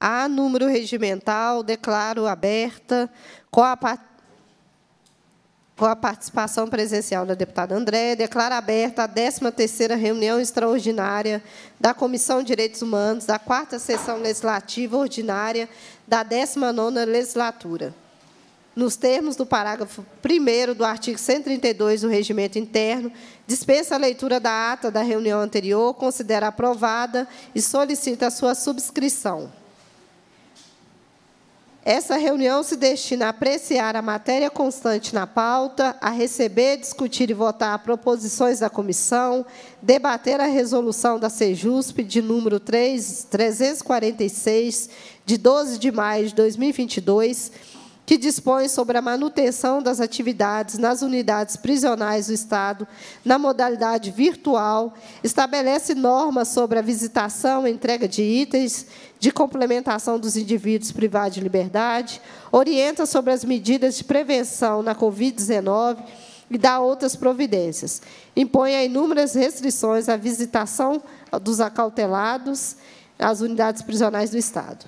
A número regimental, declaro aberta, com a participação presencial da deputada Andréia, declaro aberta a 13ª reunião extraordinária da Comissão de Direitos Humanos, da 4ª Sessão Legislativa Ordinária da 19ª Legislatura. Nos termos do parágrafo 1º do artigo 132 do Regimento Interno, dispensa a leitura da ata da reunião anterior, considera aprovada e solicita a sua subscrição. Essa reunião se destina a apreciar a matéria constante na pauta, a receber, discutir e votar proposições da comissão, debater a resolução da CEJUSP de número 346, de 12 de maio de 2022, que dispõe sobre a manutenção das atividades nas unidades prisionais do Estado na modalidade virtual, estabelece normas sobre a visitação e entrega de itens de complementação dos indivíduos privados de liberdade, orienta sobre as medidas de prevenção na Covid-19 e dá outras providências. Impõe a inúmeras restrições à visitação dos acautelados às unidades prisionais do Estado.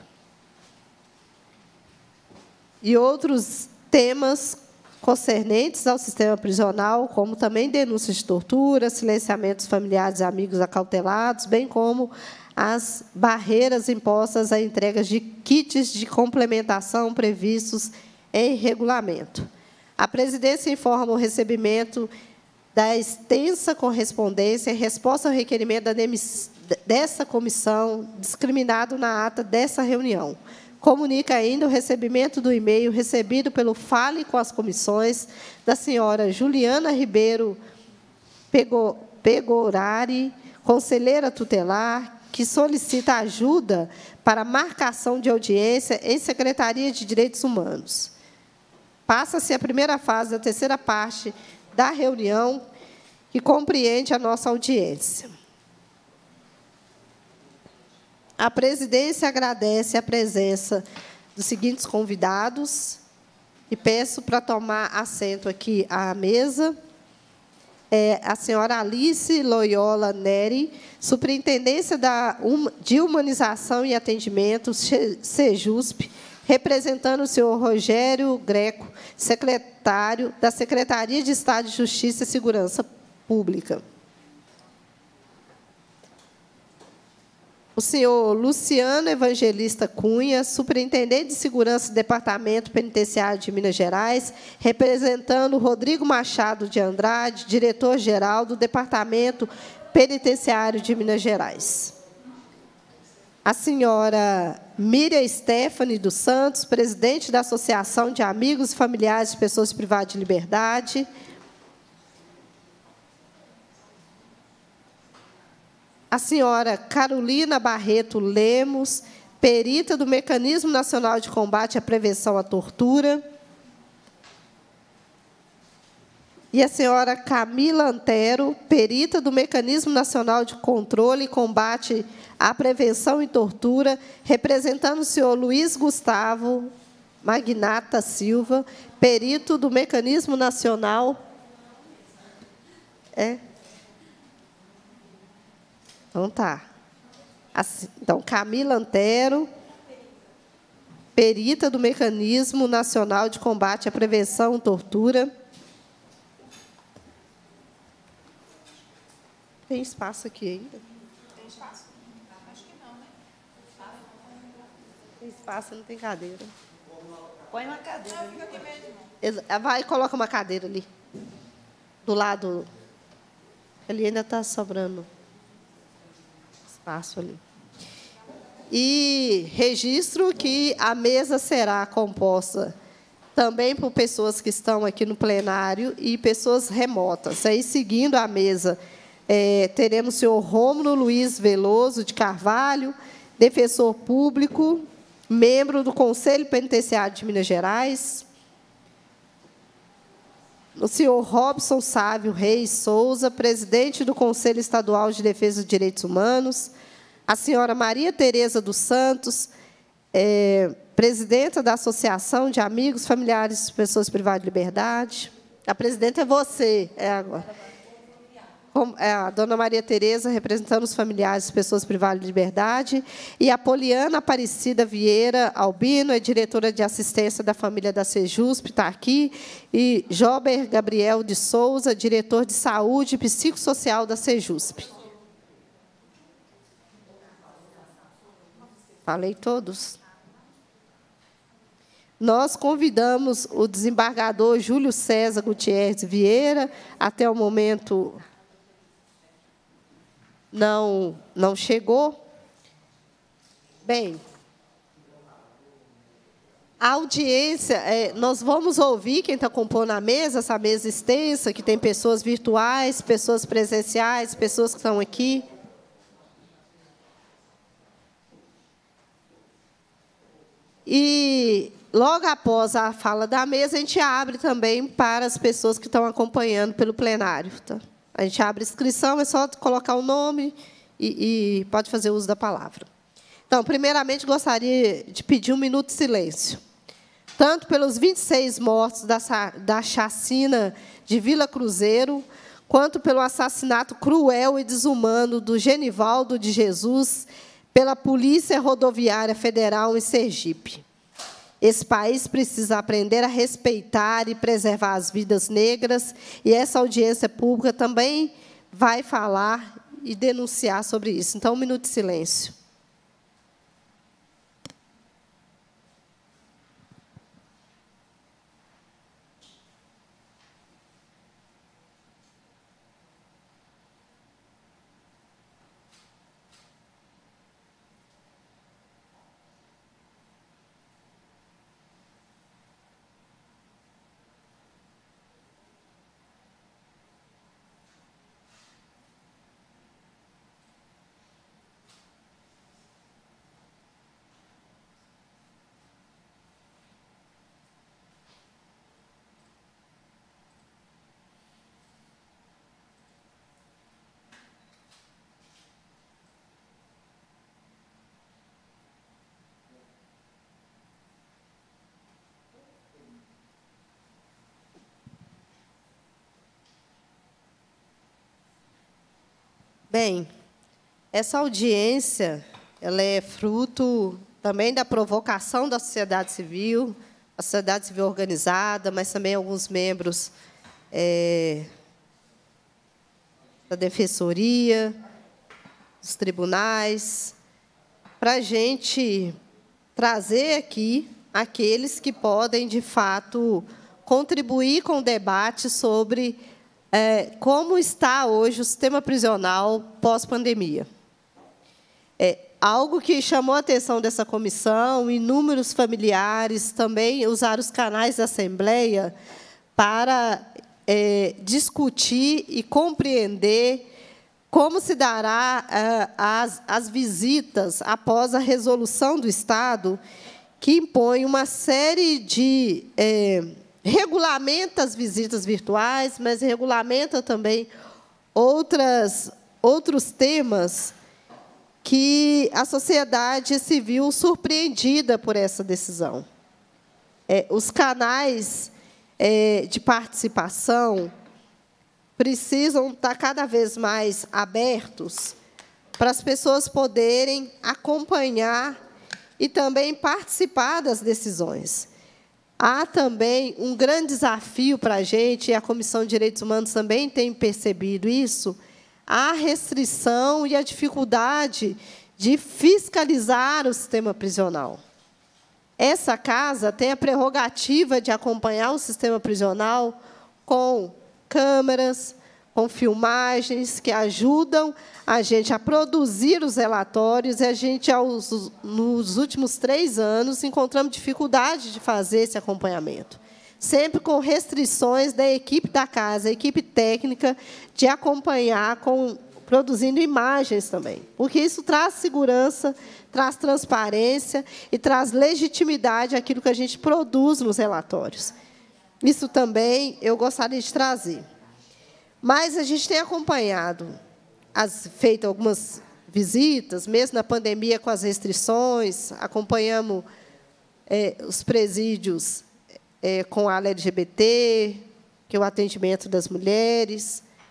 E outros temas concernentes ao sistema prisional, como também denúncias de tortura, silenciamentos familiares e amigos acautelados, bem como as barreiras impostas à entrega de kits de complementação previstos em regulamento. A presidência informa o recebimento da extensa correspondência em resposta ao requerimento dessa comissão, discriminado na ata dessa reunião. Comunica ainda o recebimento do e-mail recebido pelo Fale com as Comissões da senhora Juliana Ribeiro Pegorari, conselheira tutelar, que solicita ajuda para marcação de audiência em Secretaria de Direitos Humanos. Passa-se a primeira fase da terceira parte da reunião, que compreende a nossa audiência. A presidência agradece a presença dos seguintes convidados e peço para tomar assento aqui à mesa. A senhora Alice Loyola Neri, Superintendência de Humanização e Atendimento, CEJUSP, representando o senhor Rogério Greco, secretário da Secretaria de Estado de Justiça e Segurança Pública. O senhor Luciano Evangelista Cunha, Superintendente de Segurança do Departamento Penitenciário de Minas Gerais, representando Rodrigo Machado de Andrade, diretor-geral do Departamento Penitenciário de Minas Gerais. A senhora Miriam Stephanie dos Santos, presidente da Associação de Amigos e Familiares de Pessoas Privadas de Liberdade. A senhora Carolina Barreto Lemos, perita do Mecanismo Nacional de Combate à Prevenção à Tortura. E a senhora Camila Antero, perita do Mecanismo Nacional de Controle e Combate à Prevenção e Tortura, representando o senhor Luiz Gustavo Magnata Silva, perito do Mecanismo Nacional... Então, tá. Então, Camila Antero, perita do Mecanismo Nacional de Combate à Prevenção e Tortura. Tem espaço aqui ainda? Tem espaço? Acho que não, né? Tem espaço, não tem cadeira. Põe uma cadeira. Não, fica aqui mesmo. Vai e coloca uma cadeira ali. Do lado. Ali ainda está sobrando espaço ali. E registro que a mesa será composta também por pessoas que estão aqui no plenário e pessoas remotas. Aí, seguindo a mesa, teremos o senhor Rômulo Luiz Veloso de Carvalho, defensor público, membro do Conselho Penitenciário de Minas Gerais. O senhor Robson Sávio Reis Souza, presidente do Conselho Estadual de Defesa dos Direitos Humanos. A senhora Maria Tereza dos Santos, presidenta da Associação de Amigos Familiares de Pessoas Privadas de Liberdade. A presidenta é você, agora. a dona Maria Tereza, representando os familiares de pessoas privadas de liberdade, e a Poliana Aparecida Vieira Albino, é diretora de assistência da família da Sejusp, está aqui, e Jober Gabriel de Souza, diretor de saúde e psicossocial da Sejusp. Falei todos? Nós convidamos o desembargador Júlio César Gutierrez Vieira, até o momento não chegou. Bem, a audiência, nós vamos ouvir quem está compondo a mesa, essa mesa extensa, que tem pessoas virtuais, pessoas presenciais, pessoas que estão aqui. E, logo após a fala da mesa, a gente abre também para as pessoas que estão acompanhando pelo plenário. Tá? A gente abre inscrição, é só colocar o nome e pode fazer uso da palavra. Então, primeiramente, gostaria de pedir um minuto de silêncio, tanto pelos 26 mortos da chacina de Vila Cruzeiro, quanto pelo assassinato cruel e desumano do Genivaldo de Jesus pela Polícia Rodoviária Federal em Sergipe. Esse país precisa aprender a respeitar e preservar as vidas negras, e essa audiência pública também vai falar e denunciar sobre isso. Então, um minuto de silêncio. Bem, essa audiência ela é fruto também da provocação da sociedade civil, a sociedade civil organizada, mas também alguns membros da defensoria, dos tribunais, para a gente trazer aqui aqueles que podem, de fato, contribuir com o debate sobre como está hoje o sistema prisional pós-pandemia. Algo que chamou a atenção dessa comissão, inúmeros familiares também usaram os canais da Assembleia para discutir e compreender como se dará as visitas após a resolução do Estado, que impõe uma série de regulamenta as visitas virtuais, mas regulamenta também outros temas que a sociedade se viu surpreendida por essa decisão. Os canais de participação precisam estar cada vez mais abertos para as pessoas poderem acompanhar e também participar das decisões. Há também um grande desafio para a gente, e a Comissão de Direitos Humanos também tem percebido isso, a restrição e a dificuldade de fiscalizar o sistema prisional. Essa casa tem a prerrogativa de acompanhar o sistema prisional com câmeras, com filmagens que ajudam a gente a produzir os relatórios, e a gente, nos últimos 3 anos, encontramos dificuldade de fazer esse acompanhamento. Sempre com restrições da equipe da casa, a equipe técnica, de acompanhar, produzindo imagens também. Porque isso traz segurança, traz transparência e traz legitimidade àquilo que a gente produz nos relatórios. Isso também eu gostaria de trazer. Mas a gente tem acompanhado, feito algumas visitas, mesmo na pandemia, com as restrições, acompanhamos os presídios com a ala LGBT, que é o atendimento das mulheres,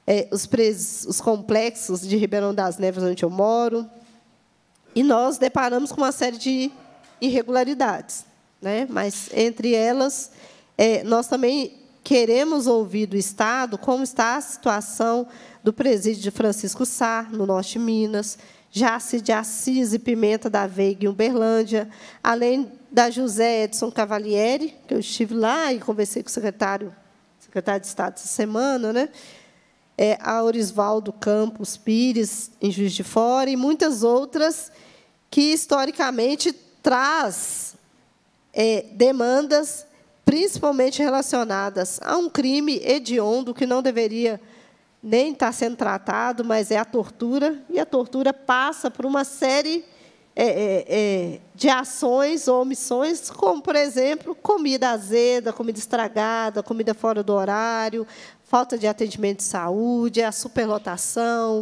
os complexos de Ribeirão das Neves, onde eu moro, e nós deparamos com uma série de irregularidades, né? Mas, entre elas, nós também queremos ouvir do Estado como está a situação do presídio de Francisco Sá, no norte de Minas, Jaci de Assis e Pimenta da Veiga, em Uberlândia, além da José Edson Cavalieri, que eu estive lá e conversei com o secretário de Estado essa semana, né? A Orisvaldo Campos Pires, em Juiz de Fora, e muitas outras que, historicamente, traz demandas, principalmente relacionadas a um crime hediondo que não deveria nem estar sendo tratado, mas é a tortura, e a tortura passa por uma série de ações ou omissões, como, por exemplo, comida azeda, comida estragada, comida fora do horário, falta de atendimento de saúde, a superlotação,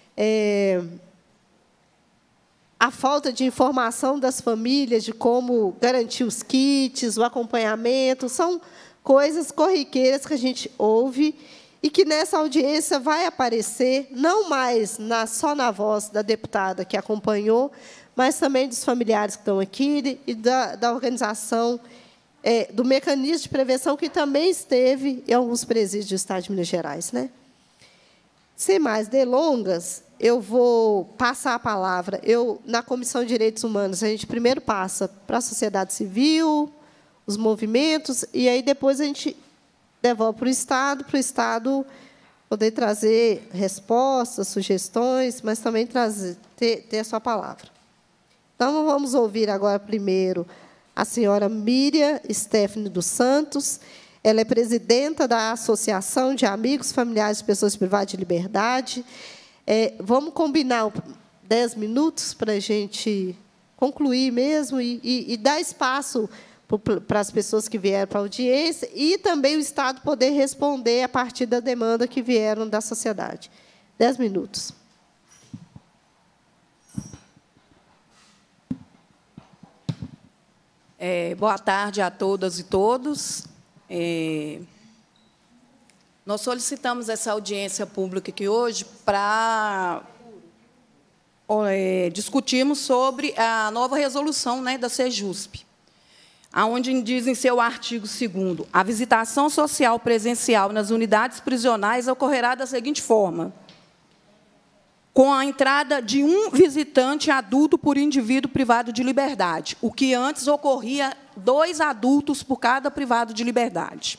a falta de informação das famílias de como garantir os kits, o acompanhamento, são coisas corriqueiras que a gente ouve e que, nessa audiência, vai aparecer, não mais só na voz da deputada que acompanhou, mas também dos familiares que estão aqui e da organização, do mecanismo de prevenção, que também esteve em alguns presídios do Estado de Minas Gerais, né? Sem mais delongas, eu vou passar a palavra. Na Comissão de Direitos Humanos, a gente primeiro passa para a sociedade civil, os movimentos, e aí depois a gente devolve para o Estado poder trazer respostas, sugestões, mas também ter a sua palavra. Então, vamos ouvir agora, primeiro, a senhora Miriam Stephanie dos Santos. Ela é presidenta da Associação de Amigos Familiares de Pessoas Privadas de Liberdade. Vamos combinar 10 minutos para a gente concluir mesmo e dar espaço para as pessoas que vieram para a audiência e também o Estado poder responder a partir da demanda que vieram da sociedade. 10 minutos. Boa tarde a todas e todos. Nós solicitamos essa audiência pública aqui hoje para discutirmos sobre a nova resolução, né, da Sejusp, onde diz em seu artigo 2º, a visitação social presencial nas unidades prisionais ocorrerá da seguinte forma: com a entrada de um visitante adulto por indivíduo privado de liberdade, o que antes ocorria 2 adultos por cada privado de liberdade.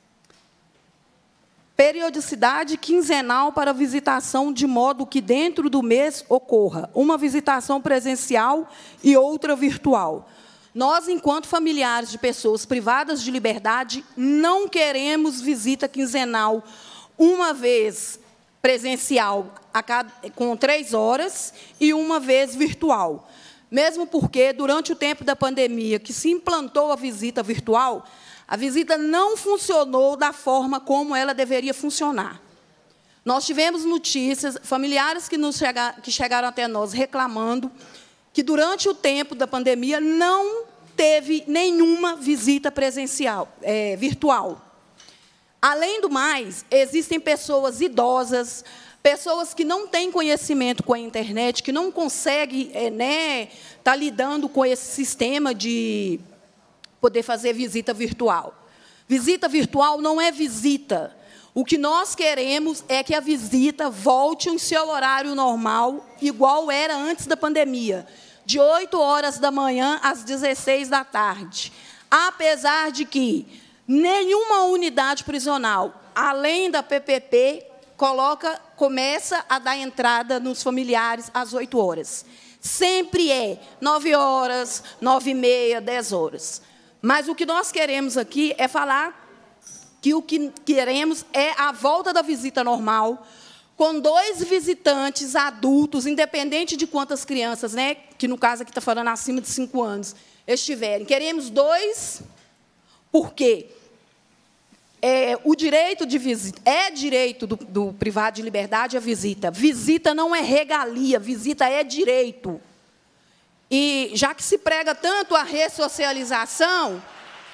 Periodicidade quinzenal para visitação, de modo que, dentro do mês, ocorra uma visitação presencial e outra virtual. Nós, enquanto familiares de pessoas privadas de liberdade, não queremos visita quinzenal, uma vez presencial com 3 horas e uma vez virtual. Mesmo porque, durante o tempo da pandemia, que se implantou a visita virtual, a visita não funcionou da forma como ela deveria funcionar. Nós tivemos notícias, familiares que chegaram até nós reclamando que, durante o tempo da pandemia, não teve nenhuma visita presencial, virtual. Além do mais, existem pessoas idosas, pessoas que não têm conhecimento com a internet, que não conseguem estar lidando com esse sistema de poder fazer visita virtual. Visita virtual não é visita. O que nós queremos é que a visita volte em seu horário normal, igual era antes da pandemia, de 8 horas da manhã às 16 da tarde. Apesar de que nenhuma unidade prisional, além da PPP, começa a dar entrada nos familiares às 8 horas. Sempre 9 horas, 9h30, 10 horas. Mas o que nós queremos aqui é falar que o que queremos é a volta da visita normal, com 2 visitantes adultos, independente de quantas crianças, né, que, no caso, aqui está falando acima de 5 anos, estiverem. Queremos 2, porque o direito de visita é direito do privado de liberdade a visita. Visita não é regalia, visita é direito. E, já que se prega tanto a ressocialização,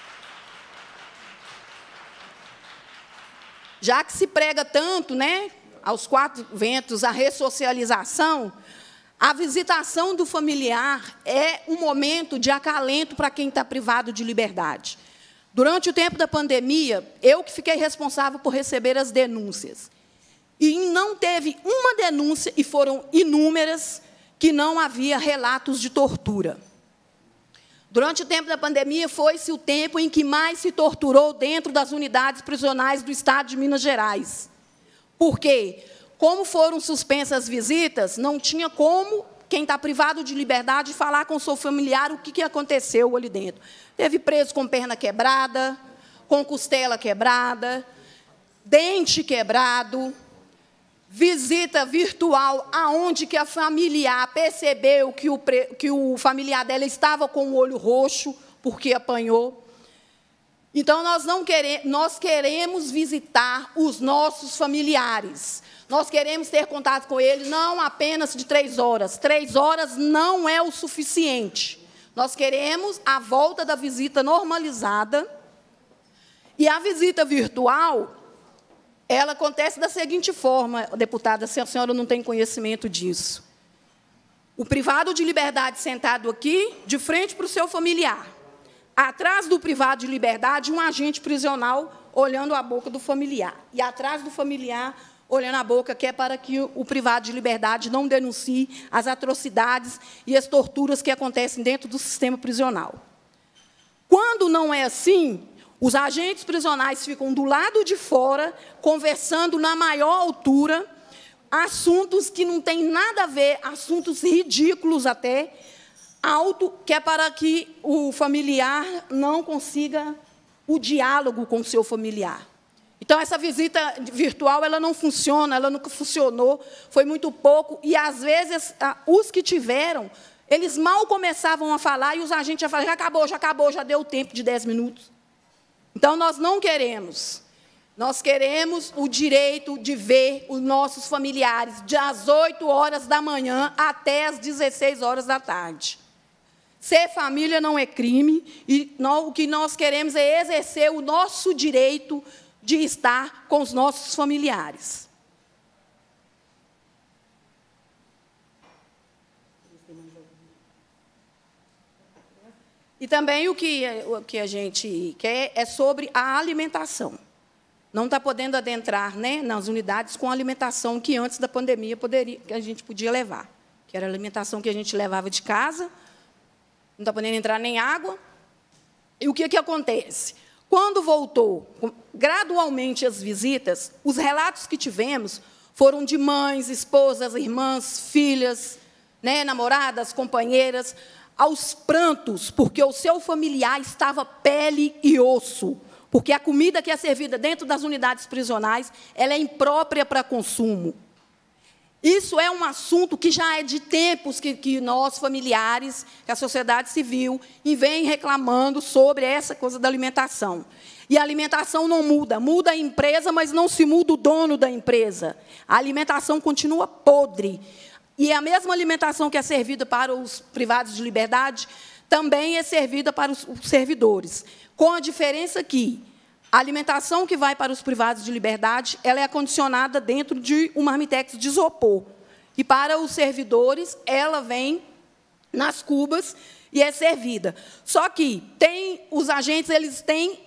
já que se prega tanto, né, aos quatro ventos a ressocialização, a visitação do familiar é um momento de acalento para quem está privado de liberdade. Durante o tempo da pandemia, eu que fiquei responsável por receber as denúncias. E não teve uma denúncia, e foram inúmeras, que não havia relatos de tortura. Durante o tempo da pandemia, foi-se o tempo em que mais se torturou dentro das unidades prisionais do Estado de Minas Gerais. Por quê? Como foram suspensas as visitas, não tinha como quem está privado de liberdade falar com o seu familiar o que aconteceu ali dentro. Teve preso com perna quebrada, com costela quebrada, dente quebrado, visita virtual, aonde que a familiar percebeu que o familiar dela estava com o olho roxo, porque apanhou. Então, nós queremos visitar os nossos familiares. Nós queremos ter contato com eles, não apenas de 3 horas. 3 horas não é o suficiente. Nós queremos a volta da visita normalizada. E a visita virtual, ela acontece da seguinte forma, deputada, se a senhora não tem conhecimento disso. O privado de liberdade sentado aqui, de frente para o seu familiar. Atrás do privado de liberdade, um agente prisional olhando a boca do familiar. E atrás do familiar, olhando a boca, que é para que o privado de liberdade não denuncie as atrocidades e as torturas que acontecem dentro do sistema prisional. Quando não é assim, os agentes prisionais ficam do lado de fora, conversando na maior altura, assuntos que não têm nada a ver, assuntos ridículos até, alto, que é para que o familiar não consiga o diálogo com o seu familiar. Então, essa visita virtual ela não funciona, ela nunca funcionou, foi muito pouco, e, às vezes, os que tiveram, eles mal começavam a falar, e os agentes já falavam, já acabou, já deu tempo de 10 minutos. Então, nós não queremos. Nós queremos o direito de ver os nossos familiares das 8 horas da manhã até as 16 horas da tarde. Ser família não é crime, e o que nós queremos é exercer o nosso direito de estar com os nossos familiares. E também o que a gente quer é sobre a alimentação. Não está podendo adentrar, né, nas unidades com a alimentação que antes da pandemia que a gente podia levar, que era a alimentação que a gente levava de casa, não está podendo entrar nem água. E o que acontece? Quando voltou gradualmente as visitas, os relatos que tivemos foram de mães, esposas, irmãs, filhas, né, namoradas, companheiras, aos prantos, porque o seu familiar estava pele e osso, porque a comida que é servida dentro das unidades prisionais, ela é imprópria para consumo. Isso é um assunto que já é de tempos que nós, familiares, que a sociedade civil, vem reclamando sobre essa coisa da alimentação. E a alimentação não muda. Muda a empresa, mas não se muda o dono da empresa. A alimentação continua podre. E a mesma alimentação que é servida para os privados de liberdade também é servida para os servidores. Com a diferença que a alimentação que vai para os privados de liberdade, ela é acondicionada dentro de um marmitex de isopor. E para os servidores, ela vem nas cubas e é servida. Só que os agentes eles têm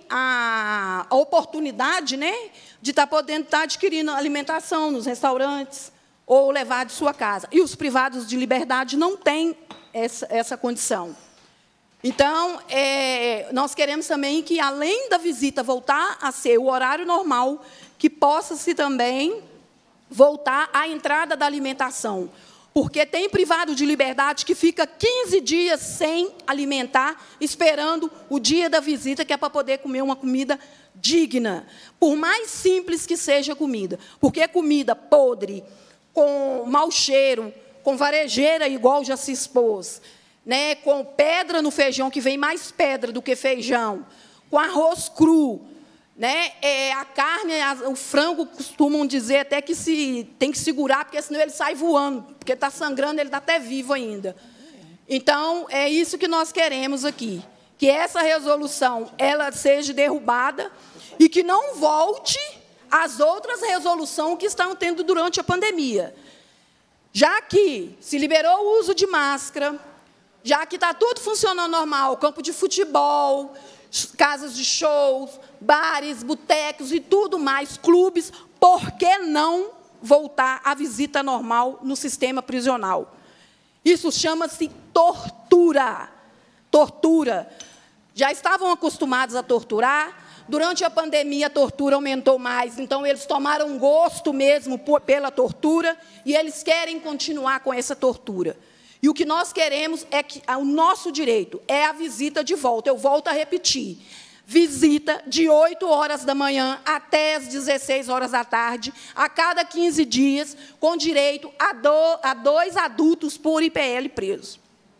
a oportunidade, né, de podendo estar adquirindo alimentação nos restaurantes ou levar de sua casa. E os privados de liberdade não têm essa condição. Então, nós queremos também que, além da visita voltar a ser o horário normal, que possa-se também voltar à entrada da alimentação. Porque tem privado de liberdade que fica 15 dias sem alimentar, esperando o dia da visita, que é para poder comer uma comida digna. Por mais simples que seja a comida. Porque comida podre, com mau cheiro, com varejeira, igual já se expôs, né, com pedra no feijão, que vem mais pedra do que feijão, com arroz cru, né, a carne, o frango, costumam dizer até que tem que segurar, porque senão ele sai voando, porque está sangrando, ele está até vivo ainda. Então, é isso que nós queremos aqui, que essa resolução ela seja derrubada e que não volte as outras resoluções que estão tendo durante a pandemia. Já que se liberou o uso de máscara, já que está tudo funcionando normal, campo de futebol, casas de shows, bares, botecos e tudo mais, clubes, por que não voltar à visita normal no sistema prisional? Isso chama-se tortura. Tortura. Já estavam acostumados a torturar, durante a pandemia a tortura aumentou mais, então eles tomaram gosto mesmo pela tortura e eles querem continuar com essa tortura. E o que nós queremos é que o nosso direito é a visita de volta. Eu volto a repetir. Visita de 8 horas da manhã até as 16 horas da tarde, a cada 15 dias, com direito a 2 adultos por IPL presos.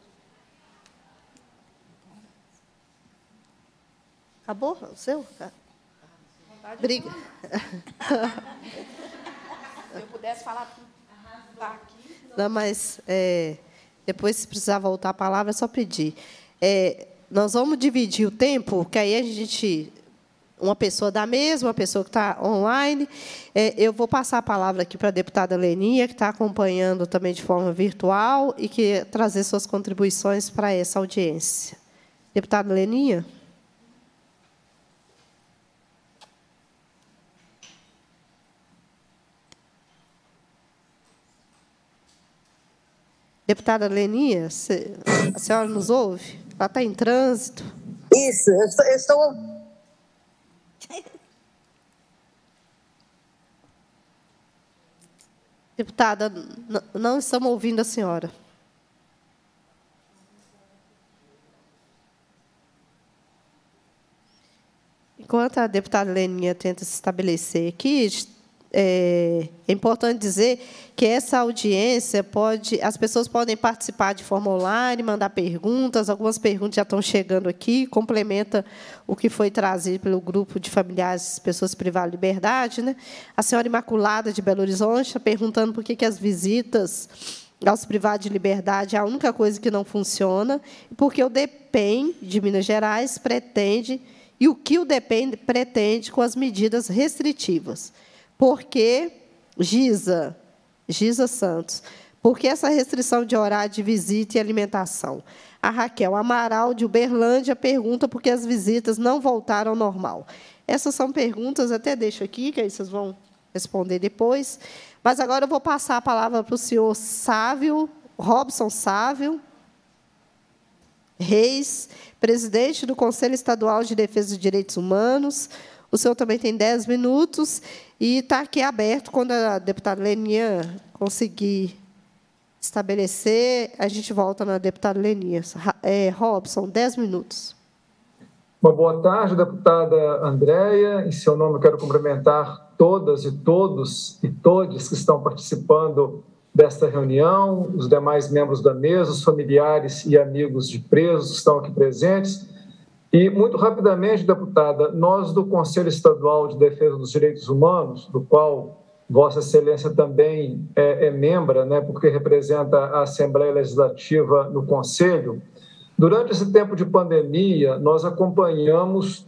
Acabou o seu? Briga. Se eu pudesse falar tudo, tá aqui. Não, mas depois, se precisar voltar a palavra, é só pedir. Nós vamos dividir o tempo, que aí a gente... Uma pessoa da mesa, uma pessoa que está online. Eu vou passar a palavra aqui para a deputada Leninha, que está acompanhando também de forma virtual e que trazer suas contribuições para essa audiência. Deputada Leninha. Deputada Leninha, a senhora nos ouve? Ela está em trânsito? Isso, eu estou... Deputada, não estamos ouvindo a senhora. Enquanto a deputada Leninha tenta se estabelecer aqui, é importante dizer que essa audiência as pessoas podem participar de forma online, mandar perguntas, algumas perguntas já estão chegando aqui, complementa o que foi trazido pelo grupo de familiares de pessoas privadas de liberdade, né? A senhora Imaculada, de Belo Horizonte, está perguntando por que as visitas aos privados de liberdade é a única coisa que não funciona, porque o DEPEN de Minas Gerais pretende, e o que o DEPEN pretende com as medidas restritivas. Porque, Giza Santos, porque essa restrição de horário de visita e alimentação? A Raquel Amaral, de Uberlândia, pergunta por que as visitas não voltaram ao normal. Essas são perguntas, até deixo aqui, que aí vocês vão responder depois. Mas agora eu vou passar a palavra para o senhor Robson Sávio Reis, presidente do Conselho Estadual de Defesa dos Direitos Humanos. O senhor também tem 10 minutos e está aqui aberto. Quando a deputada Leninha conseguir estabelecer, a gente volta na deputada Leninha. Robson, 10 minutos. Uma boa tarde, deputada Andréia. Em seu nome, eu quero cumprimentar todas e todos e todes que estão participando desta reunião, os demais membros da mesa, os familiares e amigos de presos que estão aqui presentes. E, muito rapidamente, deputada, nós do Conselho Estadual de Defesa dos Direitos Humanos, do qual Vossa Excelência também é membro, né, porque representa a Assembleia Legislativa no Conselho, durante esse tempo de pandemia, nós acompanhamos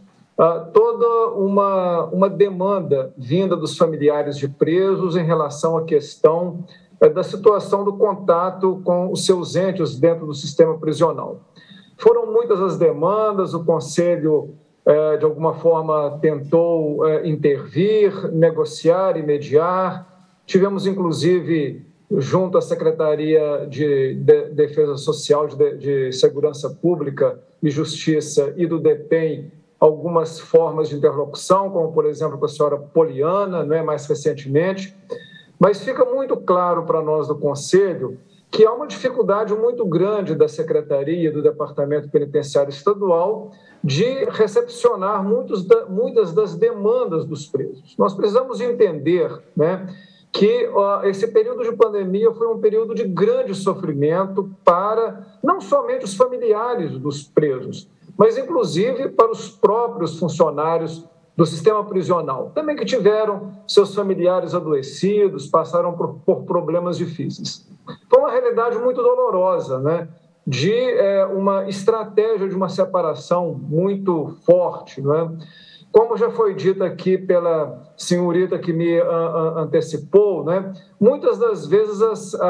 toda uma demanda vinda dos familiares de presos em relação à questão da situação do contato com os seus entes dentro do sistema prisional. Foram muitas as demandas, o Conselho, de alguma forma, tentou intervir, negociar e mediar. Tivemos, inclusive, junto à Secretaria de Defesa Social, de Segurança Pública e Justiça e do DEPEN, algumas formas de interlocução, como, por exemplo, com a senhora Poliana, não é, mais recentemente. Mas fica muito claro para nós do Conselho que há uma dificuldade muito grande da Secretaria, do Departamento Penitenciário Estadual, de recepcionar muitas das demandas dos presos. Nós precisamos entender, né, que esse período de pandemia foi um período de grande sofrimento para não somente os familiares dos presos, mas, inclusive, para os próprios funcionários do sistema prisional, também que tiveram seus familiares adoecidos, passaram por problemas difíceis. Foi uma realidade muito dolorosa, né? De uma estratégia de uma separação muito forte, não é? como já foi dito aqui pela senhorita que me antecipou, né, muitas das vezes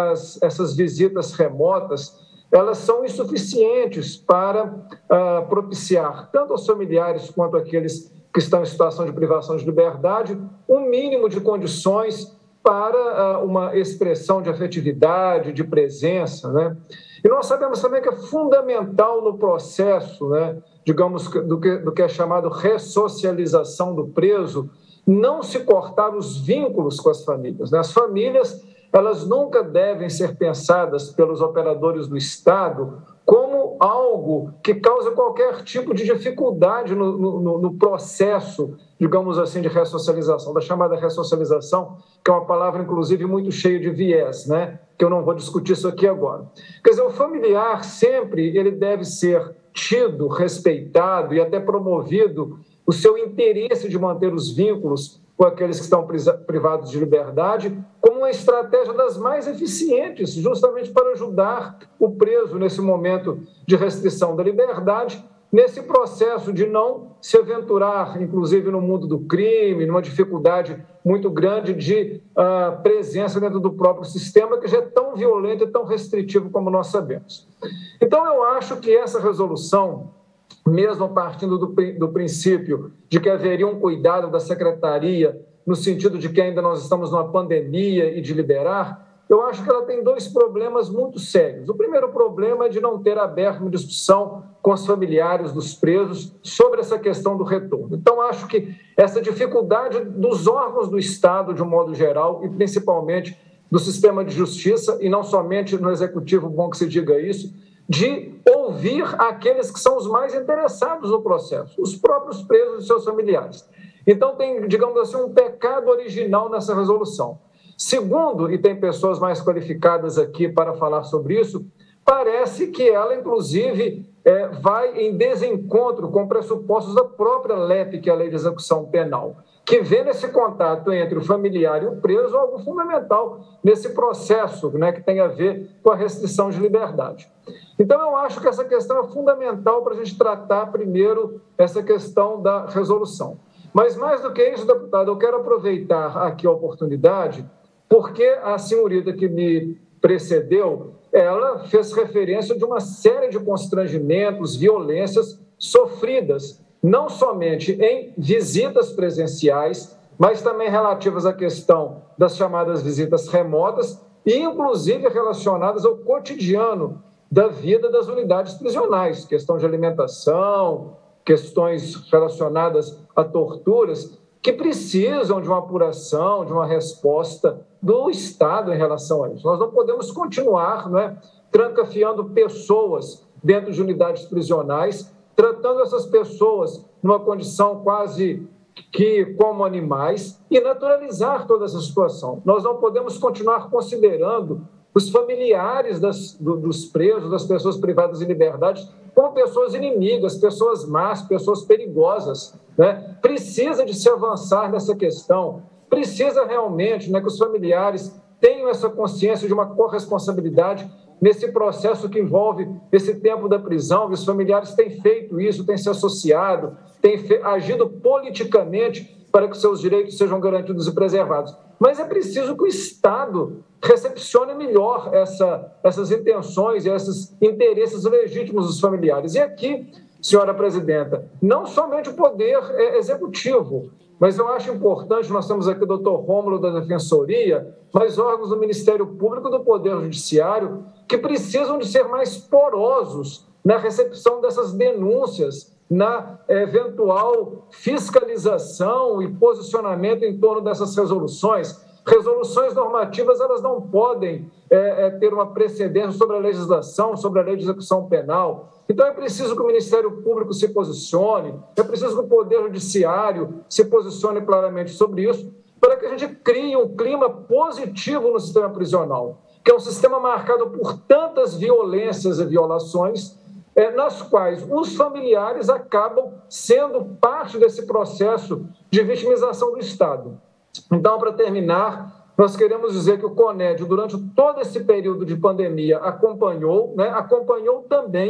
essas visitas remotas, elas são insuficientes para propiciar, tanto aos familiares quanto àqueles que estão em situação de privação de liberdade, um mínimo de condições para uma expressão de afetividade, de presença, né? E nós sabemos também que é fundamental no processo, né, digamos, do que é chamado ressocialização do preso, não se cortar os vínculos com as famílias, né? As famílias, elas nunca devem ser pensadas pelos operadores do Estado como algo que causa qualquer tipo de dificuldade no processo, digamos assim, de ressocialização, da chamada ressocialização, que é uma palavra, inclusive, muito cheia de viés, né? Que eu não vou discutir isso aqui agora. Quer dizer, o familiar sempre ele deve ser tido, respeitado e até promovido o seu interesse de manter os vínculos com aqueles que estão privados de liberdade, como uma estratégia das mais eficientes, justamente para ajudar o preso nesse momento de restrição da liberdade, nesse processo de não se aventurar, inclusive no mundo do crime, numa dificuldade muito grande de presença dentro do próprio sistema, que já é tão violento e tão restritivo como nós sabemos. Então, eu acho que essa resolução, mesmo partindo do princípio de que haveria um cuidado da Secretaria, no sentido de que ainda nós estamos numa pandemia e de liberar, eu acho que ela tem dois problemas muito sérios. O primeiro problema é de não ter aberto uma discussão com os familiares dos presos sobre essa questão do retorno. Então, acho que essa dificuldade dos órgãos do Estado, de um modo geral, e principalmente do sistema de justiça, e não somente no Executivo, bom que se diga isso, de ouvir aqueles que são os mais interessados no processo, os próprios presos e seus familiares. Então, tem, digamos assim, um pecado original nessa resolução. Segundo, e tem pessoas mais qualificadas aqui para falar sobre isso, parece que ela, inclusive, vai em desencontro com pressupostos da própria LEP, que é a Lei de Execução Penal, que vê nesse contato entre o familiar e o preso algo fundamental nesse processo, né, que tem a ver com a restrição de liberdade. Então, eu acho que essa questão é fundamental para a gente tratar primeiro essa questão da resolução. Mas, mais do que isso, deputado, eu quero aproveitar aqui a oportunidade, porque a senhorita que me precedeu, ela fez referência de uma série de constrangimentos, violências sofridas, não somente em visitas presenciais, mas também relativas à questão das chamadas visitas remotas e, inclusive, relacionadas ao cotidiano da vida das unidades prisionais, questão de alimentação, questões relacionadas a torturas, que precisam de uma apuração, de uma resposta do Estado em relação a isso. Nós não podemos continuar, né, trancafiando pessoas dentro de unidades prisionais, tratando essas pessoas numa condição quase que como animais e naturalizar toda essa situação. Nós não podemos continuar considerando os familiares dos presos, das pessoas privadas de liberdade, como pessoas inimigas, pessoas más, pessoas perigosas, né? Precisa de se avançar nessa questão, precisa realmente, né, que os familiares tenham essa consciência de uma corresponsabilidade nesse processo que envolve esse tempo da prisão. Os familiares têm feito isso, têm se associado, têm agido politicamente para que seus direitos sejam garantidos e preservados. Mas é preciso que o Estado recepcione melhor essas intenções e esses interesses legítimos dos familiares. E aqui, senhora presidenta, não somente o Poder Executivo, mas eu acho importante, nós temos aqui o doutor Rômulo da Defensoria, mas órgãos do Ministério Público e do Poder Judiciário, que precisam de ser mais porosos na recepção dessas denúncias, na eventual fiscalização e posicionamento em torno dessas resoluções. Resoluções normativas, elas não podem ter uma precedência sobre a legislação, sobre a lei de execução penal. Então, é preciso que o Ministério Público se posicione, é preciso que o Poder Judiciário se posicione claramente sobre isso, para que a gente crie um clima positivo no sistema prisional, que é um sistema marcado por tantas violências e violações, nas quais os familiares acabam sendo parte desse processo de vitimização do Estado. Então, para terminar, nós queremos dizer que o CONED, durante todo esse período de pandemia, acompanhou também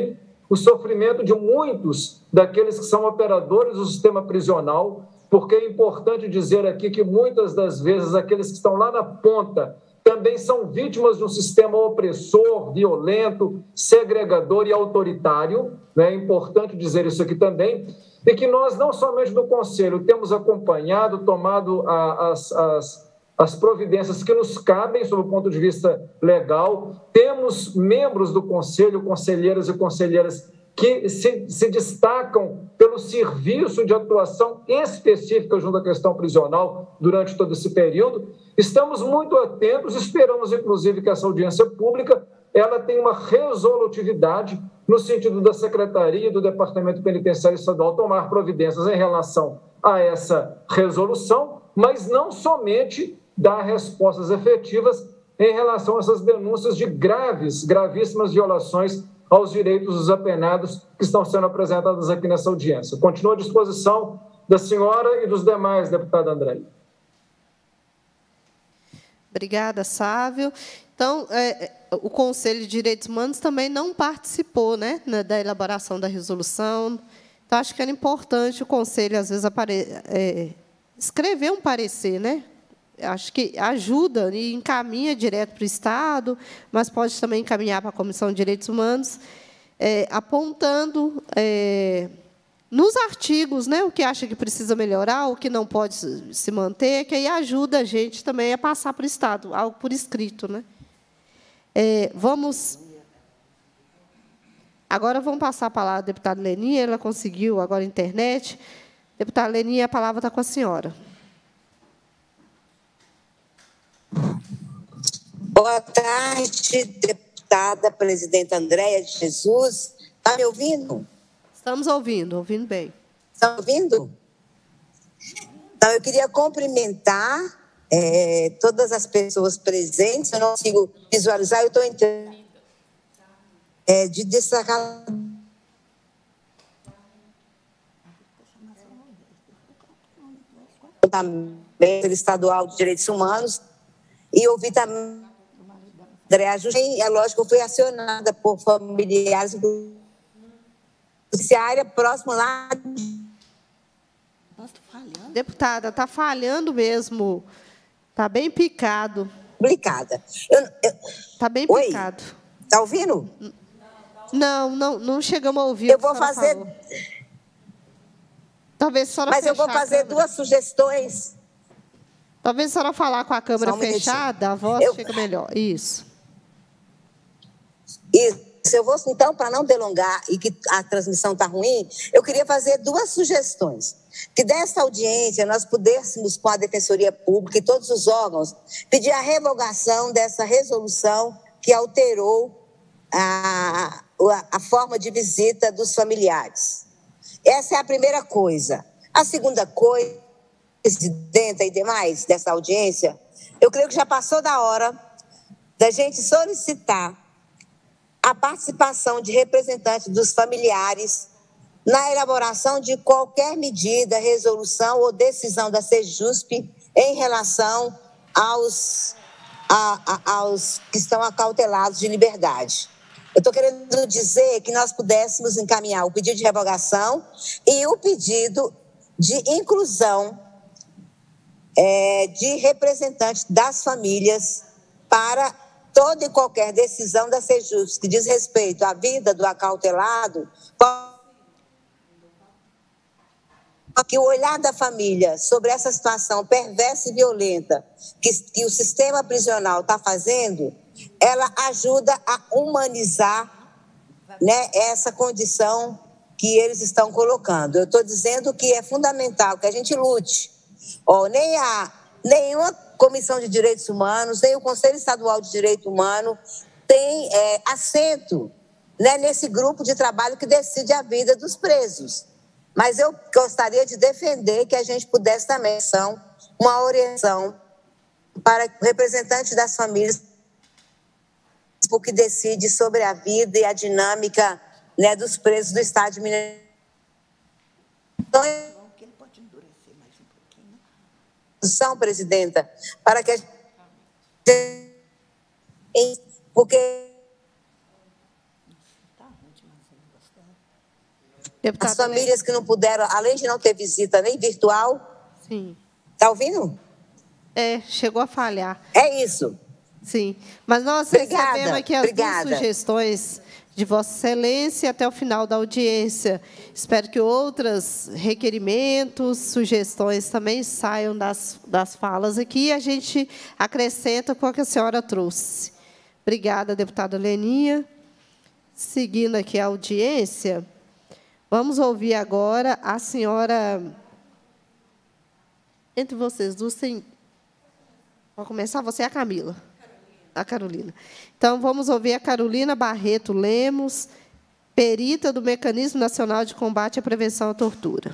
o sofrimento de muitos daqueles que são operadores do sistema prisional, porque é importante dizer aqui que muitas das vezes aqueles que estão lá na ponta também são vítimas de um sistema opressor, violento, segregador e autoritário, né? É importante dizer isso aqui também, e que nós, não somente do Conselho, temos acompanhado, tomado as providências que nos cabem, sob o ponto de vista legal, temos membros do Conselho, conselheiras e conselheiras que se destacam pelo serviço de atuação específica junto à questão prisional durante todo esse período. Estamos muito atentos, esperamos, inclusive, que essa audiência pública ela tenha uma resolutividade no sentido da Secretaria e do Departamento Penitenciário Estadual tomar providências em relação a essa resolução, mas não somente dar respostas efetivas em relação a essas denúncias de gravíssimas violações aos direitos dos apenados que estão sendo apresentadas aqui nessa audiência. Continuo à disposição da senhora e dos demais, deputada André. Obrigada, Sávio. Então, o Conselho de Direitos Humanos também não participou, né, da elaboração da resolução. Então, acho que era importante o Conselho, às vezes, escrever um parecer, né? Acho que ajuda e encaminha direto para o Estado, mas pode também encaminhar para a Comissão de Direitos Humanos, apontando nos artigos, né, o que acha que precisa melhorar, o que não pode se manter, que aí ajuda a gente também a passar para o Estado, algo por escrito, né? Agora vamos passar a palavra à deputada Leninha, ela conseguiu agora a internet. Deputada Leninha, a palavra está com a senhora. Boa tarde, deputada presidenta Andréia de Jesus. Está me ouvindo? Estamos ouvindo bem. Estão ouvindo? Então, eu queria cumprimentar todas as pessoas presentes. Eu não consigo visualizar, eu estou entrando. De destacar também pelo Estadual de Direitos Humanos e ouvi também Andréia Justin. É lógico que eu fui acionada por familiares do judiciária próximo lá. Deputada, está falhando mesmo. Está bem picado. Complicada. Está bem Oi? picado. Está ouvindo? Não chegamos a ouvir. Eu vou fazer. Falou. Talvez a senhora Mas eu vou fazer duas sugestões. Talvez a senhora falar com a câmera fechada, a voz chega melhor. Isso. Eu vou, então, para não delongar e que a transmissão está ruim, eu queria fazer duas sugestões. Que desta audiência nós pudéssemos, com a Defensoria Pública e todos os órgãos, pedir a revogação dessa resolução que alterou a forma de visita dos familiares. Essa é a primeira coisa. A segunda coisa, presidenta e demais dessa audiência, eu creio que já passou da hora da gente solicitar a participação de representantes dos familiares na elaboração de qualquer medida, resolução ou decisão da Sejusp em relação aos que estão acautelados de liberdade. Eu estou querendo dizer que nós pudéssemos encaminhar o pedido de revogação e o pedido de inclusão de representantes das famílias para toda e qualquer decisão da Sejusp que diz respeito à vida do acautelado, que o olhar da família sobre essa situação perversa e violenta que o sistema prisional está fazendo, ela ajuda a humanizar, né, essa condição que eles estão colocando. Eu estou dizendo que é fundamental que a gente lute. Nenhuma Comissão de Direitos Humanos, nem o Conselho Estadual de Direito Humano tem assento, né, nesse grupo de trabalho que decide a vida dos presos. Mas eu gostaria de defender que a gente pudesse também uma orientação para representantes das famílias, porque decide sobre a vida e a dinâmica, né, dos presos do Estado de Minas Gerais. Então, presidenta, para que a gente... Porque As famílias que não puderam, além de não ter visita nem virtual... Sim. Está ouvindo? Chegou a falhar. É isso. Sim. Mas nós recebemos aqui as duas sugestões de Vossa Excelência até o final da audiência. Espero que outros requerimentos, sugestões também saiam das falas aqui e a gente acrescenta com o que a senhora trouxe. Obrigada, deputada Leninha. Seguindo aqui a audiência, vamos ouvir agora a senhora... Entre vocês duas, tem... Para começar, você é a Camila. A Carolina. Então, vamos ouvir a Carolina Barreto Lemos, perita do Mecanismo Nacional de Combate à Prevenção à Tortura.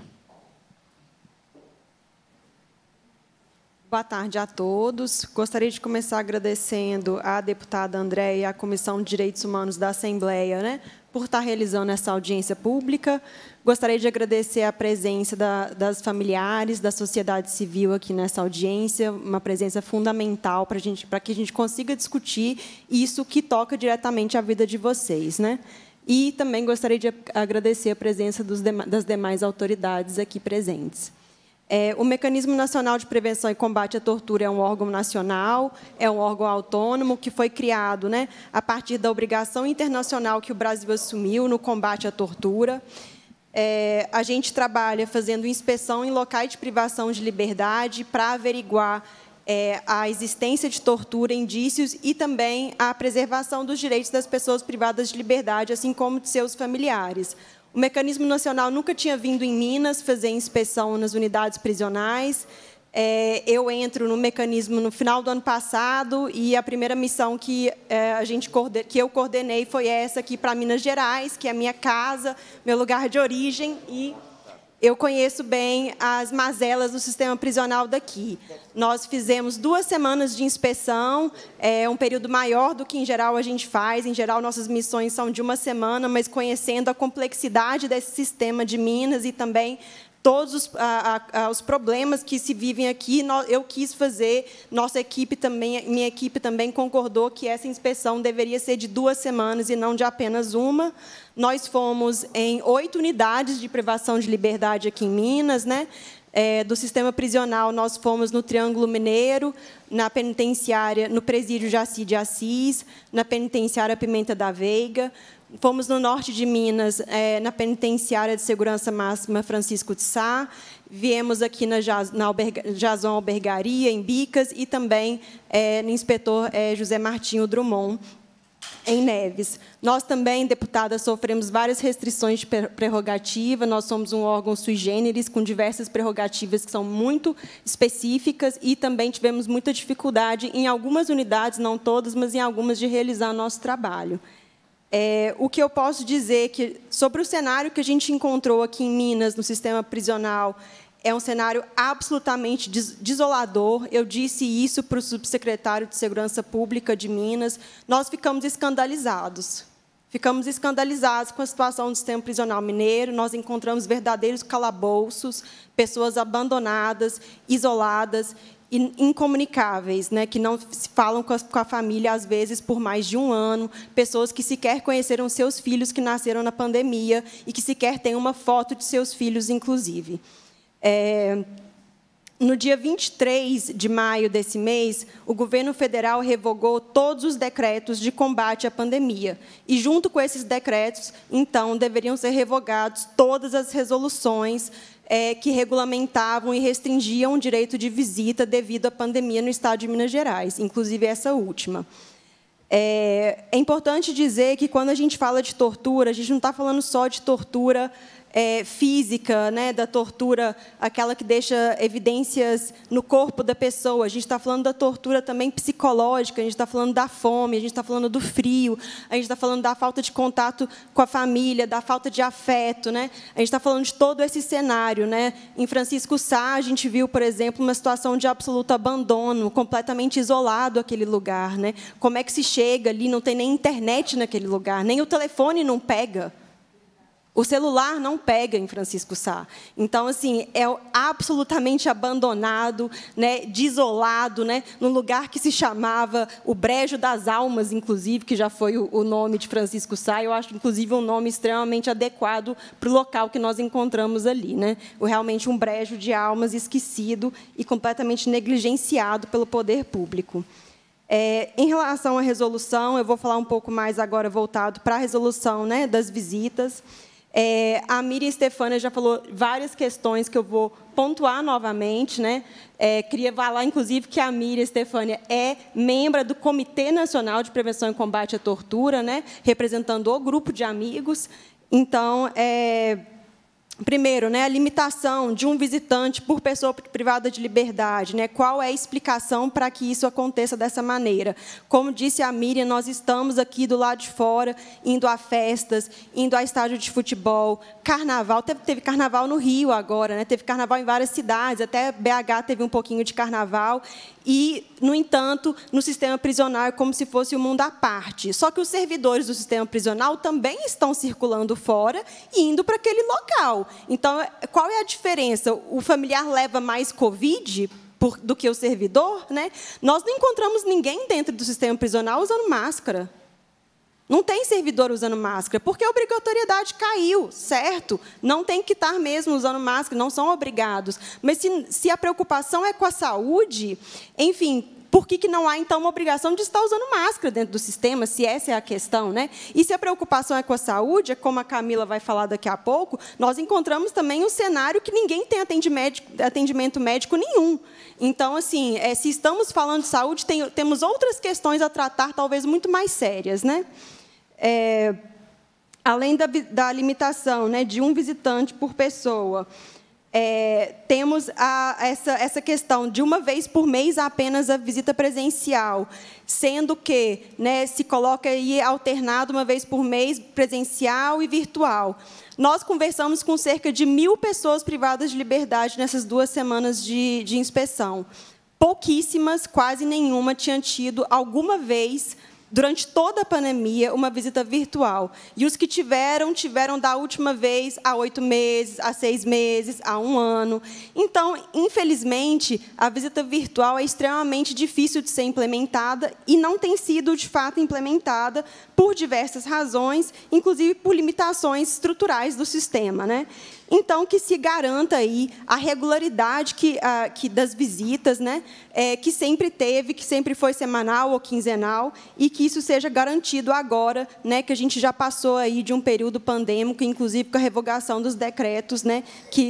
Boa tarde a todos. Gostaria de começar agradecendo à deputada Andréia e à Comissão de Direitos Humanos da Assembleia, por estar realizando essa audiência pública. Gostaria de agradecer a presença das familiares, da sociedade civil aqui nessa audiência, uma presença fundamental para que a gente consiga discutir isso que toca diretamente a vida de vocês, E também gostaria de agradecer a presença das demais autoridades aqui presentes. O Mecanismo Nacional de Prevenção e Combate à Tortura é um órgão nacional, é um órgão autônomo que foi criado a partir da obrigação internacional que o Brasil assumiu no combate à tortura. A gente trabalha fazendo inspeção em locais de privação de liberdade para averiguar a existência de tortura, indícios e também a preservação dos direitos das pessoas privadas de liberdade, assim como de seus familiares. O Mecanismo Nacional nunca tinha vindo em Minas fazer inspeção nas unidades prisionais. Eu entro no mecanismo no final do ano passado e a primeira missão que eu coordenei foi essa aqui para Minas Gerais, que é a minha casa, meu lugar de origem, e eu conheço bem as mazelas do sistema prisional daqui. Nós fizemos 2 semanas de inspeção, um período maior do que, em geral, a gente faz. Em geral, nossas missões são de 1 semana, mas conhecendo a complexidade desse sistema de Minas e também todos os problemas que se vivem aqui, eu quis fazer, minha equipe também concordou que essa inspeção deveria ser de 2 semanas e não de apenas 1. Nós fomos em 8 unidades de privação de liberdade aqui em Minas, do sistema prisional, nós fomos no Triângulo Mineiro, na penitenciária, no presídio Jaci de Assis, na penitenciária Pimenta da Veiga. Fomos no norte de Minas, na penitenciária de segurança máxima Francisco de Sá. Viemos aqui na Jason Albergaria, em Bicas, e também no inspetor José Martinho Drummond, em Neves. Nós também, deputada, sofremos várias restrições de prerrogativa. Nós somos um órgão sui generis, com diversas prerrogativas que são muito específicas, e também tivemos muita dificuldade em algumas unidades, não todas, mas em algumas, de realizar nosso trabalho. O que eu posso dizer que, sobre o cenário que a gente encontrou aqui em Minas, no sistema prisional, é um cenário absolutamente desolador. Eu disse isso para o subsecretário de Segurança Pública de Minas. Nós ficamos escandalizados. Ficamos escandalizados com a situação do sistema prisional mineiro. Nós encontramos verdadeiros calabouços, pessoas abandonadas, isoladas, incomunicáveis, que não se falam com a família, às vezes, por mais de 1 ano, pessoas que sequer conheceram seus filhos que nasceram na pandemia e que sequer têm uma foto de seus filhos, inclusive. No dia 23 de maio desse mês, o governo federal revogou todos os decretos de combate à pandemia. E, junto com esses decretos, então, deveriam ser revogados todas as resoluções que regulamentavam e restringiam o direito de visita devido à pandemia no estado de Minas Gerais, inclusive essa última. É importante dizer que, quando a gente fala de tortura, a gente não está falando só de tortura física, da tortura, aquela que deixa evidências no corpo da pessoa. A gente está falando da tortura também psicológica, a gente está falando da fome, a gente está falando do frio, a gente está falando da falta de contato com a família, da falta de afeto. A gente está falando de todo esse cenário. Em Francisco Sá, a gente viu, por exemplo, uma situação de absoluto abandono, completamente isolado aquele lugar. Como é que se chega ali, não tem nem internet naquele lugar, nem o telefone não pega. O celular não pega em Francisco Sá. Então, assim, é absolutamente abandonado, né, desolado, né, num lugar que se chamava o Brejo das Almas, inclusive, que já foi o nome de Francisco Sá. Eu acho, inclusive, um nome extremamente adequado para o local que nós encontramos ali, né? Realmente um brejo de almas esquecido e completamente negligenciado pelo poder público. Em relação à resolução, eu vou falar um pouco mais agora voltado para a resolução, né, das visitas. A Miriam Stefânia já falou várias questões que eu vou pontuar novamente, né? Queria falar, inclusive, que a Miriam Stefânia é membro do Comitê Nacional de Prevenção e Combate à Tortura, né? Representando o grupo de amigos. Então, primeiro, né, a limitação de um visitante por pessoa privada de liberdade, né? Qual é a explicação para que isso aconteça dessa maneira? Como disse a Miriam, nós estamos aqui do lado de fora, indo a festas, indo a estádio de futebol, carnaval. Teve carnaval no Rio agora, né? Teve carnaval em várias cidades, até BH teve um pouquinho de carnaval. E, no entanto, no sistema prisional é como se fosse um mundo à parte. Só que os servidores do sistema prisional também estão circulando fora e indo para aquele local. Então, qual é a diferença? O familiar leva mais Covid do que o servidor, né? Nós não encontramos ninguém dentro do sistema prisional usando máscara. Não tem servidor usando máscara, porque a obrigatoriedade caiu, certo? Não tem que estar mesmo usando máscara, não são obrigados. Mas se a preocupação é com a saúde, enfim, por que não há, então, uma obrigação de estar usando máscara dentro do sistema, se essa é a questão, né? E se a preocupação é com a saúde, como a Camila vai falar daqui a pouco, nós encontramos também um cenário que ninguém tem atendimento médico nenhum. Então, assim, se estamos falando de saúde, temos outras questões a tratar, talvez muito mais sérias, né? Além da limitação, né, de um visitante por pessoa, temos essa questão de uma vez por mês apenas a visita presencial, sendo que, né, se coloca aí alternado uma vez por mês presencial e virtual. Nós conversamos com cerca de 1.000 pessoas privadas de liberdade nessas 2 semanas de inspeção. Pouquíssimas, quase nenhuma, tinham tido alguma vez, durante toda a pandemia, uma visita virtual. E os que tiveram da última vez há 8 meses, há 6 meses, há 1 ano. Então, infelizmente, a visita virtual é extremamente difícil de ser implementada e não tem sido, de fato, implementada por diversas razões, inclusive por limitações estruturais do sistema, né? Então, que se garanta aí a regularidade das visitas, né, que sempre teve, que sempre foi semanal ou quinzenal, e que isso seja garantido agora, né, que a gente já passou aí de um período pandêmico, inclusive com a revogação dos decretos, né,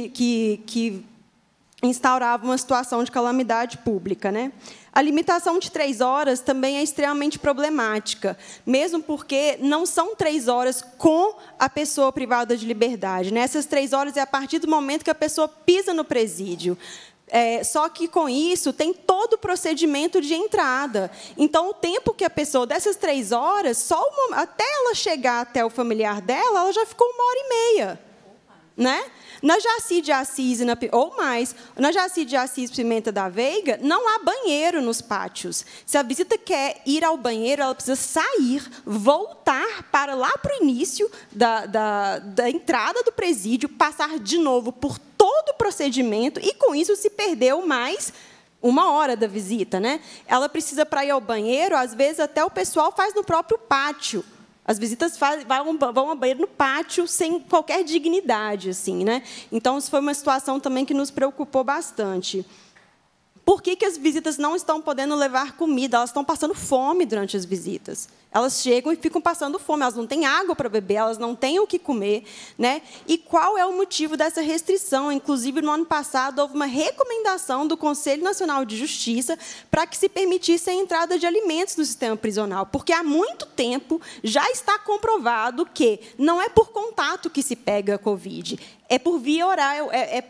que instauravam uma situação de calamidade pública, né? A limitação de 3 horas também é extremamente problemática, mesmo porque não são 3 horas com a pessoa privada de liberdade, né? Essas 3 horas é a partir do momento que a pessoa pisa no presídio. Só que, com isso, tem todo o procedimento de entrada. Então, o tempo que a pessoa, dessas 3 horas, até ela chegar até o familiar dela, ela já ficou 1h30, né? Na Jaci de Assis, ou mais, na Jaci de Assis Pimenta da Veiga, não há banheiro nos pátios. Se a visita quer ir ao banheiro, ela precisa sair, voltar para lá para o início da entrada do presídio, passar de novo por todo o procedimento, e, com isso, se perdeu mais 1 hora da visita, né? Ela precisa, para ir ao banheiro, às vezes, até o pessoal faz no próprio pátio. As visitas vão ao banheiro no pátio sem qualquer dignidade, assim, né? Então, isso foi uma situação também que nos preocupou bastante. Por que as visitas não estão podendo levar comida? Elas estão passando fome durante as visitas. Elas chegam e ficam passando fome, elas não têm água para beber, elas não têm o que comer, né? E qual é o motivo dessa restrição? Inclusive, no ano passado, houve uma recomendação do Conselho Nacional de Justiça para que se permitisse a entrada de alimentos no sistema prisional, porque há muito tempo já está comprovado que não é por contato que se pega a Covid, é por via oral,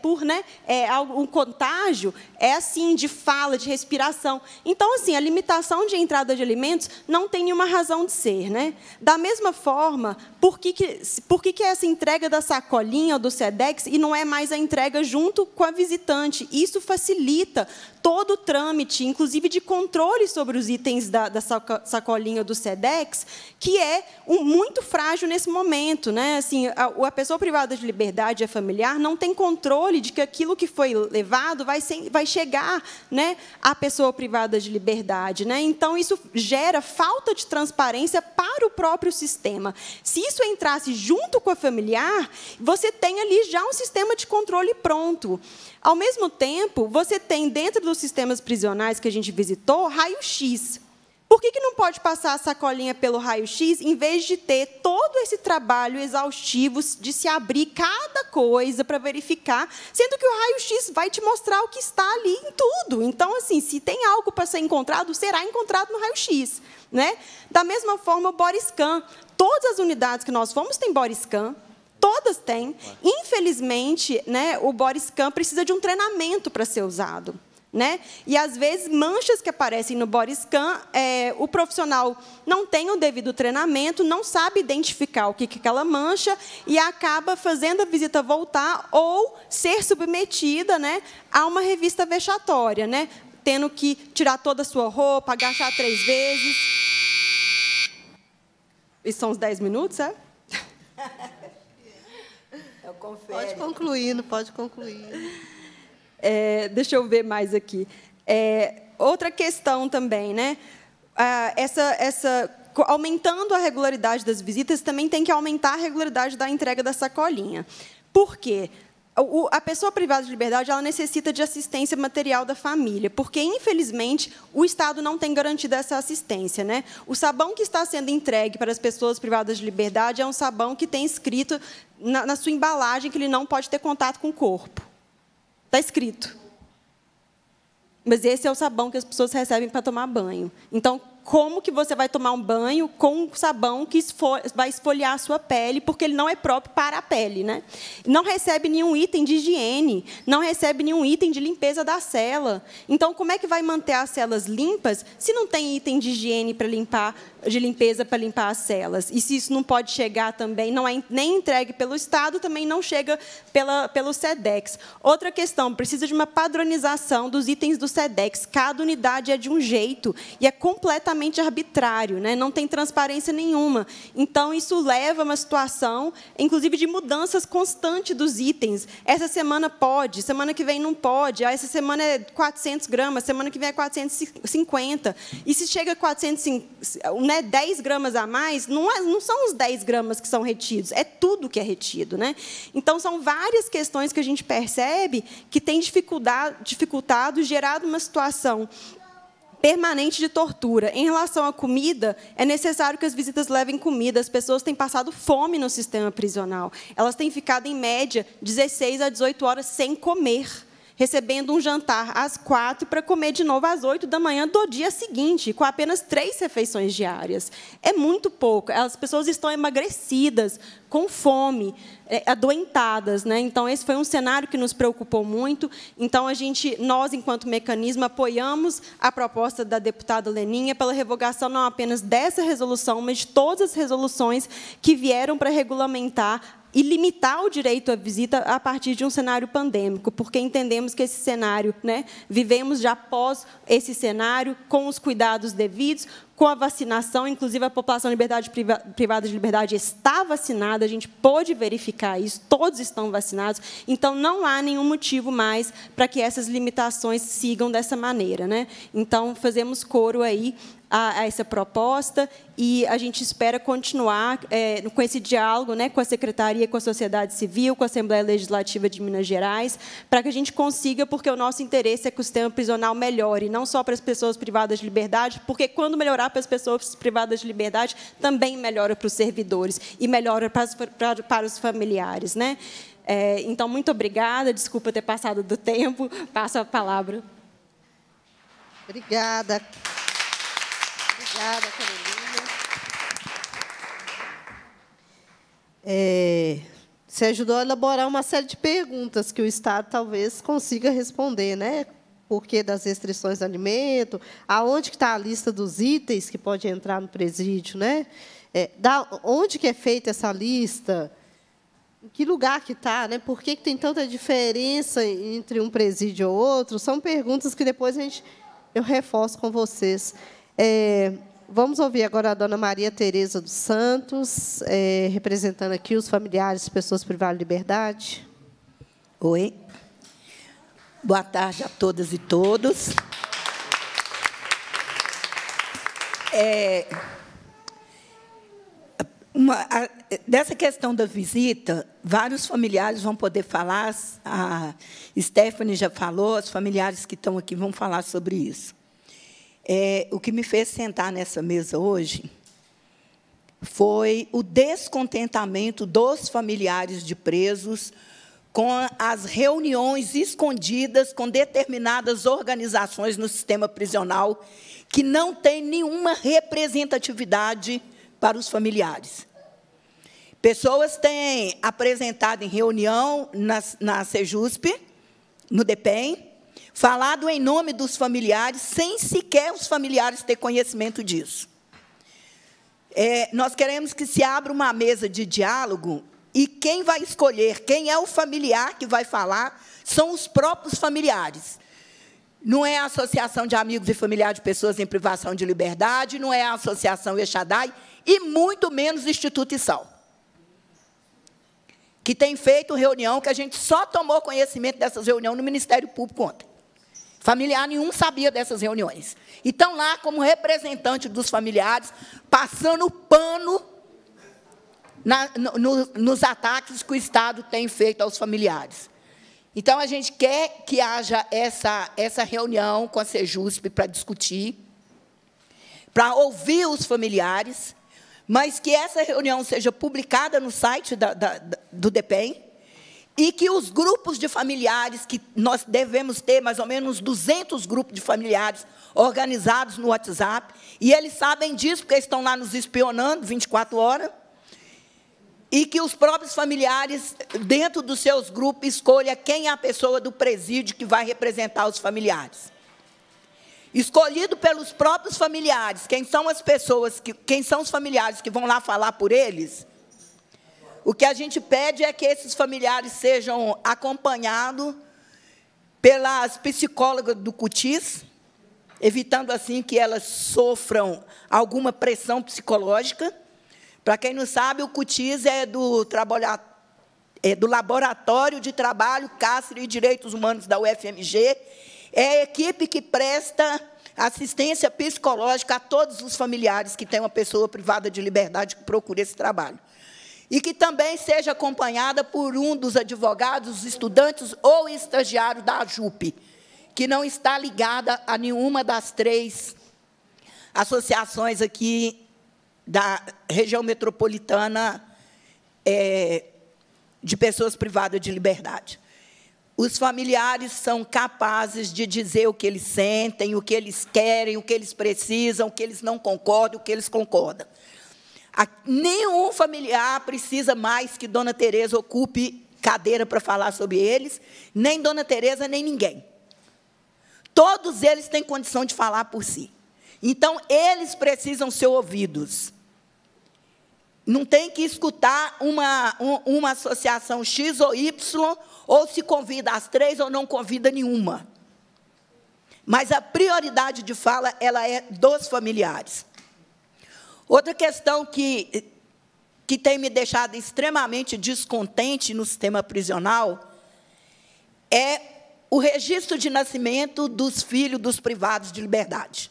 um contágio, assim, de fala, de respiração. Então, assim, a limitação de entrada de alimentos não tem nenhuma razão de ser, né? Da mesma forma, por que essa entrega da sacolinha ou do SEDEX e não é mais a entrega junto com a visitante? Isso facilita todo o trâmite, inclusive de controle sobre os itens da sacolinha do SEDEX, que é muito frágil nesse momento, né? Assim, a pessoa privada de liberdade, a familiar, não tem controle de que aquilo que foi levado vai chegar, né, à pessoa privada de liberdade, né? Então, isso gera falta de transparência para o próprio sistema. Se isso entrasse junto com a familiar, você tem ali já um sistema de controle pronto. Ao mesmo tempo, você tem, dentro dos sistemas prisionais que a gente visitou, raio-x. Por que não pode passar a sacolinha pelo raio-x, em vez de ter todo esse trabalho exaustivo de se abrir cada coisa para verificar, sendo que o raio-x vai te mostrar o que está ali em tudo. Então, assim, se tem algo para ser encontrado, será encontrado no raio-x, né? Da mesma forma, o body scan. Todas as unidades que nós fomos têm body scan. Todas têm. Infelizmente, né, o body scan precisa de um treinamento para ser usado, né? E, às vezes, manchas que aparecem no body scan, o profissional não tem o devido treinamento, não sabe identificar o que é aquela mancha e acaba fazendo a visita voltar ou ser submetida, né, a uma revista vexatória, né, tendo que tirar toda a sua roupa, agachar 3 vezes. E são os 10 minutos, é? Pode concluir, não pode concluir. Deixa eu ver mais aqui. Outra questão também, né? Aumentando a regularidade das visitas, também tem que aumentar a regularidade da entrega da sacolinha. Por quê? A pessoa privada de liberdade, ela necessita de assistência material da família, porque, infelizmente, o Estado não tem garantido essa assistência, né? O sabão que está sendo entregue para as pessoas privadas de liberdade é um sabão que tem escrito na sua embalagem que ele não pode ter contato com o corpo. Está escrito. Mas esse é o sabão que as pessoas recebem para tomar banho. Então, como que você vai tomar um banho com um sabão que vai esfoliar a sua pele, porque ele não é próprio para a pele, né? Não recebe nenhum item de higiene, não recebe nenhum item de limpeza da cela. Então, como é que vai manter as celas limpas se não tem item de higiene para limpar, de limpeza para limpar as celas? E se isso não pode chegar também, não é nem entregue pelo Estado, também não chega pelo SEDEX. Outra questão, precisa de uma padronização dos itens do SEDEX. Cada unidade é de um jeito e é completamente arbitrário, né? Não tem transparência nenhuma. Então, isso leva a uma situação, inclusive, de mudanças constantes dos itens. Essa semana pode, semana que vem não pode, essa semana é 400 gramas, semana que vem é 450. E se chega a 10 gramas a mais, não são os 10 gramas que são retidos, é tudo que é retido, né? Então, são várias questões que a gente percebe que tem dificultado, gerado uma situação permanente de tortura. Em relação à comida, é necessário que as visitas levem comida. As pessoas têm passado fome no sistema prisional. Elas têm ficado, em média, 16 a 18 horas sem comer, recebendo um jantar às 4 para comer de novo às 8 da manhã do dia seguinte, com apenas 3 refeições diárias. É muito pouco. As pessoas estão emagrecidas, com fome, adoentadas, né? Então, esse foi um cenário que nos preocupou muito. Então, nós, enquanto mecanismo, apoiamos a proposta da deputada Leninha pela revogação não apenas dessa resolução, mas de todas as resoluções que vieram para regulamentar e limitar o direito à visita a partir de um cenário pandêmico, porque entendemos que esse cenário, né, vivemos já após esse cenário, com os cuidados devidos, com a vacinação, inclusive a população privada de liberdade está vacinada, a gente pôde verificar isso, todos estão vacinados, então não há nenhum motivo mais para que essas limitações sigam dessa maneira, né? Então, fazemos coro aí a essa proposta e a gente espera continuar com esse diálogo, né, com a Secretaria, com a sociedade civil, com a Assembleia Legislativa de Minas Gerais, para que a gente consiga, porque o nosso interesse é que o sistema prisional melhore, não só para as pessoas privadas de liberdade, porque quando melhorar para as pessoas privadas de liberdade, também melhora para os servidores e melhora para os familiares, né? Então, muito obrigada, desculpa ter passado do tempo, passo a palavra. Obrigada. Obrigada, Carolina. Você ajudou a elaborar uma série de perguntas que o Estado talvez consiga responder, né? Por que das restrições de alimento? Aonde que está a lista dos itens que pode entrar no presídio, né? Onde que é feita essa lista? que lugar que está, né? Por que tem tanta diferença entre um presídio ou outro? São perguntas que depois eu reforço com vocês. Vamos ouvir agora a dona Maria Tereza dos Santos, representando aqui os familiares de pessoas privadas de liberdade. Oi. Boa tarde a todas e todos. Dessa questão da visita, vários familiares vão poder falar. A Stephanie já falou, os familiares que estão aqui vão falar sobre isso. O que me fez sentar nessa mesa hoje foi o descontentamento dos familiares de presos com as reuniões escondidas com determinadas organizações no sistema prisional que não têm nenhuma representatividade para os familiares. Pessoas têm apresentado em reunião na Sejusp, no DEPEN, falado em nome dos familiares, sem sequer os familiares ter conhecimento disso. Nós queremos que se abra uma mesa de diálogo e quem vai escolher quem é o familiar que vai falar são os próprios familiares. Não é a Associação de Amigos e Familiares de Pessoas em Privação de Liberdade, não é a Associação Exadai e muito menos o Instituto Issal, que tem feito reunião que a gente só tomou conhecimento dessas reuniões no Ministério Público ontem. Familiar nenhum sabia dessas reuniões. E estão lá como representante dos familiares, passando pano nos ataques que o Estado tem feito aos familiares. Então, a gente quer que haja essa reunião com a Sejusp para discutir, para ouvir os familiares, mas que essa reunião seja publicada no site do DEPEN, e que os grupos de familiares, que nós devemos ter mais ou menos 200 grupos de familiares organizados no WhatsApp, e eles sabem disso, porque estão lá nos espionando 24 horas, e que os próprios familiares, dentro dos seus grupos, escolham quem é a pessoa do presídio que vai representar os familiares. Escolhido pelos próprios familiares, quem são os familiares que vão lá falar por eles, o que a gente pede é que esses familiares sejam acompanhados pelas psicólogas do CUTIS, evitando, assim, que elas sofram alguma pressão psicológica. Para quem não sabe, o CUTIS é do Laboratório de Trabalho, Cárcere e Direitos Humanos da UFMG. É a equipe que presta assistência psicológica a todos os familiares que têm uma pessoa privada de liberdade que procura esse trabalho. E que também seja acompanhada por um dos advogados, estudantes ou estagiários da AJUP, que não está ligada a nenhuma das 3 associações aqui da região metropolitana de pessoas privadas de liberdade. Os familiares são capazes de dizer o que eles sentem, o que eles querem, o que eles precisam, o que eles não concordam, o que eles concordam. Nenhum familiar precisa mais que Dona Tereza ocupe cadeira para falar sobre eles, nem Dona Tereza, nem ninguém. Todos eles têm condição de falar por si. Então, eles precisam ser ouvidos. Não tem que escutar uma associação X ou Y, ou se convida as 3 ou não convida nenhuma. Mas a prioridade de fala ela é dos familiares. Outra questão que tem me deixado extremamente descontente no sistema prisional é o registro de nascimento dos filhos dos privados de liberdade.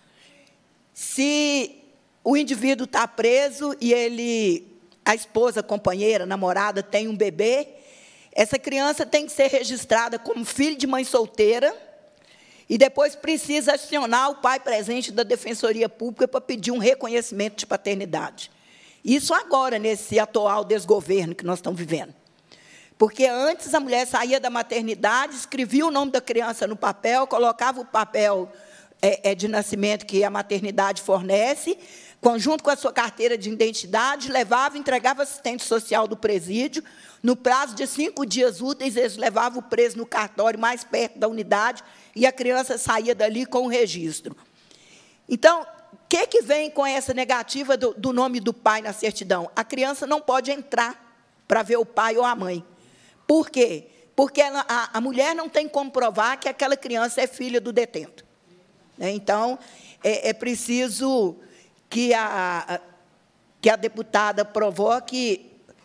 Se o indivíduo está preso e a esposa, a companheira, a namorada, tem um bebê, essa criança tem que ser registrada como filho de mãe solteira e depois precisa acionar o pai presente da Defensoria Pública para pedir um reconhecimento de paternidade. Isso agora, nesse atual desgoverno que nós estamos vivendo. Porque antes a mulher saía da maternidade, escrevia o nome da criança no papel, colocava o papel de nascimento que a maternidade fornece, junto com a sua carteira de identidade, levava e entregava assistente social do presídio. No prazo de 5 dias úteis, eles levavam o preso no cartório mais perto da unidade e a criança saía dali com o registro. Então, o que vem com essa negativa do nome do pai na certidão? A criança não pode entrar para ver o pai ou a mãe. Por quê? Porque a mulher não tem como provar que aquela criança é filha do detento. Então, é preciso que a deputada provoque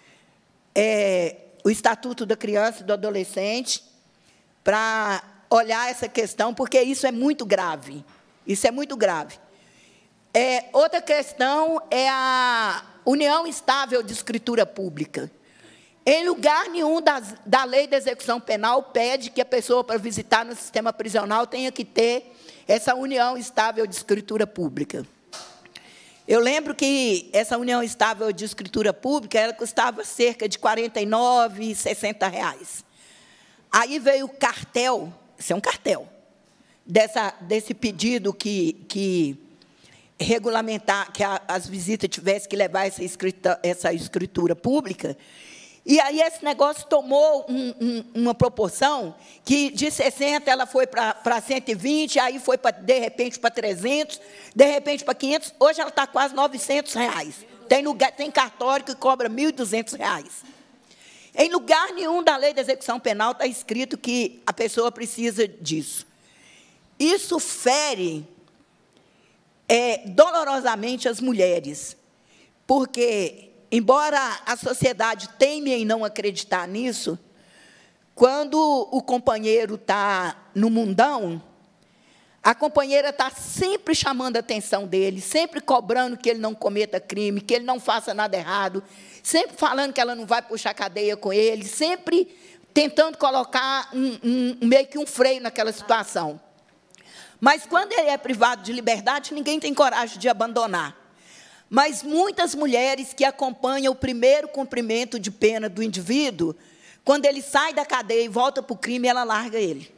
o Estatuto da Criança e do Adolescente para olhar essa questão, porque isso é muito grave. Isso é muito grave. Outra questão é a união estável de escritura pública. Em lugar nenhum da lei da execução penal pede que a pessoa, para visitar no sistema prisional, tenha que ter essa união estável de escritura pública. Eu lembro que essa união estável de escritura pública ela custava cerca de R$ 49, R$ 60. Aí veio o cartel, isso é um cartel, desse pedido que regulamentar, que as visitas tivessem que levar essa escritura pública. E aí esse negócio tomou uma proporção que de 60 ela foi para 120, aí foi, de repente, para 300, de repente para 500, hoje ela está quase R$ 900. Tem cartório que cobra R$ 1.200. Em lugar nenhum da lei da execução penal está escrito que a pessoa precisa disso. Isso fere dolorosamente as mulheres, porque, embora a sociedade teime em não acreditar nisso, quando o companheiro está no mundão, a companheira está sempre chamando a atenção dele, sempre cobrando que ele não cometa crime, que ele não faça nada errado, sempre falando que ela não vai puxar cadeia com ele, sempre tentando colocar meio que um freio naquela situação. Mas, quando ele é privado de liberdade, ninguém tem coragem de abandonar. Mas muitas mulheres que acompanham o primeiro cumprimento de pena do indivíduo, quando ele sai da cadeia e volta para o crime, ela larga ele.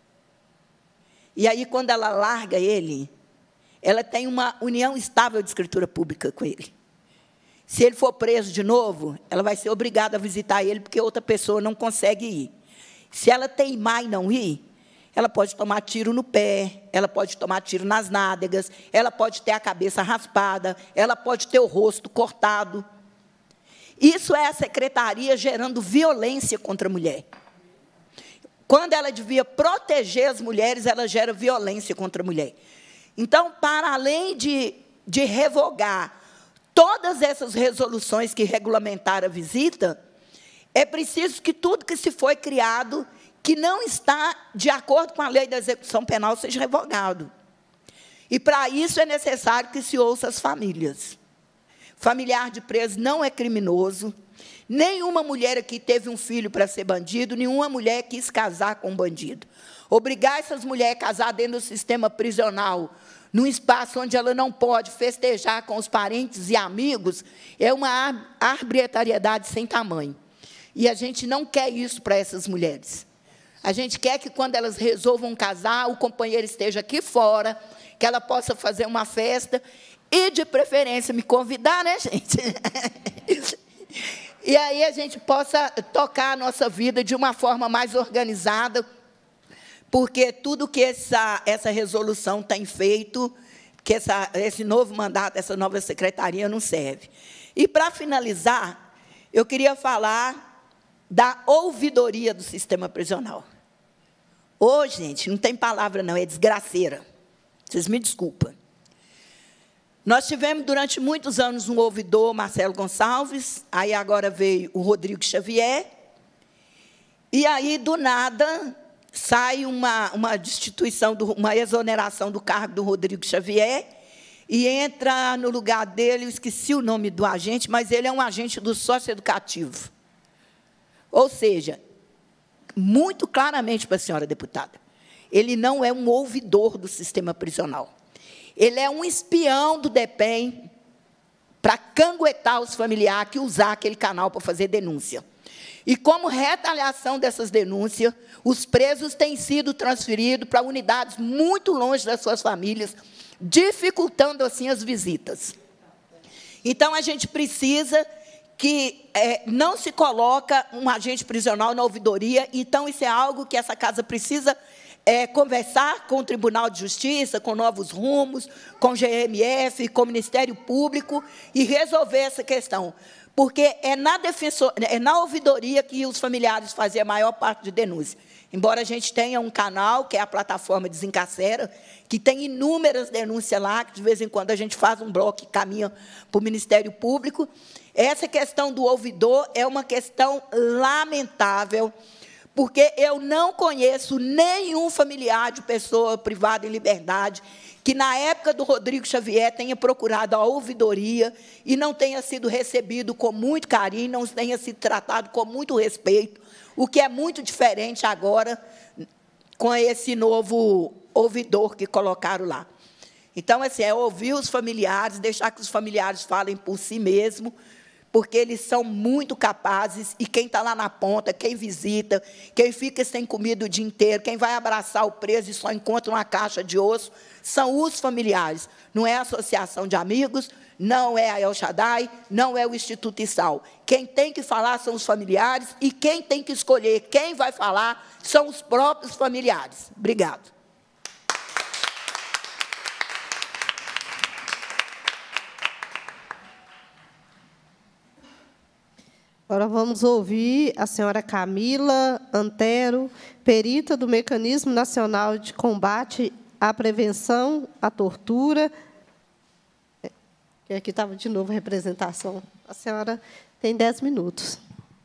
E aí, quando ela larga ele, ela tem uma união estável de escritura pública com ele. Se ele for preso de novo, ela vai ser obrigada a visitar ele, porque outra pessoa não consegue ir. Se ela teimar e não ir, ela pode tomar tiro no pé, ela pode tomar tiro nas nádegas, ela pode ter a cabeça raspada, ela pode ter o rosto cortado. Isso é a secretaria gerando violência contra a mulher. Quando ela devia proteger as mulheres, ela gera violência contra a mulher. Então, para além de revogar todas essas resoluções que regulamentaram a visita, é preciso que tudo que se foi criado que não está de acordo com a lei da execução penal seja revogado. E, para isso, é necessário que se ouça as famílias. Familiar de preso não é criminoso. Nenhuma mulher aqui teve um filho para ser bandido, nenhuma mulher quis casar com um bandido. Obrigar essas mulheres a casar dentro do sistema prisional, num espaço onde ela não pode festejar com os parentes e amigos, é uma arbitrariedade sem tamanho. E a gente não quer isso para essas mulheres. A gente quer que, quando elas resolvam casar, o companheiro esteja aqui fora, que ela possa fazer uma festa e, de preferência, me convidar, né, gente? E aí a gente possa tocar a nossa vida de uma forma mais organizada, porque tudo que essa resolução tem feito, que esse novo mandato, essa nova secretaria não serve. E, para finalizar, eu queria falar da ouvidoria do sistema prisional. Hoje, gente, não tem palavra não, é desgraceira. Vocês me desculpam. Nós tivemos, durante muitos anos, um ouvidor, Marcelo Gonçalves, aí agora veio o Rodrigo Xavier, e aí, do nada, sai uma destituição, uma exoneração do cargo do Rodrigo Xavier, e entra no lugar dele, eu esqueci o nome do agente, mas ele é um agente do socioeducativo. Ou seja, muito claramente para a senhora deputada, ele não é um ouvidor do sistema prisional. Ele é um espião do DEPEN para canguetar os familiares que usar aquele canal para fazer denúncia. E, como retaliação dessas denúncias, os presos têm sido transferidos para unidades muito longe das suas famílias, dificultando, assim, as visitas. Então, a gente precisa que não se coloca um agente prisional na ouvidoria, então isso é algo que essa casa precisa conversar com o Tribunal de Justiça, com Novos Rumos, com o GMF, com o Ministério Público, e resolver essa questão, porque é na ouvidoria que os familiares fazem a maior parte de denúncia. Embora a gente tenha um canal, que é a plataforma Desencacera, que tem inúmeras denúncias lá, que de vez em quando a gente faz um bloco e caminha para o Ministério Público. Essa questão do ouvidor é uma questão lamentável, porque eu não conheço nenhum familiar de pessoa privada em liberdade que, na época do Rodrigo Xavier, tenha procurado a ouvidoria e não tenha sido recebido com muito carinho, não tenha sido tratado com muito respeito, o que é muito diferente agora com esse novo ouvidor que colocaram lá. Então, assim, é ouvir os familiares, deixar que os familiares falem por si mesmos, porque eles são muito capazes, e quem está lá na ponta, quem visita, quem fica sem comida o dia inteiro, quem vai abraçar o preso e só encontra uma caixa de osso, são os familiares. Não é a associação de amigos, não é a El Shaddai, não é o Instituto Issal. Quem tem que falar são os familiares, e quem tem que escolher quem vai falar são os próprios familiares. Obrigado. Agora vamos ouvir a senhora Camila Antero, perita do Mecanismo Nacional de Combate à Prevenção à Tortura. Aqui estava de novo a representação. A senhora tem 10 minutos.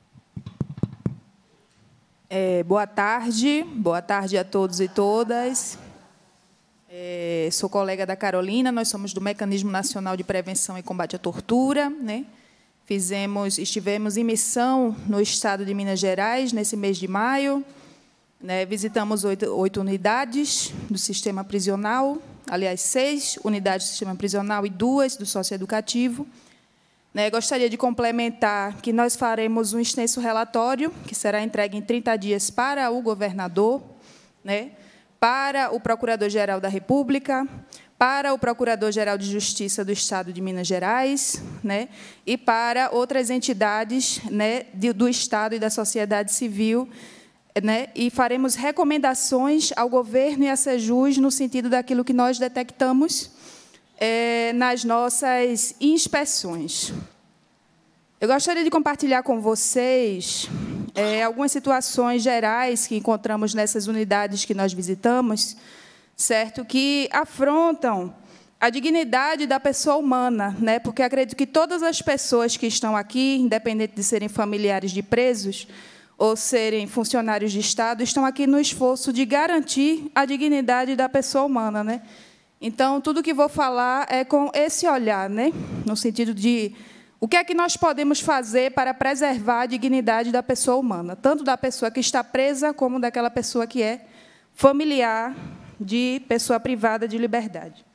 Boa tarde a todos e todas. Sou colega da Carolina, nós somos do Mecanismo Nacional de Prevenção e Combate à Tortura, né? Estivemos em missão no estado de Minas Gerais, nesse mês de maio, né? Visitamos 8 unidades do sistema prisional, aliás, 6 unidades do sistema prisional e 2 do socioeducativo. Né? Gostaria de complementar que nós faremos um extenso relatório, que será entregue em 30 dias para o governador, né? Para o Procurador-Geral da República, para o Procurador-Geral de Justiça do Estado de Minas Gerais, né, e para outras entidades, né, do Estado e da sociedade civil, né, e faremos recomendações ao governo e à Sejus no sentido daquilo que nós detectamos nas nossas inspeções. Eu gostaria de compartilhar com vocês algumas situações gerais que encontramos nessas unidades que nós visitamos, certo? Que afrontam a dignidade da pessoa humana, né? Porque acredito que todas as pessoas que estão aqui, independente de serem familiares de presos ou serem funcionários de Estado, estão aqui no esforço de garantir a dignidade da pessoa humana, né? Então, tudo que vou falar é com esse olhar, né? No sentido de o que é que nós podemos fazer para preservar a dignidade da pessoa humana, tanto da pessoa que está presa como daquela pessoa que é familiar de pessoa privada de liberdade.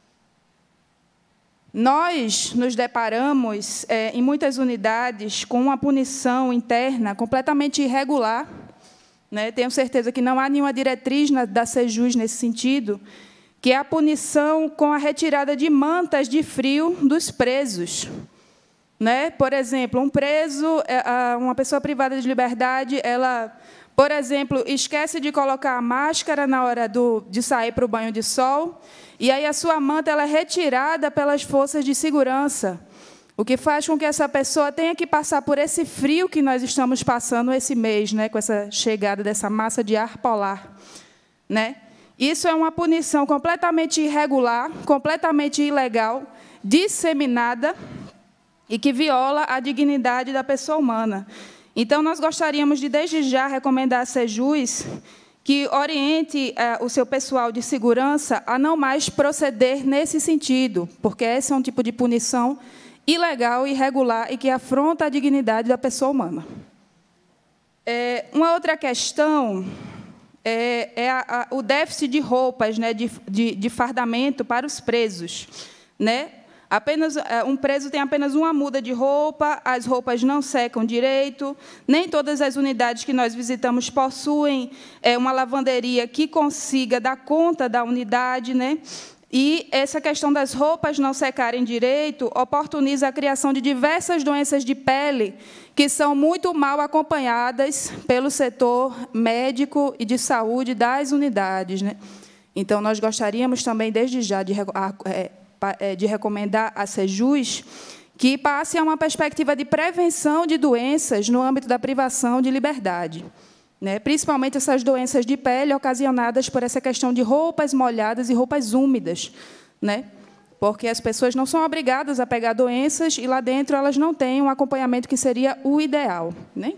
Nós nos deparamos, em muitas unidades, com uma punição interna completamente irregular, né? Tenho certeza que não há nenhuma diretriz da Sejus nesse sentido, que é a punição com a retirada de mantas de frio dos presos. Né? Por exemplo, um preso, uma pessoa privada de liberdade, ela, por exemplo, esquece de colocar a máscara na hora de sair para o banho de sol, e aí a sua manta ela é retirada pelas forças de segurança, o que faz com que essa pessoa tenha que passar por esse frio que nós estamos passando esse mês, né, com essa chegada dessa massa de ar polar. Né? Isso é uma punição completamente irregular, completamente ilegal, disseminada, e que viola a dignidade da pessoa humana. Então, nós gostaríamos de, desde já, recomendar à Sejus que oriente o seu pessoal de segurança a não mais proceder nesse sentido, porque esse é um tipo de punição ilegal, irregular e que afronta a dignidade da pessoa humana. Uma outra questão o déficit de roupas, né, de fardamento para os presos. Né? Um preso tem apenas uma muda de roupa, as roupas não secam direito, nem todas as unidades que nós visitamos possuem uma lavanderia que consiga dar conta da unidade, né? E essa questão das roupas não secarem direito oportuniza a criação de diversas doenças de pele que são muito mal acompanhadas pelo setor médico e de saúde das unidades, né? Então, nós gostaríamos também, desde já, de recomendar à Sejus que passe a uma perspectiva de prevenção de doenças no âmbito da privação de liberdade, né? Principalmente essas doenças de pele ocasionadas por essa questão de roupas molhadas e roupas úmidas, né? Porque as pessoas não são obrigadas a pegar doenças e, lá dentro, elas não têm um acompanhamento que seria o ideal, né?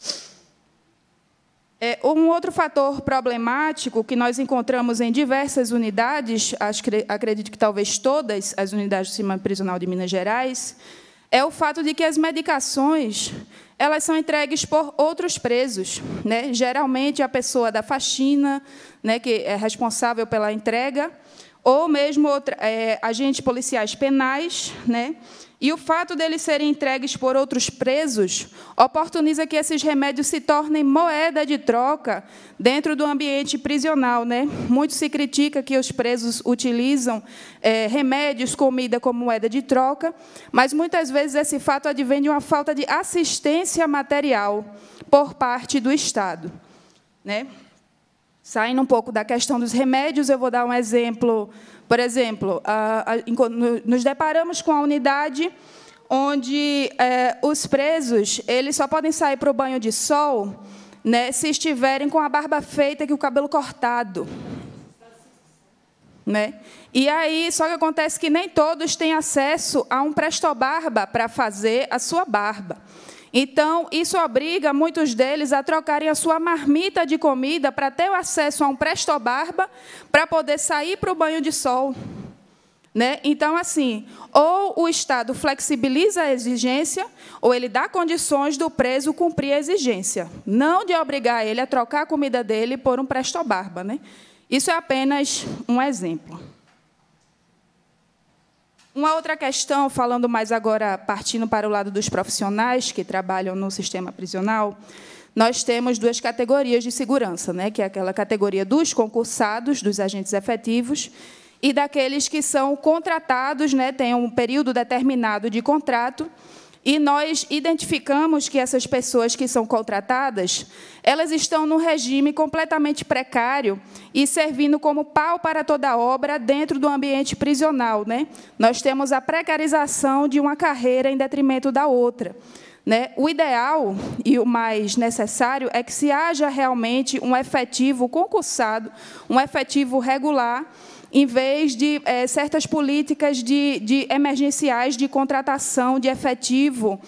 Um outro fator problemático que nós encontramos em diversas unidades, acredito que talvez todas as unidades do sistema prisional de Minas Gerais, é o fato de que as medicações elas são entregues por outros presos, né? Geralmente, a pessoa da faxina, né, que é responsável pela entrega, ou mesmo agentes policiais penais, né? E o fato deles serem entregues por outros presos oportuniza que esses remédios se tornem moeda de troca dentro do ambiente prisional, né? Muito se critica que os presos utilizam remédios, comida como moeda de troca, mas muitas vezes esse fato advém de uma falta de assistência material por parte do Estado, né? Saindo um pouco da questão dos remédios, eu vou dar um exemplo. Por exemplo, nos deparamos com a unidade onde os presos eles só podem sair para o banho de sol, né, se estiverem com a barba feita e o cabelo cortado, né? E aí, só que acontece que nem todos têm acesso a um presto-barba para fazer a sua barba. Então, isso obriga muitos deles a trocarem a sua marmita de comida para ter o acesso a um presto-barba para poder sair para o banho de sol, né? Então, assim, ou o Estado flexibiliza a exigência, ou ele dá condições do preso cumprir a exigência, não de obrigar ele a trocar a comida dele por um presto-barba, né? Isso é apenas um exemplo. Uma outra questão, falando mais agora, partindo para o lado dos profissionais que trabalham no sistema prisional, nós temos duas categorias de segurança, né, que é aquela categoria dos concursados, dos agentes efetivos, e daqueles que são contratados, né, têm um período determinado de contrato, e nós identificamos que essas pessoas que são contratadas, elas estão num regime completamente precário e servindo como pau para toda obra dentro do ambiente prisional, né? Nós temos a precarização de uma carreira em detrimento da outra, né? O ideal e o mais necessário é que se haja realmente um efetivo concursado, um efetivo regular, em vez de certas políticas de emergenciais de contratação de efetivo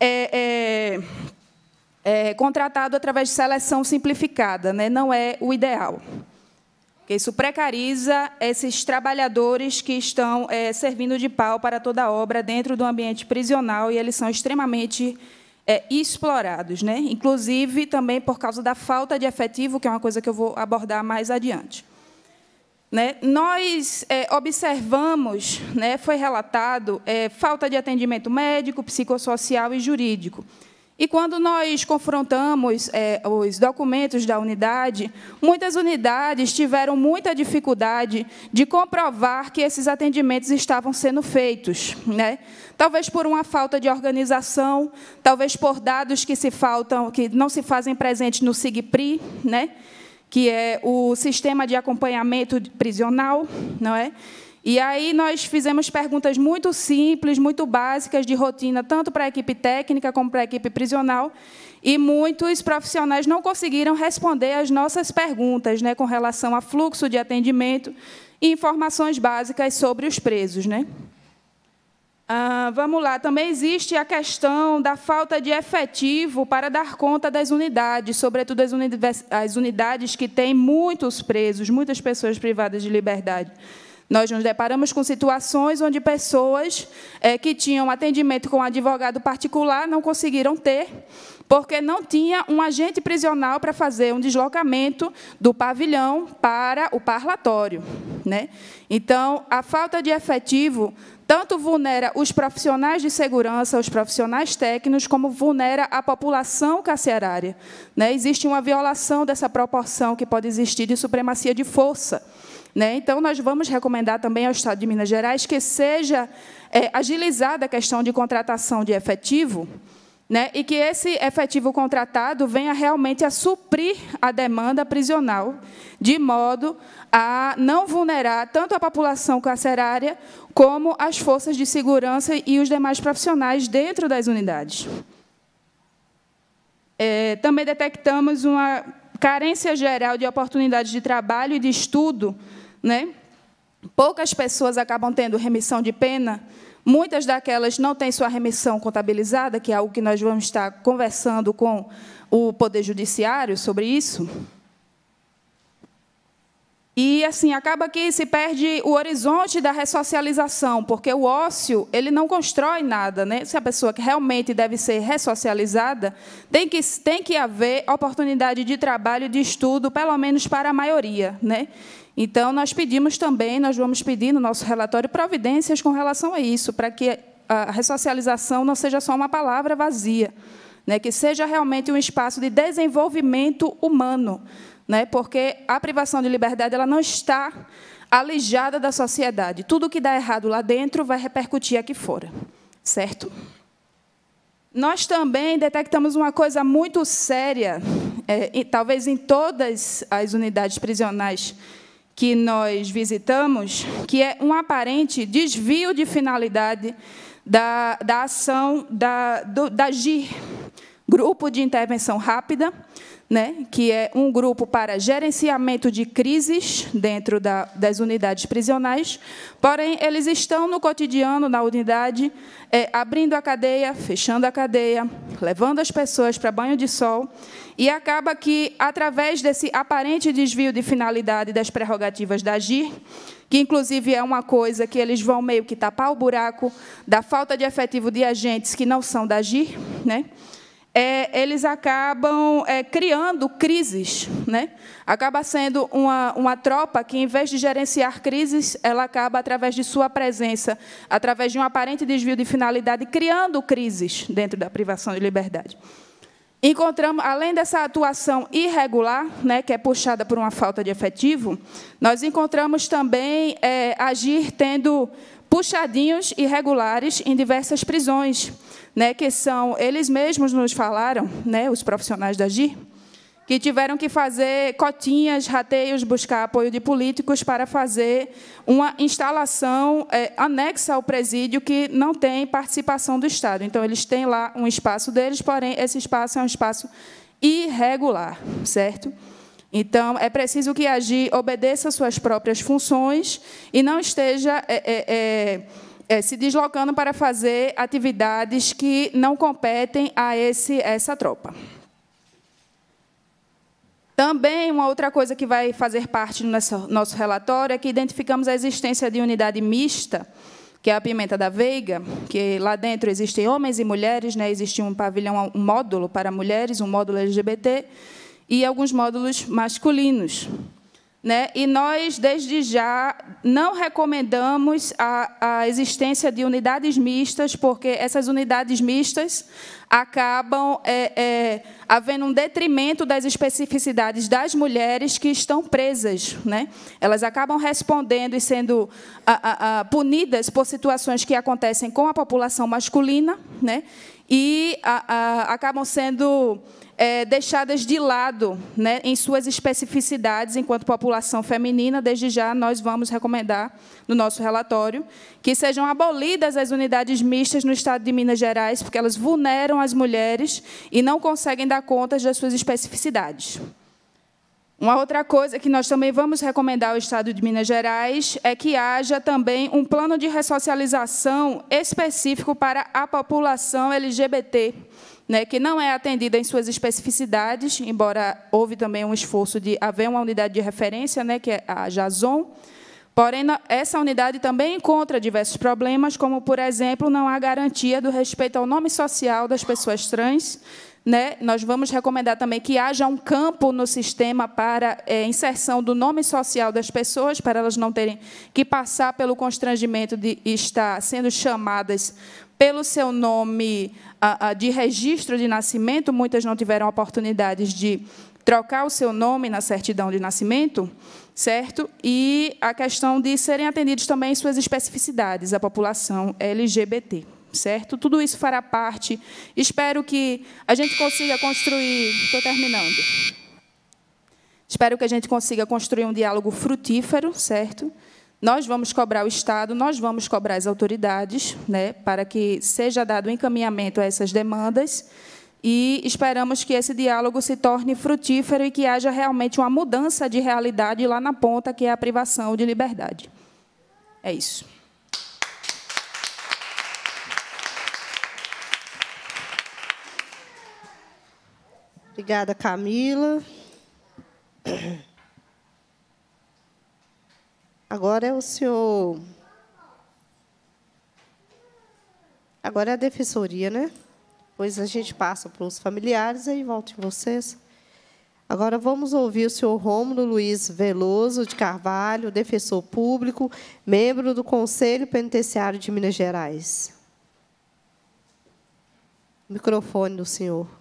contratado através de seleção simplificada, né? Não é o ideal. Isso precariza esses trabalhadores que estão servindo de pau para toda a obra dentro do ambiente prisional e eles são extremamente explorados, né? Inclusive também por causa da falta de efetivo, que é uma coisa que eu vou abordar mais adiante. Né? Nós observamos, né, foi relatado, falta de atendimento médico, psicossocial e jurídico. E, quando nós confrontamos os documentos da unidade, muitas unidades tiveram muita dificuldade de comprovar que esses atendimentos estavam sendo feitos, né? Talvez por uma falta de organização, talvez por dados que não se fazem presentes no SIGPRI, né? Que é o sistema de acompanhamento prisional, não é? E aí nós fizemos perguntas muito simples, muito básicas de rotina, tanto para a equipe técnica como para a equipe prisional, e muitos profissionais não conseguiram responder às nossas perguntas, né, com relação a fluxo de atendimento e informações básicas sobre os presos, né? Vamos lá, também existe a questão da falta de efetivo para dar conta das unidades, sobretudo as unidades que têm muitos presos, muitas pessoas privadas de liberdade. Nós nos deparamos com situações onde pessoas que tinham atendimento com advogado particular não conseguiram ter, porque não tinha um agente prisional para fazer um deslocamento do pavilhão para o parlatório, né? Então, a falta de efetivo tanto vulnera os profissionais de segurança, os profissionais técnicos, como vulnera a população carcerária, né? Existe uma violação dessa proporção que pode existir de supremacia de força, né? Então, nós vamos recomendar também ao Estado de Minas Gerais que seja agilizada a questão de contratação de efetivo, né, e que esse efetivo contratado venha realmente a suprir a demanda prisional, de modo a não vulnerar tanto a população carcerária como as forças de segurança e os demais profissionais dentro das unidades. Também detectamos uma carência geral de oportunidades de trabalho e de estudo, né? Poucas pessoas acabam tendo remissão de pena. Muitas daquelas não têm sua remissão contabilizada, que é algo que nós vamos estar conversando com o Poder Judiciário sobre isso. E, assim, acaba que se perde o horizonte da ressocialização, porque o ócio ele não constrói nada, né? Se a pessoa que realmente deve ser ressocializada, tem que haver oportunidade de trabalho e de estudo, pelo menos para a maioria, né? Então, nós pedimos também, nós vamos pedir no nosso relatório providências com relação a isso, para que a ressocialização não seja só uma palavra vazia, né, que seja realmente um espaço de desenvolvimento humano, né, porque a privação de liberdade ela não está alijada da sociedade. Tudo que dá errado lá dentro vai repercutir aqui fora, certo? Nós também detectamos uma coisa muito séria, talvez em todas as unidades prisionais que nós visitamos, que é um aparente desvio de finalidade da ação da GIR, Grupo de Intervenção Rápida, né, que é um grupo para gerenciamento de crises dentro das unidades prisionais, porém, eles estão no cotidiano, na unidade, abrindo a cadeia, fechando a cadeia, levando as pessoas para banho de sol, e acaba que, através desse aparente desvio de finalidade das prerrogativas da GIR, que, inclusive, é uma coisa que eles vão meio que tapar o buraco da falta de efetivo de agentes que não são da GIR, né? Eles acabam criando crises, né? Acaba sendo uma tropa que, em vez de gerenciar crises, ela acaba, através de sua presença, através de um aparente desvio de finalidade, criando crises dentro da privação de liberdade. Encontramos, além dessa atuação irregular, né, que é puxada por uma falta de efetivo, nós encontramos também agir tendo puxadinhos irregulares em diversas prisões, né, que são, eles mesmos nos falaram, né, os profissionais da GIR, que tiveram que fazer cotinhas, rateios, buscar apoio de políticos para fazer uma instalação anexa ao presídio que não tem participação do Estado. Então, eles têm lá um espaço deles, porém, esse espaço é um espaço irregular, certo? Então, é preciso que a GIR obedeça às suas próprias funções e não esteja se deslocando para fazer atividades que não competem a essa tropa. Também, uma outra coisa que vai fazer parte do nosso relatório é que identificamos a existência de unidade mista, que é a Pimenta da Veiga, que lá dentro existem homens e mulheres, né? Existe um pavilhão, um módulo para mulheres, um módulo LGBT, e alguns módulos masculinos, né? E nós, desde já, não recomendamos a existência de unidades mistas, porque essas unidades mistas acabam havendo um detrimento das especificidades das mulheres que estão presas, né? Elas acabam respondendo e sendo punidas por situações que acontecem com a população masculina, né? E acabam sendo deixadas de lado, né, em suas especificidades, enquanto população feminina. Desde já, nós vamos recomendar, no nosso relatório, que sejam abolidas as unidades mistas no Estado de Minas Gerais, porque elas vulneram as mulheres e não conseguem dar conta das suas especificidades. Uma outra coisa que nós também vamos recomendar ao Estado de Minas Gerais é que haja também um plano de ressocialização específico para a população LGBT, né, que não é atendida em suas especificidades, embora houve também um esforço de haver uma unidade de referência, né, que é a JASON. Porém, essa unidade também encontra diversos problemas, como, por exemplo, não há garantia do respeito ao nome social das pessoas trans, né? Nós vamos recomendar também que haja um campo no sistema para inserção do nome social das pessoas, para elas não terem que passar pelo constrangimento de estar sendo chamadas pelo seu nome de registro de nascimento. Muitas não tiveram oportunidades de trocar o seu nome na certidão de nascimento, certo? E a questão de serem atendidos também em suas especificidades, a população LGBT. certo? Tudo isso fará parte. Espero que a gente consiga construir... Estou terminando. Espero que a gente consiga construir um diálogo frutífero, certo? Nós vamos cobrar o Estado, nós vamos cobrar as autoridades, né, para que seja dado encaminhamento a essas demandas, e esperamos que esse diálogo se torne frutífero e que haja realmente uma mudança de realidade lá na ponta, que é a privação de liberdade. É isso. Obrigada, Camila. Agora é o senhor... Agora é a defensoria, né? Depois a gente passa para os familiares e aí volta em vocês. Agora vamos ouvir o senhor Rômulo Luiz Veloso de Carvalho, defensor público, membro do Conselho Penitenciário de Minas Gerais. Microfone do senhor.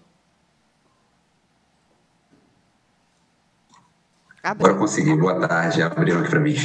Agora consegui. Boa tarde. Abriu aqui para mim.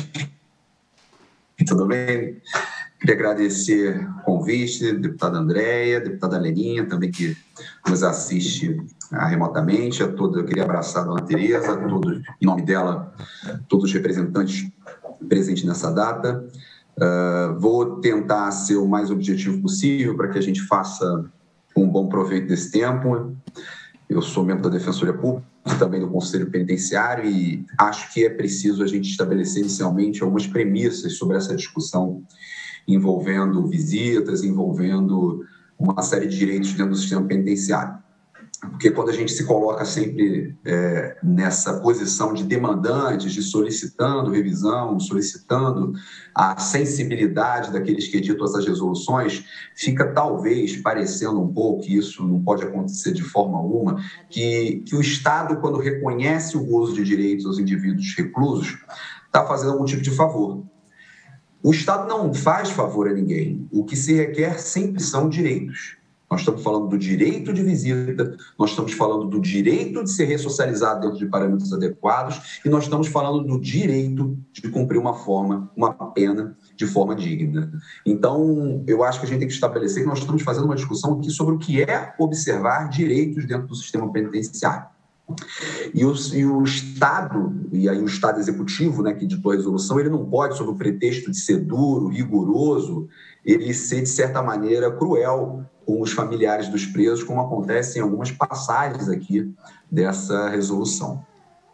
Tudo bem? Queria agradecer o convite, deputada Andréia, deputada Leninha, também que nos assiste remotamente. A todos, eu queria abraçar a dona Tereza, todos, em nome dela, todos os representantes presentes nessa data. Vou tentar ser o mais objetivo possível para que a gente faça um bom proveito desse tempo. Eu sou membro da Defensoria Pública, também do Conselho Penitenciário, e acho que é preciso a gente estabelecer inicialmente algumas premissas sobre essa discussão envolvendo visitas, envolvendo uma série de direitos dentro do sistema penitenciário. Porque quando a gente se coloca sempre nessa posição de demandantes, de solicitando revisão, solicitando a sensibilidade daqueles que editam essas resoluções, fica talvez parecendo um pouco, que isso não pode acontecer de forma alguma, que o Estado, quando reconhece o gozo de direitos aos indivíduos reclusos, está fazendo algum tipo de favor. O Estado não faz favor a ninguém. O que se requer sempre são direitos. Nós estamos falando do direito de visita, nós estamos falando do direito de ser ressocializado dentro de parâmetros adequados e nós estamos falando do direito de cumprir uma pena de forma digna. Então, eu acho que a gente tem que estabelecer que nós estamos fazendo uma discussão aqui sobre o que é observar direitos dentro do sistema penitenciário. E o Estado, e aí o Estado executivo, né, que editou a resolução, ele não pode, sob o pretexto de ser duro, rigoroso, ele ser, de certa maneira, cruel com os familiares dos presos, como acontece em algumas passagens aqui dessa resolução.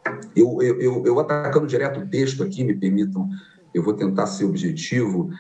Eu atacando direto o texto aqui, me permitam, eu vou tentar ser objetivo.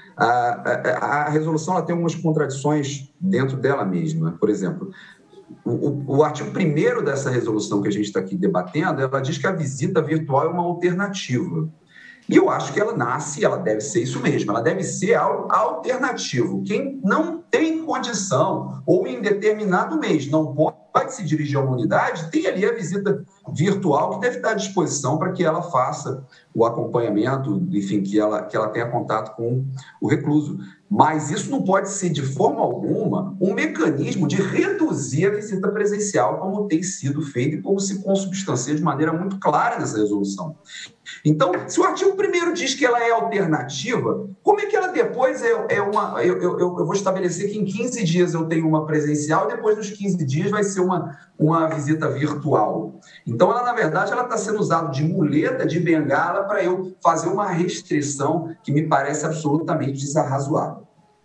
A resolução ela tem algumas contradições dentro dela mesma. Por exemplo, o artigo 1º dessa resolução que a gente está aqui debatendo, ela diz que a visita virtual é uma alternativa. E eu acho que ela deve ser isso mesmo, ela deve ser algo alternativo. Quem não tem condição, ou em determinado mês não pode se dirigir a uma unidade, tem ali a visita virtual que deve estar à disposição para que ela faça o acompanhamento, enfim, que ela tenha contato com o recluso. Mas isso não pode ser, de forma alguma, um mecanismo de reduzir a visita presencial, como tem sido feito e como se consubstancia de maneira muito clara nessa resolução. Então, se o artigo 1º diz que ela é alternativa, como é que ela depois eu vou estabelecer que em 15 dias eu tenho uma presencial e depois dos 15 dias vai ser uma visita virtual? Então, ela, na verdade, ela está sendo usada de muleta, de bengala, para eu fazer uma restrição que me parece absolutamente desarrazoável.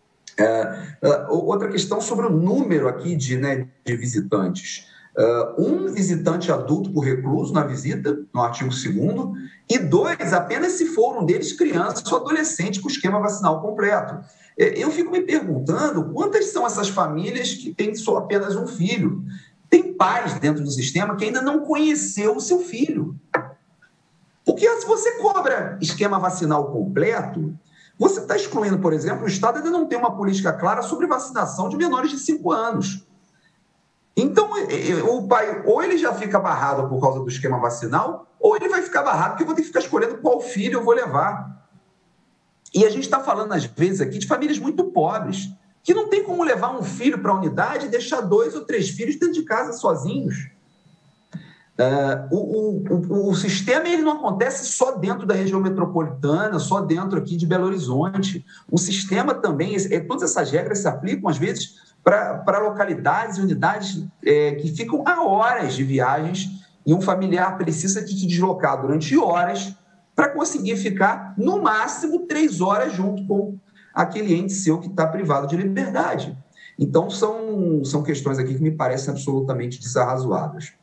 Outra questão sobre o número aqui de visitantes. Um visitante adulto por recluso na visita, no artigo 2º, e 2, apenas se for um deles criança ou adolescente com esquema vacinal completo. Eu fico me perguntando quantas são essas famílias que têm só apenas um filho. Tem pais dentro do sistema que ainda não conheceu o seu filho. Porque se você cobra esquema vacinal completo, você está excluindo, por exemplo, o Estado ainda não tem uma política clara sobre vacinação de menores de 5 anos. Então, o pai, ou ele já fica barrado por causa do esquema vacinal, ou ele vai ficar barrado porque eu vou ter que ficar escolhendo qual filho eu vou levar. E a gente está falando, às vezes, aqui de famílias muito pobres, que não tem como levar um filho para a unidade e deixar 2 ou 3 filhos dentro de casa sozinhos. O sistema ele não acontece só dentro da região metropolitana, só dentro aqui de Belo Horizonte. O sistema também, todas essas regras se aplicam, às vezes, para localidades e unidades que ficam a horas de viagens e um familiar precisa de se deslocar durante horas para conseguir ficar, no máximo, 3 horas junto com aquele ente seu que está privado de liberdade. Então, são questões aqui que me parecem absolutamente desarrazoadas.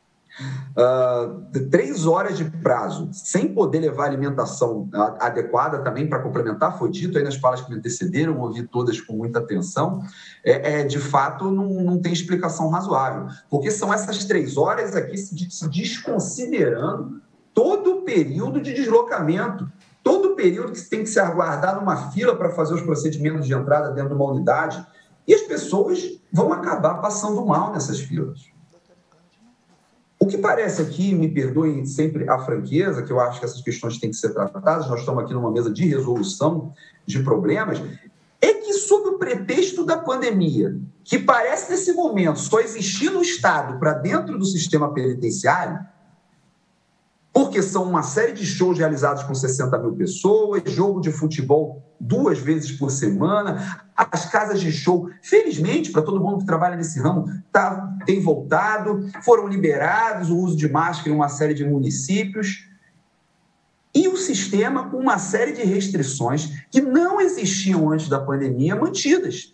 3 horas de prazo, sem poder levar alimentação adequada também, para complementar, foi dito aí nas falas que me antecederam, ouvi todas com muita atenção, de fato não tem explicação razoável, porque são essas 3 horas aqui se desconsiderando todo o período de deslocamento, todo o período que tem que se aguardar numa fila para fazer os procedimentos de entrada dentro de uma unidade, e as pessoas vão acabar passando mal nessas filas. O que parece aqui, me perdoem sempre a franqueza, que eu acho que essas questões têm que ser tratadas, nós estamos aqui numa mesa de resolução de problemas, é que, sob o pretexto da pandemia, que parece nesse momento só existir no Estado para dentro do sistema penitenciário, porque são uma série de shows realizados com 60 mil pessoas, jogo de futebol 2 vezes por semana, as casas de show, felizmente, para todo mundo que trabalha nesse ramo, tem voltado, foram liberados o uso de máscara em uma série de municípios, e o sistema com uma série de restrições que não existiam antes da pandemia, mantidas.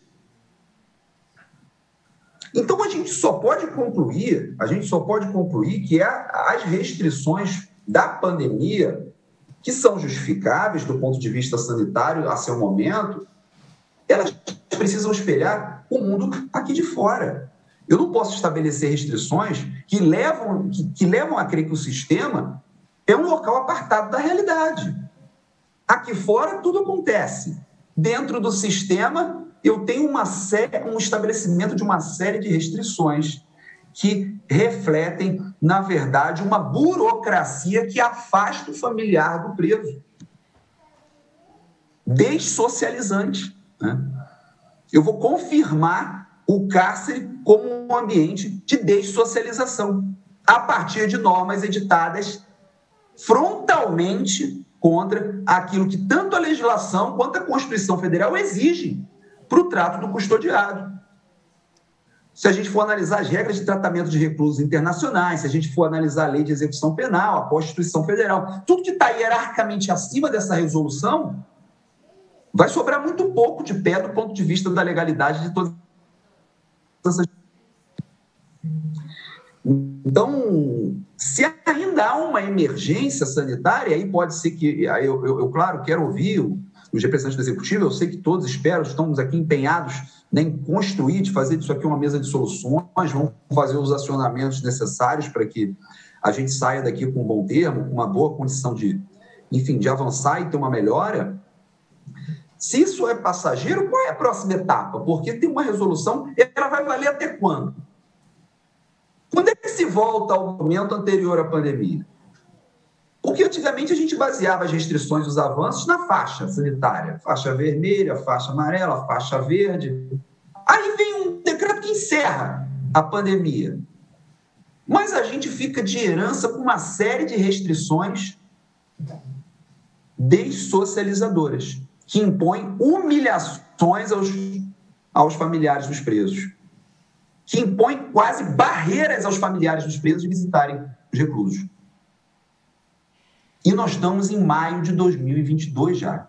Então, a gente só pode concluir que as restrições da pandemia, que são justificáveis do ponto de vista sanitário a seu momento, elas precisam espelhar o mundo aqui de fora. Eu não posso estabelecer restrições que levam a crer que o sistema é um local apartado da realidade. Aqui fora, tudo acontece. Dentro do sistema, eu tenho um estabelecimento de uma série de restrições que refletem, na verdade, uma burocracia que afasta o familiar do preso. Dessocializante. Né? Eu vou confirmar o cárcere como um ambiente de dessocialização, a partir de normas editadas frontalmente contra aquilo que tanto a legislação quanto a Constituição Federal exigem para o trato do custodiado. Se a gente for analisar as regras de tratamento de reclusos internacionais, se a gente for analisar a lei de execução penal, a Constituição Federal, tudo que está hierarquicamente acima dessa resolução, vai sobrar muito pouco de pé do ponto de vista da legalidade de todas essas. Então, se ainda há uma emergência sanitária, aí pode ser que, eu claro, quero ouvir os representantes do Executivo, eu sei que todos estamos aqui empenhados, né, em construir, de fazer disso aqui uma mesa de soluções, vamos fazer os acionamentos necessários para que a gente saia daqui com um bom termo, com uma boa condição de avançar e ter uma melhora. Se isso é passageiro, qual é a próxima etapa? Porque tem uma resolução, ela vai valer até quando? Quando é que se volta ao momento anterior à pandemia? Porque antigamente a gente baseava as restrições e os avanços na faixa sanitária. Faixa vermelha, faixa amarela, faixa verde. Aí vem um decreto que encerra a pandemia. Mas a gente fica de herança com uma série de restrições dessocializadoras, que impõem humilhações aos familiares dos presos, que impõem quase barreiras aos familiares dos presos de visitarem os reclusos. E nós estamos em maio de 2022 já.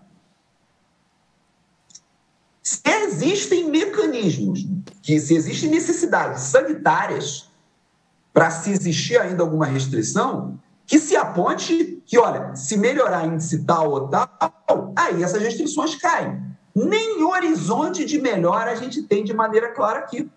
Se existem mecanismos, se existem necessidades sanitárias para se existir ainda alguma restrição, que se aponte que, olha, se melhorar índice tal ou tal, aí essas restrições caem. Nem horizonte de melhora a gente tem de maneira clara aqui.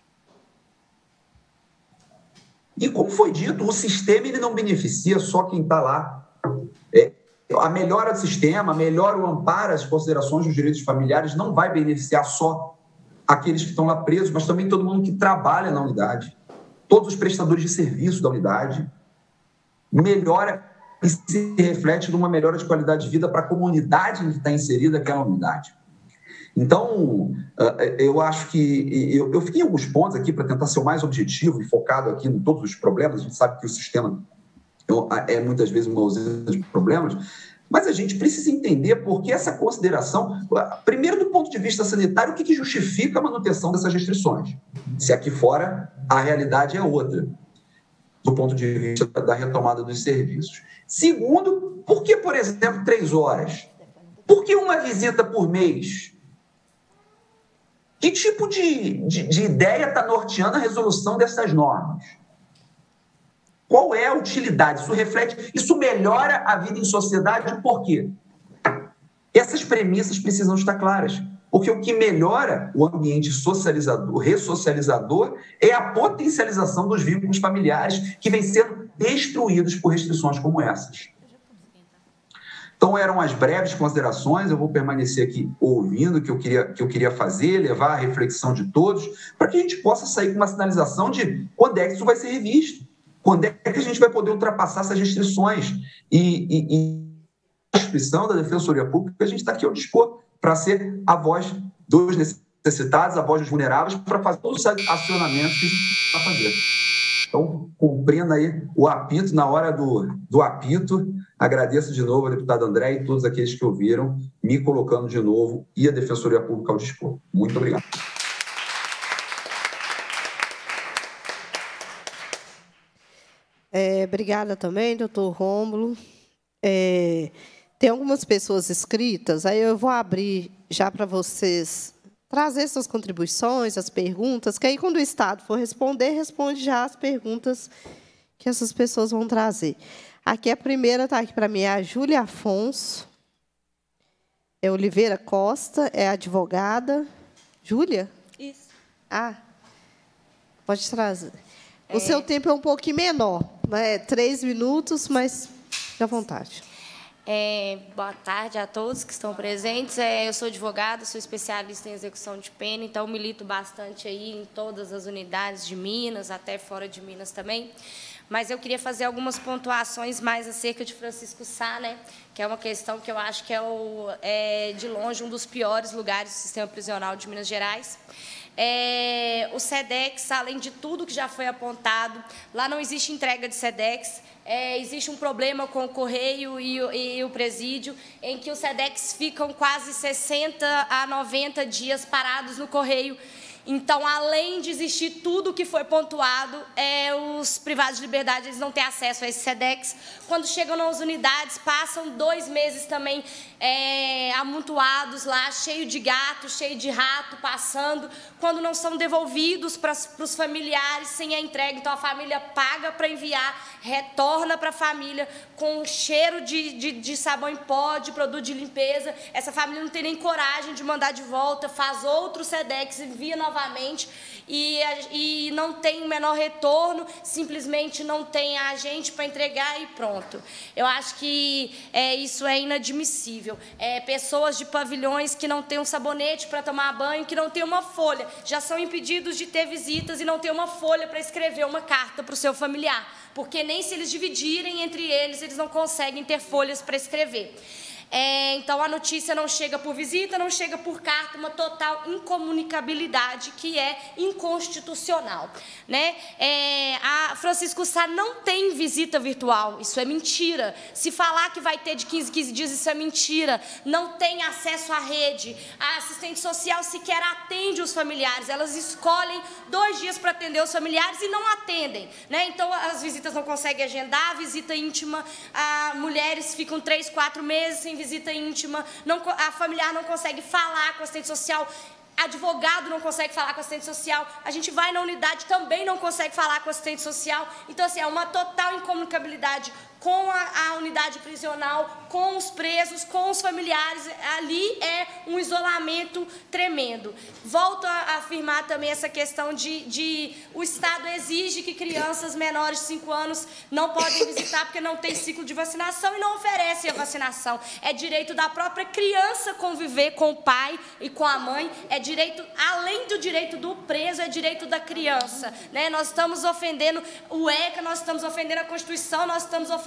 E como foi dito, o sistema ele não beneficia só quem está lá. A melhora do sistema, a melhora o amparo às considerações dos direitos familiares não vai beneficiar só aqueles que estão lá presos, mas também todo mundo que trabalha na unidade, todos os prestadores de serviço da unidade. Melhora e se reflete numa melhora de qualidade de vida para a comunidade em que está inserida aquela unidade. Então, eu acho que... Eu fiquei em alguns pontos aqui para tentar ser o mais objetivo e focado aqui em todos os problemas. A gente sabe que o sistema é muitas vezes uma ausência de problemas, mas a gente precisa entender por que essa consideração... Primeiro, do ponto de vista sanitário, o que justifica a manutenção dessas restrições? Se aqui fora a realidade é outra, do ponto de vista da retomada dos serviços. Segundo, por que, por exemplo, 3 horas? Por que uma visita por mês? Que tipo de ideia está norteando a resolução dessas normas? Qual é a utilidade? Isso reflete, isso melhora a vida em sociedade, por quê? Essas premissas precisam estar claras, porque o que melhora o ambiente socializador, ressocializador, é a potencialização dos vínculos familiares que vêm sendo destruídos por restrições como essas. Então, eram as breves considerações, eu vou permanecer aqui ouvindo o que eu queria fazer, levar a reflexão de todos, para que a gente possa sair com uma sinalização de quando é que isso vai ser revisto, quando é que a gente vai poder ultrapassar essas restrições. E a instituição da Defensoria Pública, a gente está aqui ao dispor para ser a voz dos necessitados, a voz dos vulneráveis, para fazer todos os acionamentos que a gente vai fazer. Então, cumprindo aí o apito, na hora do apito, agradeço de novo a deputada Andréia e todos aqueles que ouviram, me colocando de novo e a Defensoria Pública ao dispor. Muito obrigado. Obrigada também, doutor Rômulo. Tem algumas pessoas inscritas, aí eu vou abrir já para vocês trazer suas contribuições, as perguntas, que aí, quando o Estado for responder, responde já as perguntas que essas pessoas vão trazer. Aqui, a primeira está aqui para mim, é a Júlia Afonso. É Oliveira Costa, é advogada. Júlia? Isso. Pode trazer. O seu tempo é um pouquinho menor, né? 3 minutos, mas fique à vontade. Boa tarde a todos que estão presentes. Eu sou advogada, sou especialista em execução de pena, então milito bastante aí em todas as unidades de Minas, até fora de Minas também. Mas eu queria fazer algumas pontuações mais acerca de Francisco Sá, né? Que é uma questão que eu acho que é de longe um dos piores lugares do sistema prisional de Minas Gerais. O SEDEX, além de tudo que já foi apontado, lá não existe entrega de SEDEX, existe um problema com o Correio e o presídio, em que os SEDEX ficam quase 60 a 90 dias parados no Correio. Então, além de existir tudo que foi pontuado, os privados de liberdade eles não têm acesso a esse SEDEX. Quando chegam nas unidades, passam 2 meses também amontoados lá, cheio de gato, cheio de rato, passando, quando não são devolvidos para os familiares sem a entrega. Então, a família paga para enviar, retorna para a família com cheiro de sabão em pó, de produto de limpeza. Essa família não tem nem coragem de mandar de volta, faz outro SEDEX, envia novamente e não tem o menor retorno, simplesmente não tem agente para entregar e pronto. Eu acho que isso é inadmissível. Pessoas de pavilhões que não têm um sabonete para tomar banho, que não têm uma folha, já são impedidos de ter visitas e não têm uma folha para escrever uma carta para o seu familiar, porque nem se eles dividirem entre eles, eles não conseguem ter folhas para escrever. Então, a notícia não chega por visita, não chega por carta, uma total incomunicabilidade que é inconstitucional, né? A Francisco Sá não tem visita virtual, isso é mentira. Se falar que vai ter de 15 em 15 dias, isso é mentira. Não tem acesso à rede. A assistente social sequer atende os familiares, elas escolhem 2 dias para atender os familiares e não atendem, né? Então, as visitas não conseguem agendar, a visita íntima, mulheres ficam 3, 4 meses sem visita íntima, a familiar não consegue falar com a assistente social, advogado não consegue falar com a assistente social, a gente vai na unidade, também não consegue falar com a assistente social. Então, assim, é uma total incomunicabilidade com a unidade prisional, com os presos, com os familiares. Ali é um isolamento tremendo. Volto a afirmar também essa questão de o Estado exige que crianças menores de 5 anos não podem visitar porque não tem ciclo de vacinação e não oferece a vacinação. É direito da própria criança conviver com o pai e com a mãe, é direito, além do direito do preso, é direito da criança, né? Nós estamos ofendendo o ECA, nós estamos ofendendo a Constituição, nós estamos ofendendo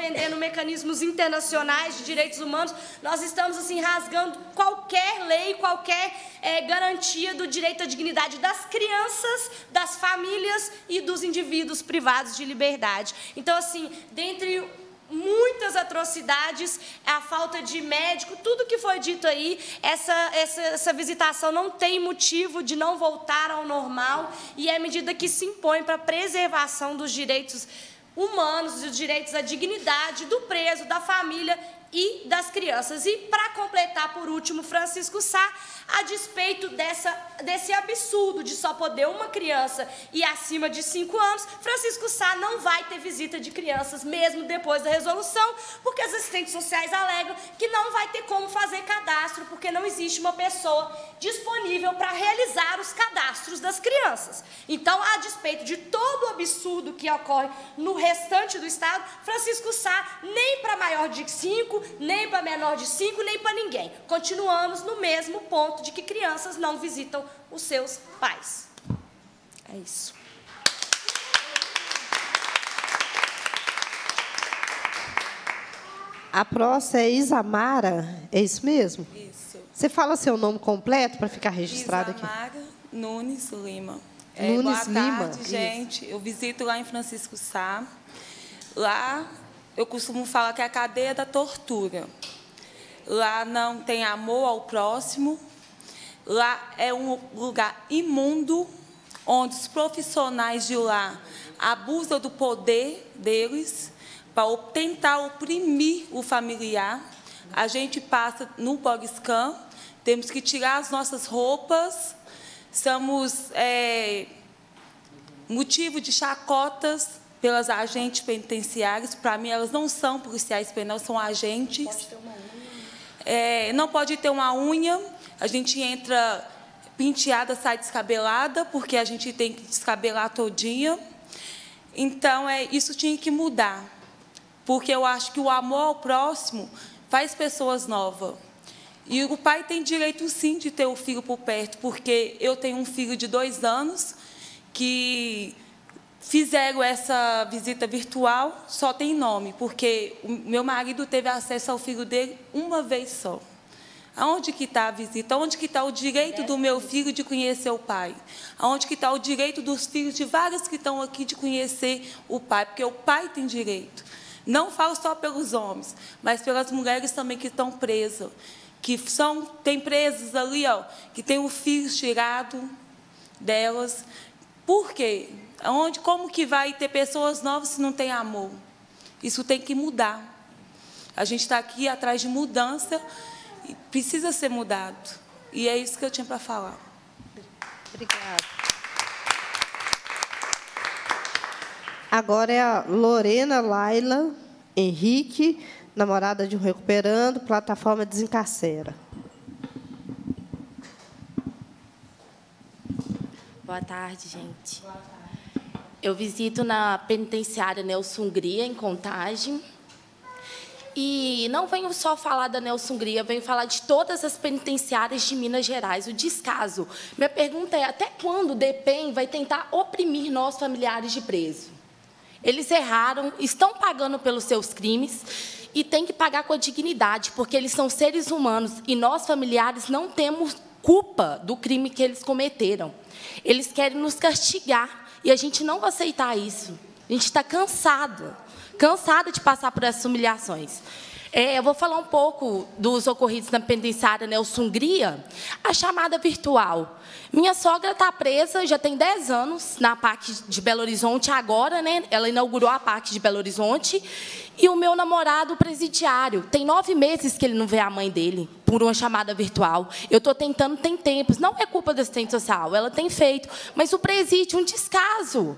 defendendo mecanismos internacionais de direitos humanos, nós estamos assim rasgando qualquer lei, qualquer garantia do direito à dignidade das crianças, das famílias e dos indivíduos privados de liberdade. Então, assim, dentre muitas atrocidades, a falta de médico, tudo que foi dito aí, essa visitação não tem motivo de não voltar ao normal e é medida que se impõe para a preservação dos direitos humanos, dos direitos à dignidade do preso, da família e das crianças. E, para completar, por último, Francisco Sá, a despeito desse absurdo de só poder uma criança e acima de 5 anos, Francisco Sá não vai ter visita de crianças, mesmo depois da resolução, porque as assistentes sociais alegam que não vai ter como fazer cadastro, porque não existe uma pessoa disponível para realizar os cadastros das crianças. Então, a despeito de todo o absurdo que ocorre no restante do Estado, Francisco Sá, nem para maior de 5, nem para menor de 5, nem para ninguém. Continuamos no mesmo ponto de que crianças não visitam os seus pais. É isso. A próxima é Isamara, é isso mesmo? Isso. Você fala seu nome completo para ficar registrado aqui? Isamara Nunes Lima. Nunes Boa Lima. tarde, gente. Eu visito lá em Francisco Sá. Lá, eu costumo falar que é a cadeia da tortura. Lá não tem amor ao próximo. Lá é um lugar imundo, onde os profissionais de lá abusam do poder deles para tentar oprimir o familiar. A gente passa no bogscan, temos que tirar as nossas roupas, somos motivo de chacotas pelas agentes penitenciárias. Para mim, elas não são policiais penais, são agentes. Pode ter uma unha. Não pode ter uma unha. A gente entra penteada, sai descabelada, porque a gente tem que descabelar todinha. Então, isso tinha que mudar, porque eu acho que o amor ao próximo faz pessoas novas. E o pai tem direito, sim, de ter o filho por perto, porque eu tenho um filho de 2 anos que fizeram essa visita virtual, só tem nome, porque o meu marido teve acesso ao filho dele uma vez só. Aonde que está a visita? Aonde que está o direito do meu filho de conhecer o pai? Aonde que está o direito dos filhos de vários que estão aqui de conhecer o pai? Porque o pai tem direito. Não falo só pelos homens, mas pelas mulheres também que estão presas, tem presas ali, que tem o filho tirado delas. Por quê? Como que vai ter pessoas novas se não tem amor? Isso tem que mudar. A gente está aqui atrás de mudança e precisa ser mudado. E é isso que eu tinha para falar. Obrigada. Agora é a Lorena Laila Henrique, namorada de um recuperando, plataforma Desencarcera. Boa tarde, gente. Boa tarde. Eu visito na penitenciária Nelson Hungria, em Contagem. E não venho só falar da Nelson Hungria, venho falar de todas as penitenciárias de Minas Gerais, o descaso. Minha pergunta é, até quando o DPEM vai tentar oprimir nós, familiares de preso? Eles erraram, estão pagando pelos seus crimes e têm que pagar com a dignidade, porque eles são seres humanos e nós, familiares, não temos culpa do crime que eles cometeram. Eles querem nos castigar e a gente não vai aceitar isso. A gente está cansada de passar por essas humilhações. Eu vou falar um pouco dos ocorridos na penitenciária Nelson Hungria, a chamada virtual. Minha sogra está presa, já tem 10 anos, na PAC de Belo Horizonte, agora, né? Ela inaugurou a PAC de Belo Horizonte, e o meu namorado presidiário, tem 9 meses que ele não vê a mãe dele, por uma chamada virtual. Eu estou tentando, tem tempos, não é culpa da assistente social, ela tem feito, mas o presídio, um descaso.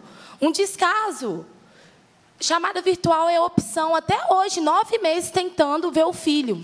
Chamada virtual é opção, até hoje, 9 meses tentando ver o filho.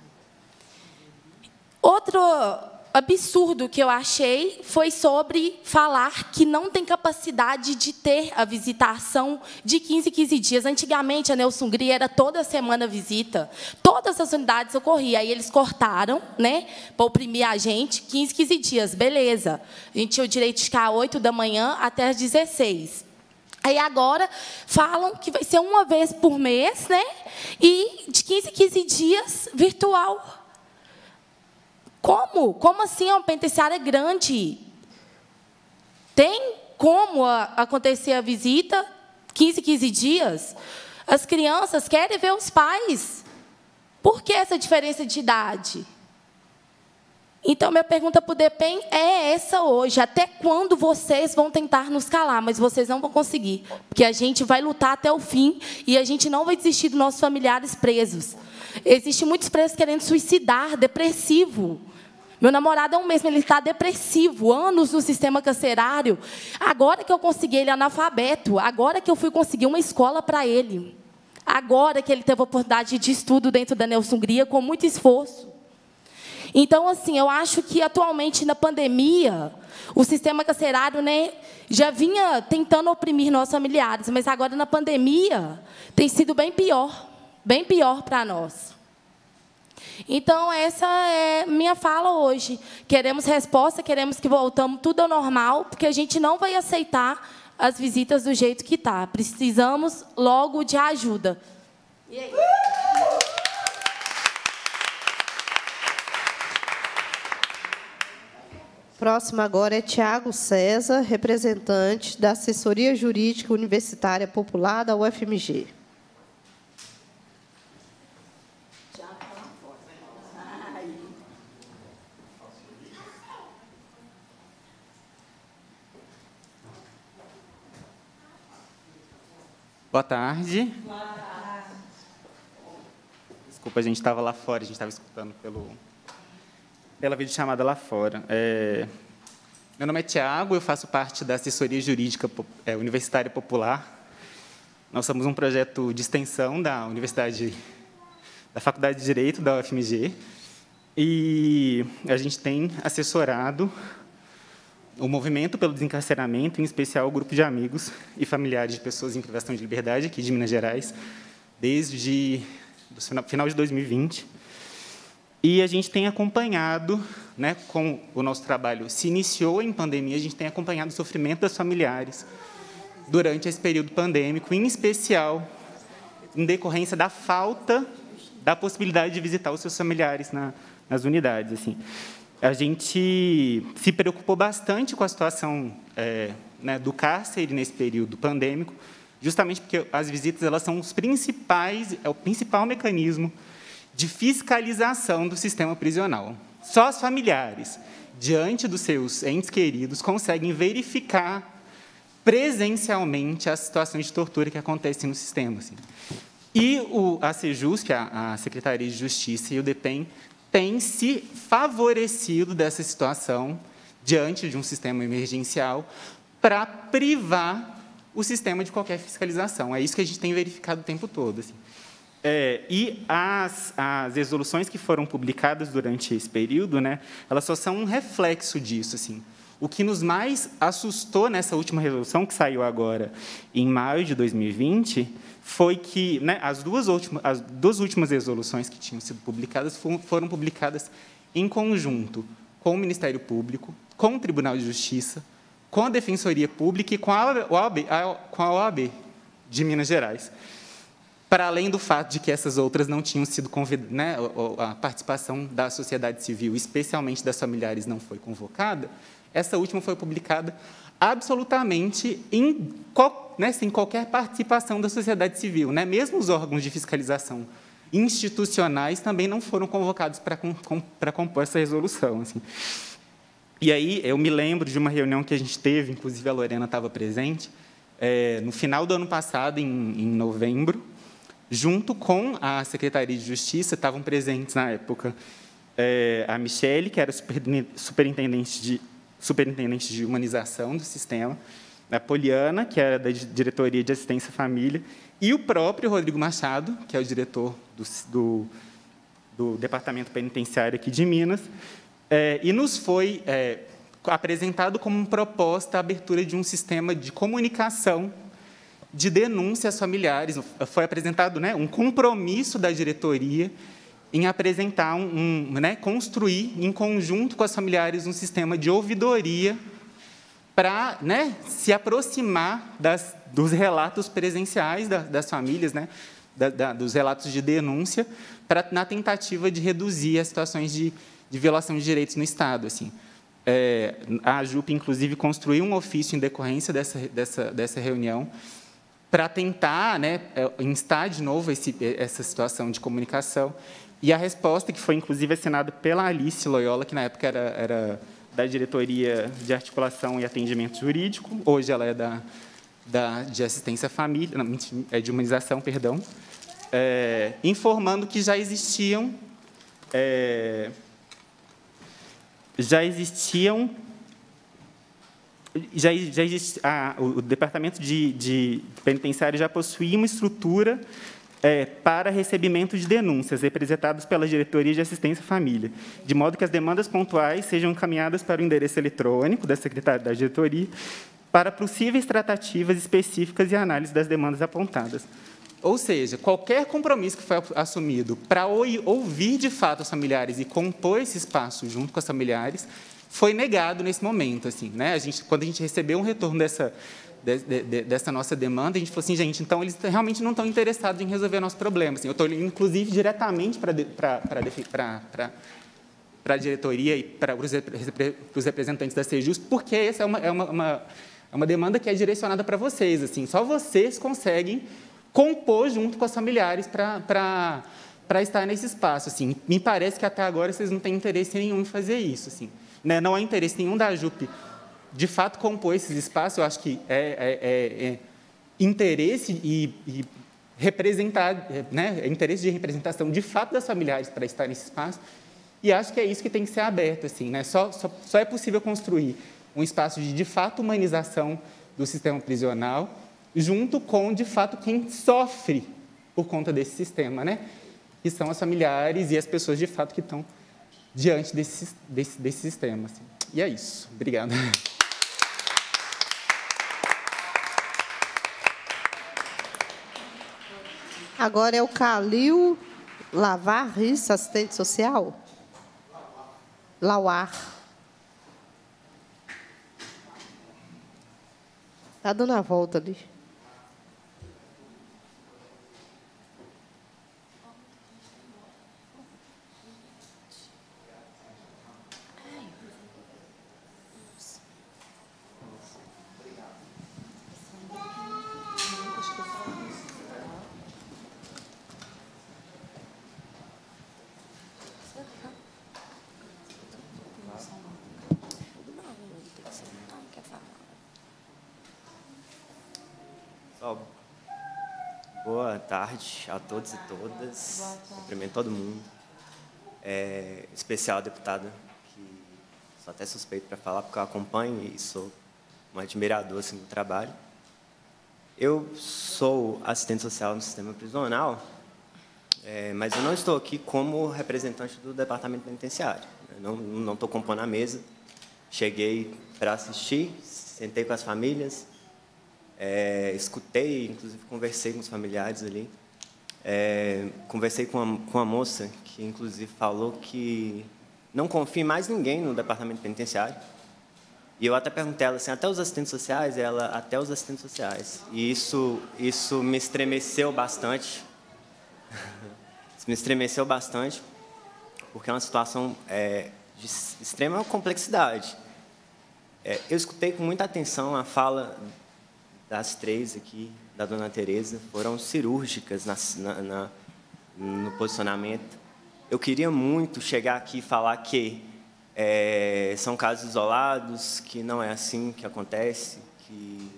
Outro absurdo que eu achei foi sobre falar que não tem capacidade de ter a visitação de 15 em 15 dias. Antigamente, a Nelson Hungria era toda semana visita. Todas as unidades ocorriam. Aí eles cortaram, né, para oprimir a gente, 15 em 15 dias, beleza. A gente tinha o direito de ficar 8 da manhã até as 16. Aí agora falam que vai ser uma vez por mês, né? E de 15 em 15 dias virtual. Como? Como assim? É uma penitenciária grande. Tem como acontecer a visita 15 em 15 dias? As crianças querem ver os pais. Por que essa diferença de idade? Então, minha pergunta para o DEPEN é essa hoje. Até quando vocês vão tentar nos calar? Mas vocês não vão conseguir. Porque a gente vai lutar até o fim e a gente não vai desistir dos nossos familiares presos. Existem muitos presos querendo suicidar, depressivo. Meu namorado há um mês, ele está depressivo, anos no sistema carcerário. Agora que eu consegui ele analfabeto, agora que eu fui conseguir uma escola para ele. Agora que ele teve a oportunidade de estudo dentro da Nelson Hungria, com muito esforço. Então, assim, eu acho que, atualmente, na pandemia, o sistema carcerário, né, já vinha tentando oprimir nossos familiares, mas agora, na pandemia, tem sido bem pior para nós. Então, essa é minha fala hoje. Queremos resposta, queremos que voltamos tudo ao normal, porque a gente não vai aceitar as visitas do jeito que está. Precisamos, logo, de ajuda. E aí? Próximo agora é Tiago César, representante da Assessoria Jurídica Universitária Popular da UFMG. Boa tarde. Desculpa, a gente estava lá fora, a gente estava escutando pela videochamada lá fora. Meu nome é Tiago, eu faço parte da Assessoria Jurídica Universitária Popular. Nós somos um projeto de extensão da Faculdade de Direito da UFMG, e a gente tem assessorado o movimento pelo desencarceramento, em especial o grupo de amigos e familiares de pessoas em privação de liberdade aqui de Minas Gerais, desde o final de 2020. E a gente tem acompanhado, né, com o nosso trabalho se iniciou em pandemia, a gente tem acompanhado o sofrimento das familiares durante esse período pandêmico, em especial em decorrência da falta da possibilidade de visitar os seus familiares nas unidades. Assim. A gente se preocupou bastante com a situação né, do cárcere nesse período pandêmico, justamente porque as visitas elas são o principal mecanismo de fiscalização do sistema prisional. Só os familiares, diante dos seus entes queridos, conseguem verificar presencialmente as situações de tortura que acontecem no sistema. Assim. E a Sejusp, a Secretaria de Justiça e o DEPEN têm se favorecido dessa situação diante de um sistema emergencial para privar o sistema de qualquer fiscalização. É isso que a gente tem verificado o tempo todo. Assim. E as resoluções que foram publicadas durante esse período, né, elas só são um reflexo disso. Assim. O que nos mais assustou nessa última resolução, que saiu agora em maio de 2020, foi que, né, as duas últimas resoluções que tinham sido publicadas foram publicadas em conjunto com o Ministério Público, com o Tribunal de Justiça, com a Defensoria Pública e com a OAB de Minas Gerais. Para além do fato de que essas outras não tinham sido convidadas, né, a participação da sociedade civil, especialmente das familiares, não foi convocada, essa última foi publicada absolutamente sem qualquer participação da sociedade civil. Né? Mesmo os órgãos de fiscalização institucionais também não foram convocados para compor essa resolução. Assim. E aí, eu me lembro de uma reunião que a gente teve, inclusive a Lorena estava presente, no final do ano passado, em novembro, junto com a Secretaria de Justiça, estavam presentes, na época, a Michele, que era superintendente de humanização do sistema, a Poliana, que era da Diretoria de Assistência à Família, e o próprio Rodrigo Machado, que é o diretor do Departamento Penitenciário aqui de Minas, e nos foi apresentado como proposta a abertura de um sistema de comunicação de denúncias familiares. Foi apresentado, né, um compromisso da diretoria em apresentar construir em conjunto com as familiares um sistema de ouvidoria para, né, se aproximar dos relatos presenciais das famílias, né, dos relatos de denúncia, na tentativa de reduzir as situações de violação de direitos no Estado. Assim. A AJUP, inclusive, construiu um ofício em decorrência dessa reunião para tentar, né, instar de novo essa situação de comunicação. E a resposta, que foi, inclusive, assinada pela Alice Loyola, que, na época, era da Diretoria de Articulação e Atendimento Jurídico, hoje ela é de Assistência à Família, não, de Humanização, perdão, informando que já existiam o Departamento de Penitenciário já possuía uma estrutura para recebimento de denúncias, representadas pela Diretoria de Assistência à Família, de modo que as demandas pontuais sejam encaminhadas para o endereço eletrônico da secretária da diretoria, para possíveis tratativas específicas e análise das demandas apontadas. Ou seja, qualquer compromisso que foi assumido para ouvir, de fato, os familiares e compor esse espaço junto com os familiares, foi negado nesse momento. Assim, né? Quando a gente recebeu um retorno dessa nossa demanda, a gente falou assim, gente, então eles realmente não estão interessados em resolver o nosso problema. Assim, eu estou, inclusive, diretamente para a diretoria e para os representantes da Sejusc, porque essa é uma demanda que é direcionada para vocês. Assim, só vocês conseguem compor junto com os familiares para estar nesse espaço. Assim. Me parece que até agora vocês não têm interesse nenhum em fazer isso. Assim, né? Não há interesse nenhum da AJUP de fato compor esses espaços. Eu acho que interesse e representar, né? Interesse de representação de fato das familiares para estar nesse espaço. E acho que é isso que tem que ser aberto. Assim, né? Só é possível construir um espaço de fato humanização do sistema prisional, junto com, de fato, quem sofre por conta desse sistema, né? Que são os familiares e as pessoas, de fato, que estão diante desse sistema. Assim. E é isso. Obrigado. Agora é o Calil Lavar, assistente social? Lauar. Está dando a volta ali. Boa tarde a todos e todas. Cumprimento todo mundo. Em especial a deputada, que sou até suspeito para falar, porque eu acompanho e sou um admirador assim, do trabalho. Eu sou assistente social no sistema prisional, mas eu não estou aqui como representante do departamento penitenciário. Eu não estou compondo a mesa. Cheguei para assistir, sentei com as famílias, escutei, inclusive conversei com os familiares ali. Conversei com a moça que, inclusive, falou que não confia em mais ninguém no departamento penitenciário. E eu até perguntei a ela assim, até os assistentes sociais? Ela, até os assistentes sociais. E isso me estremeceu bastante. Isso me estremeceu bastante, porque é uma situação de extrema complexidade. Eu escutei com muita atenção a fala das três aqui, da dona Tereza, foram cirúrgicas no posicionamento. Eu queria muito chegar aqui e falar que são casos isolados, que não é assim que acontece, que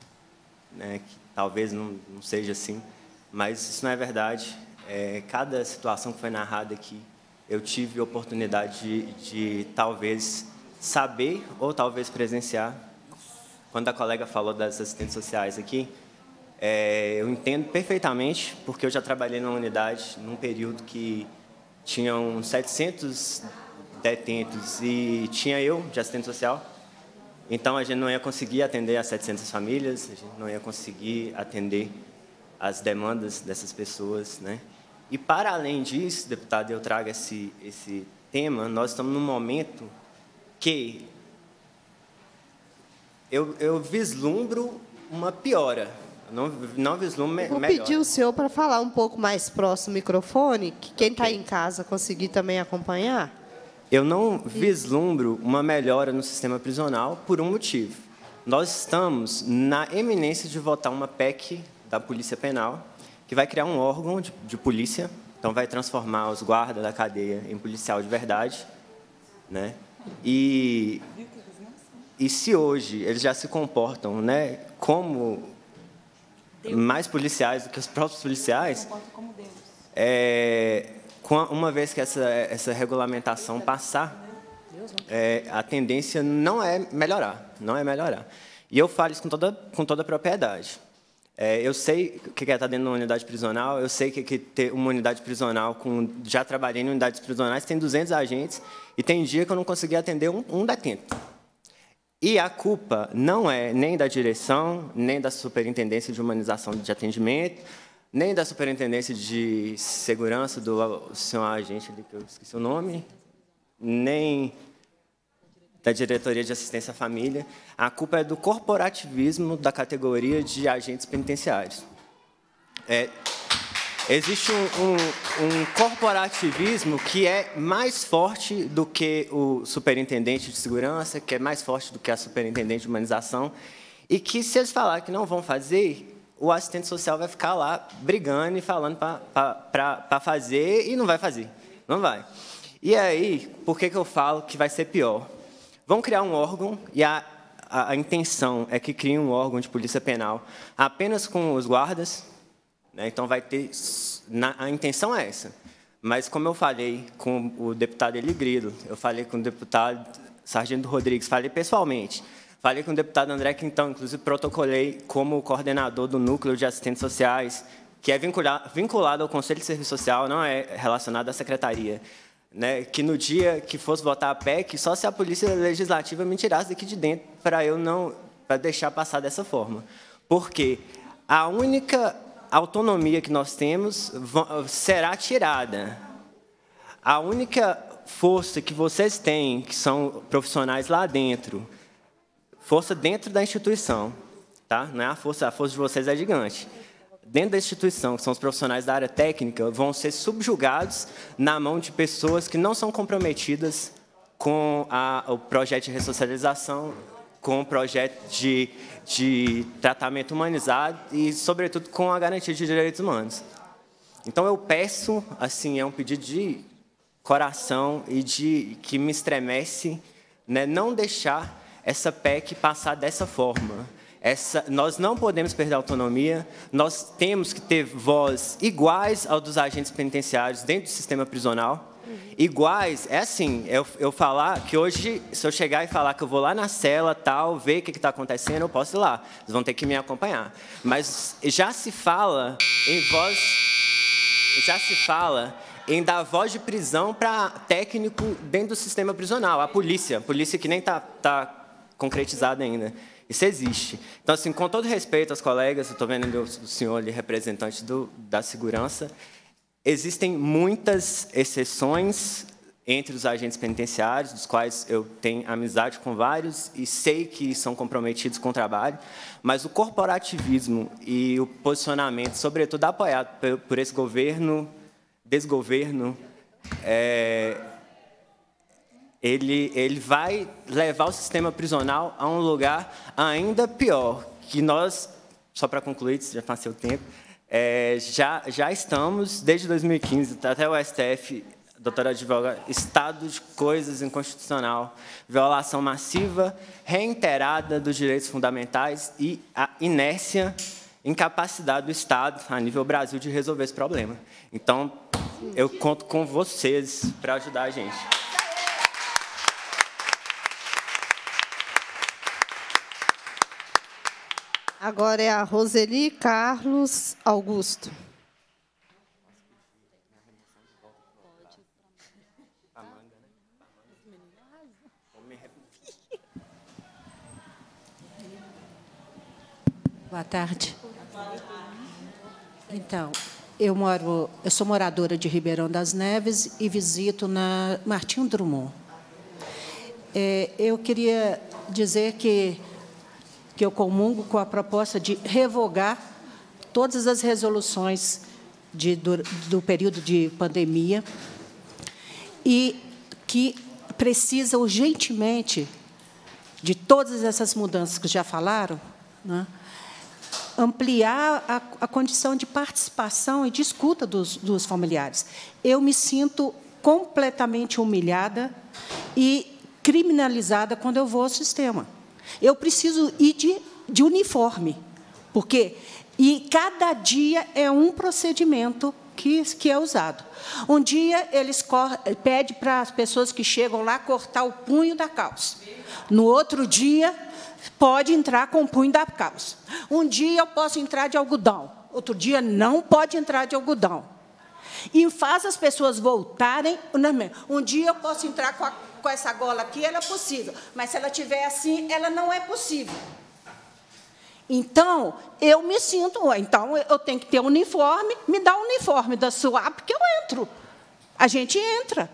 talvez não seja assim, mas isso não é verdade. Cada situação que foi narrada aqui, eu tive a oportunidade de talvez saber ou talvez presenciar. Quando a colega falou das assistentes sociais aqui, eu entendo perfeitamente, porque eu já trabalhei numa unidade num período que tinham 700 detentos e tinha eu de assistente social. Então, a gente não ia conseguir atender as 700 famílias, a gente não ia conseguir atender as demandas dessas pessoas, né? E, para além disso, deputado, eu trago esse tema, nós estamos num momento que eu vislumbro uma piora. Não vislumbro melhor. Vou pedir o senhor para falar um pouco mais próximo do microfone, que quem está em casa conseguir também acompanhar. Eu não vislumbro uma melhora no sistema prisional por um motivo. Nós estamos na eminência de votar uma PEC da Polícia Penal, que vai criar um órgão de polícia, então vai transformar os guardas da cadeia em policial de verdade, né? E se hoje eles já se comportam, né, como mais policiais do que os próprios policiais, uma vez que essa regulamentação passar, a tendência não é melhorar, E eu falo isso com toda a propriedade. Eu sei o que é estar dentro de uma unidade prisional, eu sei que ter uma unidade prisional, já trabalhei em unidades prisionais, tem 200 agentes, e tem dia que eu não consegui atender um detento. E a culpa não é nem da direção, nem da Superintendência de Humanização de Atendimento, nem da Superintendência de Segurança do senhor agente, que eu esqueci o nome, nem da Diretoria de Assistência à Família. A culpa é do corporativismo da categoria de agentes penitenciários. Existe um corporativismo que é mais forte do que o superintendente de segurança, que é mais forte do que a superintendente de humanização, e que, se eles falarem que não vão fazer, o assistente social vai ficar lá brigando e falando para fazer e não vai fazer. Não vai. E aí, por que eu falo que vai ser pior? Vão criar um órgão e a intenção é que crie um órgão de polícia penal apenas com os guardas. Então, vai ter... A intenção é essa. Mas, como eu falei com o deputado Eli Grilo, eu falei com o deputado Sargento Rodrigues, falei pessoalmente, falei com o deputado André Quintão, inclusive protocolei como coordenador do Núcleo de Assistentes Sociais, que é vinculado ao Conselho de Serviço Social, não é relacionado à Secretaria. Né? Que no dia que fosse votar a PEC, só se a Polícia Legislativa me tirasse daqui de dentro para deixar passar dessa forma. Porque a única autonomia que nós temos será tirada. A única força que vocês têm, que são profissionais lá dentro, força dentro da instituição, tá? Não é a força de vocês é gigante. Dentro da instituição, que são os profissionais da área técnica, vão ser subjugados na mão de pessoas que não são comprometidas com o projeto de ressocialização, com o projeto de tratamento humanizado e, sobretudo, com a garantia de direitos humanos. Então, eu peço, assim, é um pedido de coração e que me estremece, né, não deixar essa PEC passar dessa forma. Nós não podemos perder a autonomia, nós temos que ter voz iguais ao dos agentes penitenciários dentro do sistema prisional. Iguais, é assim, eu falar que hoje, se eu chegar e falar que eu vou lá na cela, tal, ver o que está acontecendo, eu posso ir lá. Vocês vão ter que me acompanhar. Mas já se fala em dar voz de prisão para técnico dentro do sistema prisional, a polícia que nem está concretizada ainda. Isso existe. Então, assim, com todo respeito aos colegas, eu estou vendo o senhor ali, representante da segurança, existem muitas exceções entre os agentes penitenciários, dos quais eu tenho amizade com vários e sei que são comprometidos com o trabalho, mas o corporativismo e o posicionamento, sobretudo apoiado por esse desgoverno, ele vai levar o sistema prisional a um lugar ainda pior, que nós, só para concluir, já passei o tempo, já estamos, desde 2015, até o STF, doutora advogada, estado de coisas inconstitucional, violação massiva, reiterada dos direitos fundamentais e a inércia, incapacidade do Estado, a nível Brasil, de resolver esse problema. Então, eu conto com vocês para ajudar a gente. Agora é a Roseli Carlos Augusto. Boa tarde. Então, eu sou moradora de Ribeirão das Neves e visito na Martinho Drummond. Eu queria dizer que que eu comungo com a proposta de revogar todas as resoluções do período de pandemia e que precisa urgentemente de todas essas mudanças que já falaram, né, ampliar a condição de participação e de escuta dos familiares. Eu me sinto completamente humilhada e criminalizada quando eu vou ao sistema. Eu preciso ir de uniforme, porque cada dia é um procedimento que é usado. Um dia, eles pedem para as pessoas que chegam lá cortar o punho da calça. No outro dia, pode entrar com o punho da calça. Um dia, eu posso entrar de algodão. Outro dia, não pode entrar de algodão. E faz as pessoas voltarem. Um dia, eu posso entrar com essa gola aqui, ela é possível. Mas, se ela estiver assim, ela não é possível. Então, eu me sinto... Então, eu tenho que ter um uniforme, me dá o uniforme da SUAP, que eu entro. A gente entra.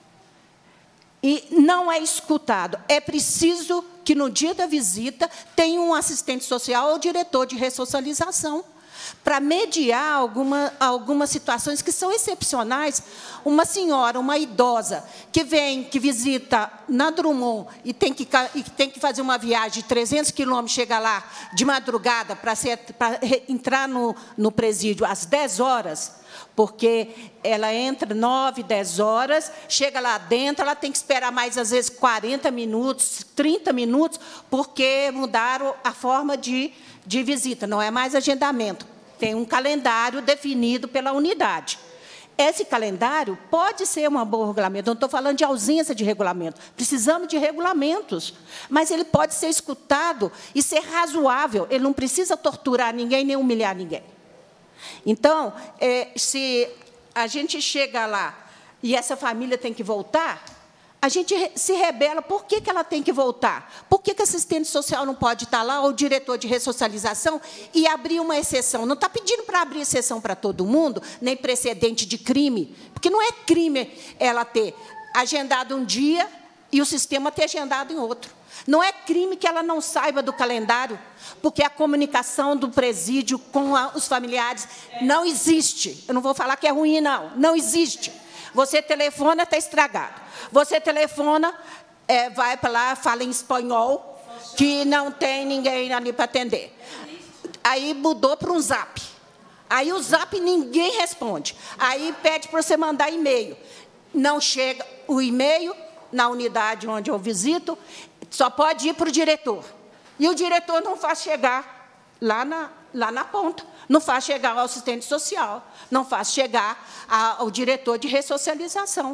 E não é escutado. É preciso que, no dia da visita, tenha um assistente social ou diretor de ressocialização para mediar algumas situações que são excepcionais. Uma senhora, uma idosa, que visita na Drummond e tem que fazer uma viagem de 300 quilômetros, chega lá de madrugada para entrar no presídio às 10 horas, porque ela entra 9, 10 horas, chega lá dentro, ela tem que esperar mais, às vezes, 40 minutos, 30 minutos, porque mudaram a forma de visita, não é mais agendamento. Tem um calendário definido pela unidade. Esse calendário pode ser um bom regulamento. Não estou falando de ausência de regulamento. Precisamos de regulamentos. Mas ele pode ser escutado e ser razoável. Ele não precisa torturar ninguém nem humilhar ninguém. Então, se a gente chega lá e essa família tem que voltar, a gente se rebela. Por que ela tem que voltar? Por que a assistente social não pode estar lá, ou o diretor de ressocialização, e abrir uma exceção? Não está pedindo para abrir exceção para todo mundo, nem precedente de crime, porque não é crime ela ter agendado um dia e o sistema ter agendado em outro. Não é crime que ela não saiba do calendário, porque a comunicação do presídio com os familiares não existe. Eu não vou falar que é ruim, não. Não existe. Você telefona, está estragado. Você telefona, vai para lá, fala em espanhol, que não tem ninguém ali para atender. Aí mudou para um zap. Aí o zap ninguém responde. Aí pede para você mandar e-mail. Não chega o e-mail na unidade onde eu visito, só pode ir para o diretor. E o diretor não faz chegar lá na ponta. Não faz chegar ao assistente social, não faz chegar ao diretor de ressocialização.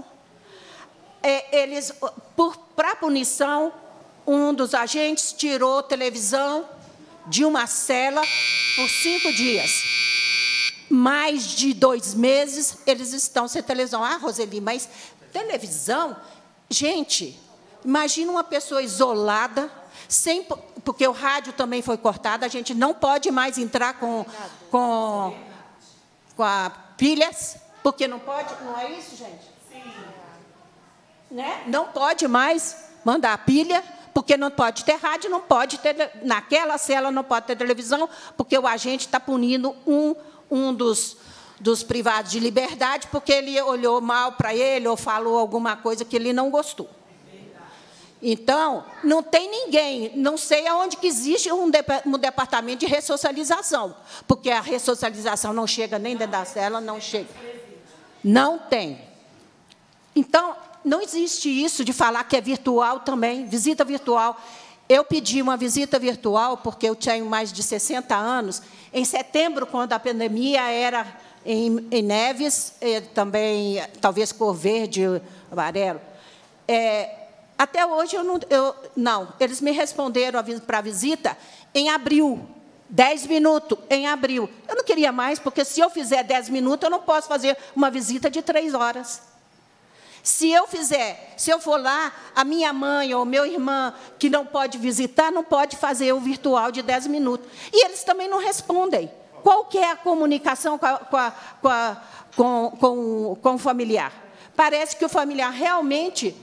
Para punição, um dos agentes tirou televisão de uma cela por 5 dias. Mais de 2 meses, eles estão sem televisão. Ah, Roseli, mas televisão? Gente, imagina uma pessoa isolada, porque o rádio também foi cortado, a gente não pode mais entrar com a pilhas, porque não pode, não é isso, gente? Sim. Né? Não pode mais mandar a pilha, porque não pode ter rádio, não pode ter, naquela cela não pode ter televisão, porque o agente está punindo um dos privados de liberdade, porque ele olhou mal para ele ou falou alguma coisa que ele não gostou. Então, não tem ninguém, não sei aonde que existe um departamento de ressocialização, porque a ressocialização não chega nem dentro da cela, não chega. Não tem. Então, não existe isso de falar que é virtual também, visita virtual. Eu pedi uma visita virtual, porque eu tenho mais de 60 anos, em setembro, quando a pandemia era em Neves, também, talvez cor verde, amarelo. Até hoje, não. Eles me responderam para a visita em abril, 10 minutos em abril. Eu não queria mais, porque se eu fizer 10 minutos, eu não posso fazer uma visita de 3 horas. Se eu for lá, a minha mãe ou meu irmão, que não pode visitar, não pode fazer o virtual de 10 minutos. E eles também não respondem. Qual que é a comunicação com o familiar? Parece que o familiar realmente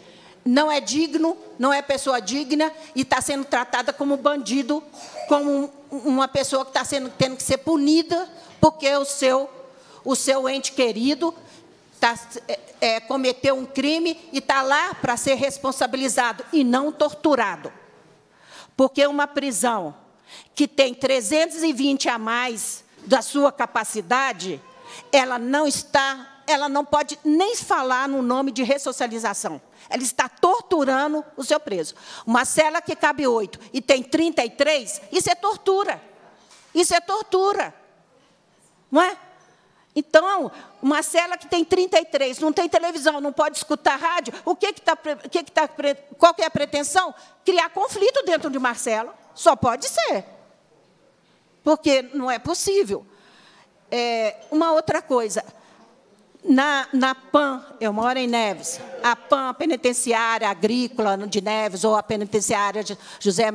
não é digno, não é pessoa digna e está sendo tratada como bandido, como uma pessoa que está tendo que ser punida porque o seu ente querido cometeu um crime e está lá para ser responsabilizado e não torturado. Porque uma prisão que tem 320 a mais da sua capacidade, ela não pode nem falar no nome de ressocialização. Ela está torturando o seu preso. Uma cela que cabe 8 e tem 33, isso é tortura. Isso é tortura. Não é? Então, uma cela que tem 33, não tem televisão, não pode escutar rádio, qual que é a pretensão? Criar conflito dentro de uma cela. Só pode ser. Porque não é possível. Uma outra coisa. Na PAN, eu moro em Neves, a PAN, a penitenciária agrícola de Neves, ou a penitenciária de José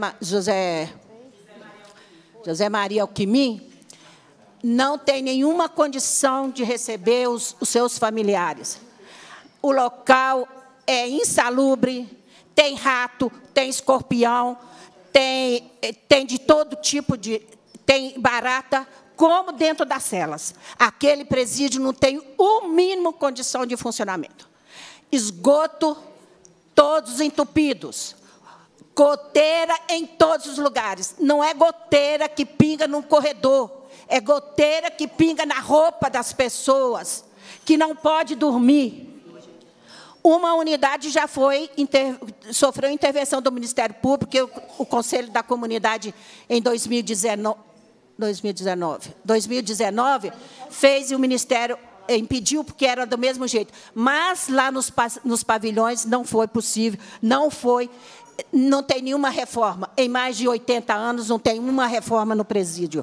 Maria Alquimim, não tem nenhuma condição de receber os seus familiares. O local é insalubre, tem rato, tem escorpião, tem de todo tipo de... tem barata, como dentro das celas. Aquele presídio não tem o mínimo condição de funcionamento. Esgoto, todos entupidos. Goteira em todos os lugares. Não é goteira que pinga no corredor. É goteira que pinga na roupa das pessoas, que não pode dormir. Uma unidade já sofreu intervenção do Ministério Público, porque o Conselho da Comunidade, em 2019, fez e o Ministério impediu, porque era do mesmo jeito. Mas, lá nos pavilhões, não foi possível, não tem nenhuma reforma. Em mais de 80 anos, não tem uma reforma no presídio.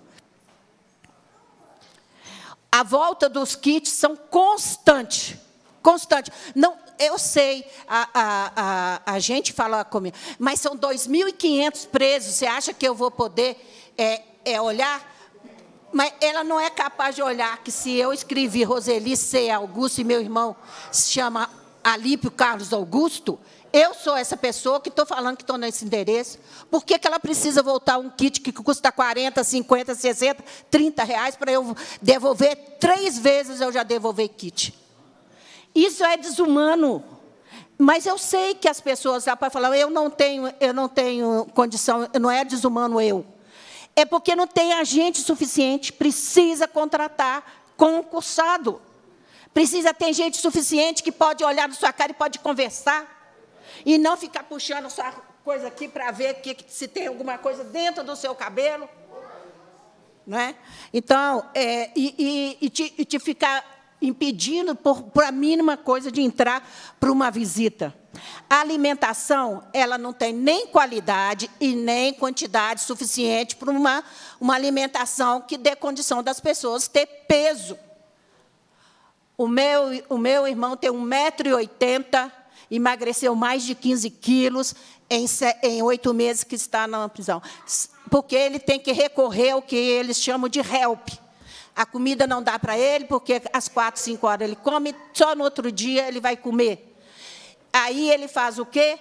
A volta dos kits são constante. Não, eu sei, a gente fala comigo, mas são 2.500 presos, você acha que eu vou poder olhar? Mas ela não é capaz de olhar que, se eu escrevi Roseli C. Augusto e meu irmão se chama Alípio Carlos Augusto, eu sou essa pessoa que estou falando que estou nesse endereço. Por que ela precisa voltar um kit que custa 40, 50, 60, 30 reais para eu devolver 3 vezes? Eu já devolvi kit. Isso é desumano. Mas eu sei que as pessoas lá para falar, eu não tenho condição, não é desumano eu. É porque não tem agente suficiente, precisa contratar concursado. Precisa ter gente suficiente que pode olhar na sua cara e pode conversar. E não ficar puxando sua coisa aqui para ver se tem alguma coisa dentro do seu cabelo. Não é? Então, te ficar impedindo por a mínima coisa de entrar para uma visita. A alimentação, ela não tem nem qualidade e nem quantidade suficiente para uma alimentação que dê condição das pessoas ter peso. O meu irmão tem 1,80 m, emagreceu mais de 15 quilos em 8 meses que está na prisão. Porque ele tem que recorrer ao que eles chamam de HELP. A comida não dá para ele, porque às 4, 5 horas ele come, só no outro dia ele vai comer. Aí ele faz o quê?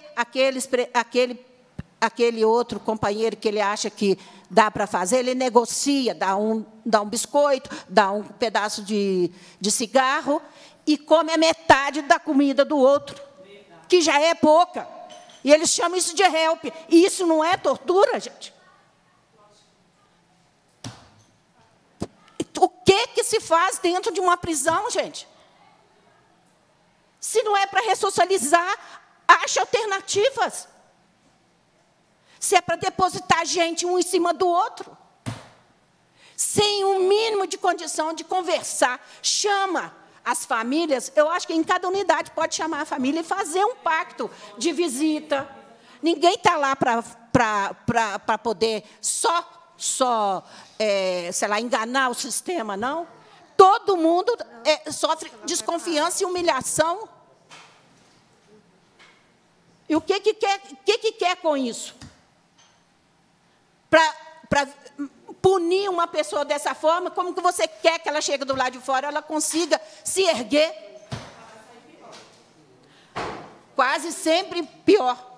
Aquele outro companheiro que ele acha que dá para fazer, ele negocia, dá um biscoito, dá um pedaço de cigarro e come a metade da comida do outro, que já é pouca. E eles chamam isso de help. E isso não é tortura, gente? O que se faz dentro de uma prisão, gente? Se não é para ressocializar, acha alternativas. Se é para depositar gente um em cima do outro, sem um mínimo de condição de conversar, chama as famílias. Eu acho que em cada unidade pode chamar a família e fazer um pacto de visita. Ninguém está lá para poder só sei lá, enganar o sistema, não. Todo mundo sofre desconfiança e humilhação. E o que quer com isso? Para punir uma pessoa dessa forma, como que você quer que ela chegue do lado de fora, ela consiga se erguer? quase sempre pior.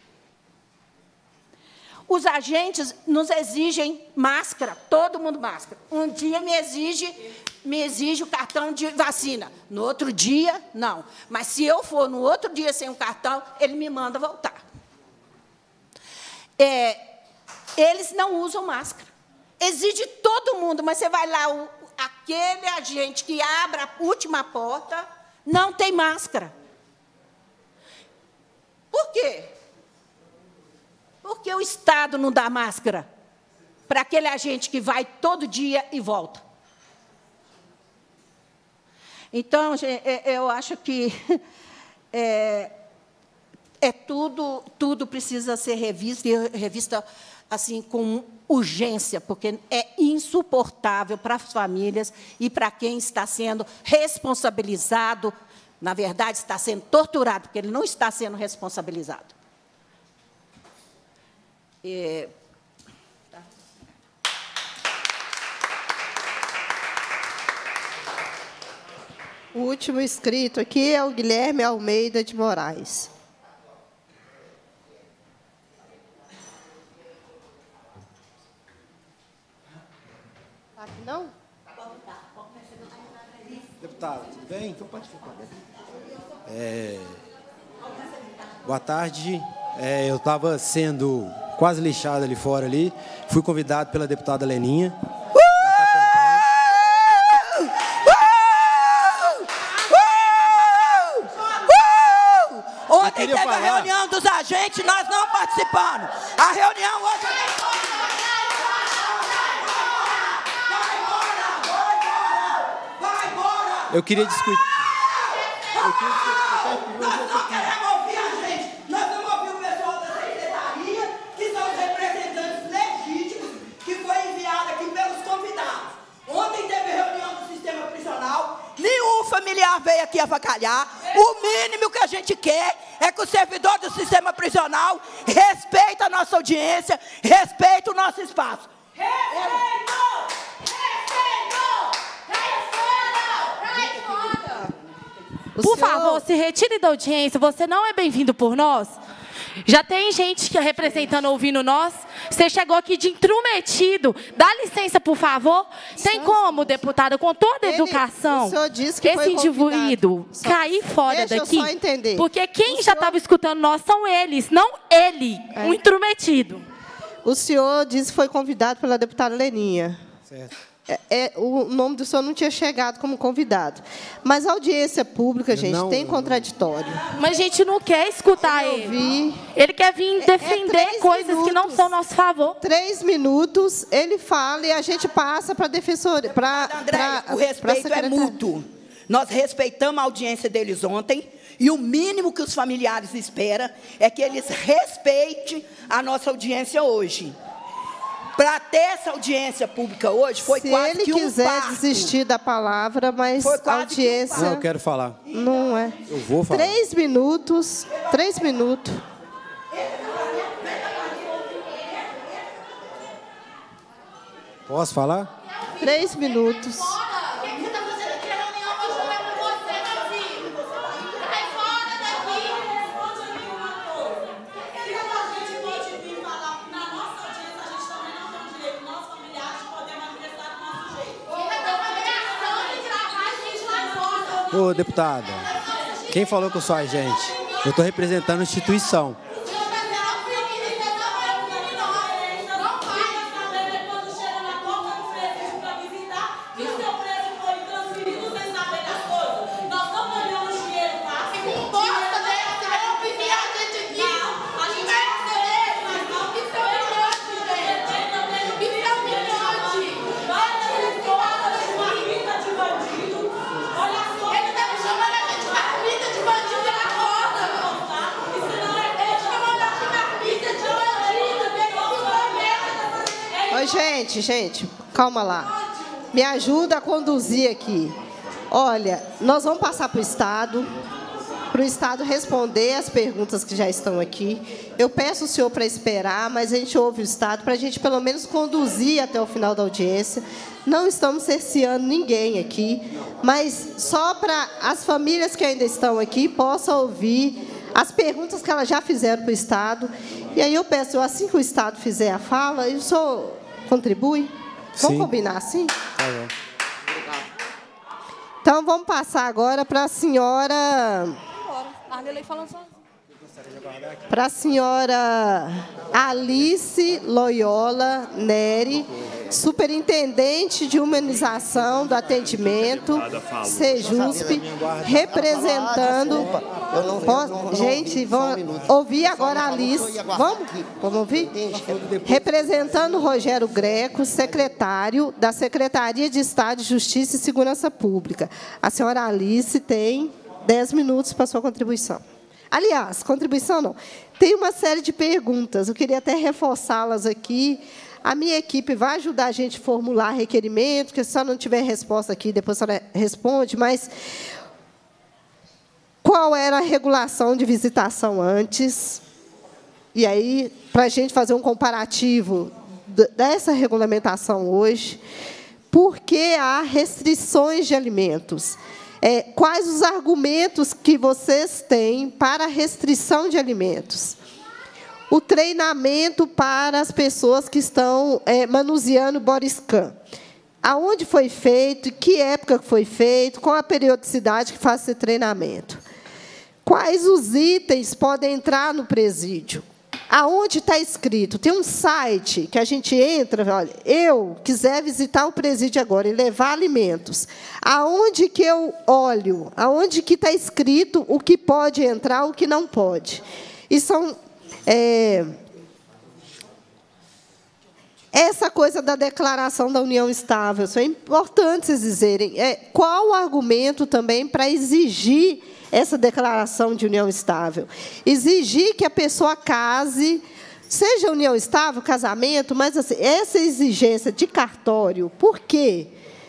Os agentes nos exigem máscara, todo mundo máscara. Um dia me exige o cartão de vacina. No outro dia, não. Mas se eu for no outro dia sem o cartão, ele me manda voltar. Eles não usam máscara. Exige todo mundo, mas você vai lá, aquele agente que abre a última porta, não tem máscara. Por quê? Porque o Estado não dá máscara para aquele agente que vai todo dia e volta. Então, eu acho que tudo precisa ser revisto, e revista assim, com urgência, porque é insuportável para as famílias e para quem está sendo responsabilizado, na verdade, está sendo torturado, porque ele não está sendo responsabilizado. O último inscrito aqui é o Guilherme Almeida de Moraes. Aqui não? Deputado, tudo bem? Então pode ficar. Boa tarde. Eu estava sendo quase lixado ali fora ali. Fui convidado pela deputada Leninha. Ontem teve a reunião dos agentes, nós não participamos. A reunião hoje... Eu queria discutir... Nós não queremos ouvir a gente. Nós vamos ouvir o pessoal da secretaria, que são os representantes legítimos, que foi enviado aqui pelos convidados. Ontem teve reunião do sistema prisional, nenhum familiar veio aqui avacalhar. O mínimo que a gente quer é que o servidor do sistema prisional respeite a nossa audiência, respeite o nosso espaço. Por favor, se retire da audiência. Você não é bem-vindo por nós. Já tem gente que é representando, ouvindo nós. Você chegou aqui de intrometido. Dá licença, por favor. Tem como, deputada, com toda a educação, o senhor disse que esse foi indivíduo cair fora Deixa daqui? eu só entender. Porque quem já estava escutando nós são eles, não ele, um intrometido. O senhor disse que foi convidado pela deputada Leninha. Certo. O nome do senhor não tinha chegado como convidado. Mas a audiência pública, gente, tem contraditório. Mas a gente não quer escutar ele. Ele quer vir defender coisas que não são a nosso favor. 3 minutos, ele fala e a gente passa para a defensoria. André, o respeito é mútuo. Nós respeitamos a audiência deles ontem. E o mínimo que os familiares esperam é que eles respeitem a nossa audiência hoje. Para ter essa audiência pública hoje, foi quase que um parto. Se ele quiser desistir da palavra, mas a audiência... Não, eu quero falar. Não é. Eu vou falar. 3 minutos. 3 minutos. Posso falar? 3 minutos. Ô, deputada, quem falou que eu sou agente? Eu estou representando a instituição. Gente, calma lá. Me ajuda a conduzir aqui. Olha, nós vamos passar para o Estado responder as perguntas que já estão aqui. Eu peço o senhor para esperar, mas a gente ouve o Estado para a gente, pelo menos, conduzir até o final da audiência. Não estamos cerceando ninguém aqui, mas só para as famílias que ainda estão aqui possam ouvir as perguntas que elas já fizeram para o Estado. E aí eu peço, assim que o Estado fizer a fala, o senhor contribui? Vamos combinar assim? Tá bom. Então, vamos passar agora para a senhora... Para a senhora Alice Loyola Neri, superintendente de humanização do atendimento, Sejusp, representando... Gente, vamos ouvir agora a Alice. Vamos ouvir? Representando o Rogério Greco, secretário da Secretaria de Estado de Justiça e Segurança Pública. A senhora Alice tem 10 minutos para a sua contribuição. Aliás, contribuição não. Tem uma série de perguntas, eu queria até reforçá-las aqui. A minha equipe vai ajudar a gente a formular requerimento, porque se só não tiver resposta aqui, depois a senhora responde, mas qual era a regulação de visitação antes? E aí, para a gente fazer um comparativo dessa regulamentação hoje, por que há restrições de alimentos? Quais os argumentos que vocês têm para a restrição de alimentos? O treinamento para as pessoas que estão manuseando o Boriscan. Aonde foi feito, que época foi feito, qual a periodicidade que faz esse treinamento? Quais os itens podem entrar no presídio? Aonde está escrito? Tem um site que a gente entra, olha, eu quiser visitar o presídio agora e levar alimentos. Aonde que eu olho? Aonde que está escrito o que pode entrar, o que não pode? E são... essa coisa da declaração da união estável, isso é importante vocês dizerem. Qual o argumento também para exigir essa declaração de união estável? Exigir que a pessoa case, seja união estável, casamento, mas assim, essa exigência de cartório, por quê?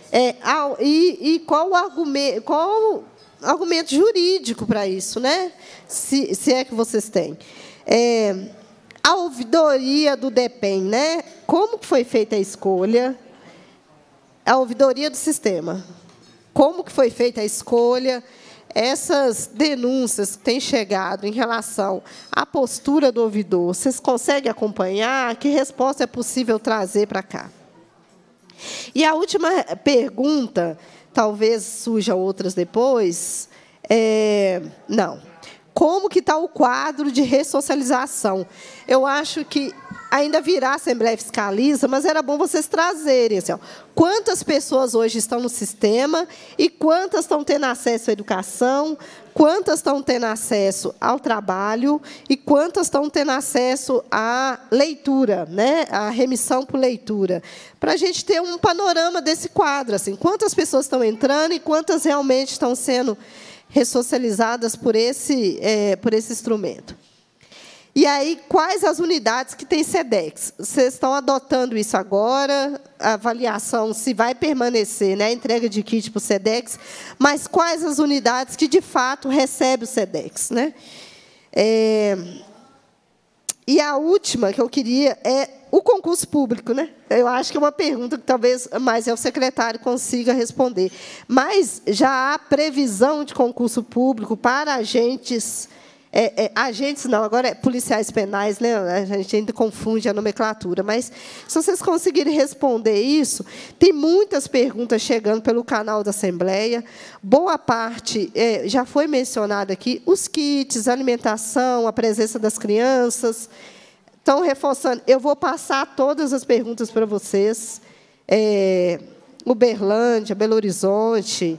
E qual o argumento jurídico para isso, né? Se é que vocês têm. A ouvidoria do DEPEN, né? Como que foi feita a escolha? A ouvidoria do sistema. Como que foi feita a escolha? Essas denúncias que têm chegado em relação à postura do ouvidor, vocês conseguem acompanhar? Que resposta é possível trazer para cá? E a última pergunta, talvez surjam outras depois, não. Como que está o quadro de ressocialização? Eu acho que ainda virá a Assembleia Fiscaliza, mas era bom vocês trazerem. Assim, quantas pessoas hoje estão no sistema e quantas estão tendo acesso à educação, quantas estão tendo acesso ao trabalho e quantas estão tendo acesso à leitura, né? À remissão por leitura. Para a gente ter um panorama desse quadro. Assim, quantas pessoas estão entrando e quantas realmente estão sendo ressocializadas por esse instrumento. E aí, quais as unidades que têm SEDEX? Vocês estão adotando isso agora, a avaliação se vai permanecer, né, a entrega de kit para o SEDEX, mas quais as unidades que, de fato, recebem o SEDEX? Né? E a última que eu queria é o concurso público, né? Eu acho que é uma pergunta que talvez mais o secretário consiga responder. Mas já há previsão de concurso público para agentes... agentes não, agora é policiais penais, né? A gente ainda confunde a nomenclatura, mas se vocês conseguirem responder isso, tem muitas perguntas chegando pelo canal da Assembleia, boa parte já foi mencionada aqui, os kits, a alimentação, a presença das crianças. Então, reforçando, eu vou passar todas as perguntas para vocês, Uberlândia, Belo Horizonte,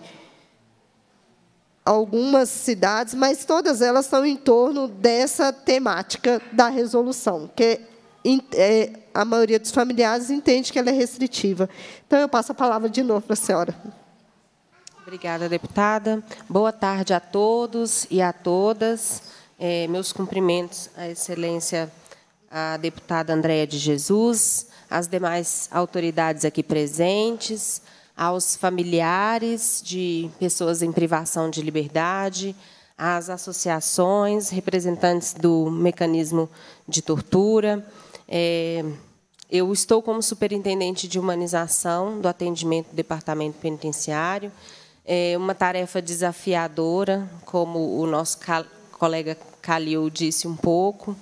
algumas cidades, mas todas elas estão em torno dessa temática da resolução, que a maioria dos familiares entende que ela é restritiva. Então, eu passo a palavra de novo para a senhora. Obrigada, deputada. Boa tarde a todos e a todas. Meus cumprimentos à excelência, à deputada Andréia de Jesus, às demais autoridades aqui presentes, aos familiares de pessoas em privação de liberdade, às associações, representantes do mecanismo de tortura. Eu estou como superintendente de humanização do atendimento do Departamento Penitenciário. É uma tarefa desafiadora, como o nosso colega Calil disse um pouco.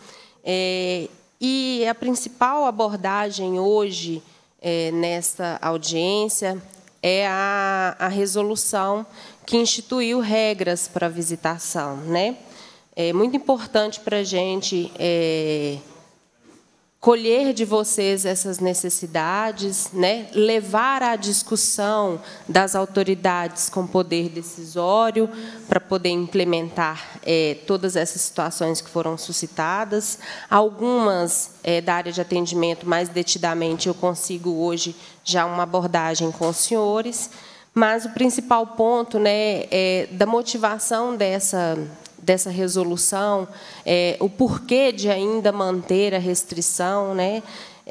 E a principal abordagem hoje, nesta audiência, é a resolução que instituiu regras para a visitação, né? É muito importante para a gente colher de vocês essas necessidades, né? Levar à discussão das autoridades com poder decisório para poder implementar todas essas situações que foram suscitadas. Algumas da área de atendimento, mais detidamente, eu consigo hoje já uma abordagem com os senhores, mas o principal ponto, né, da motivação dessa resolução, o porquê de ainda manter a restrição, né?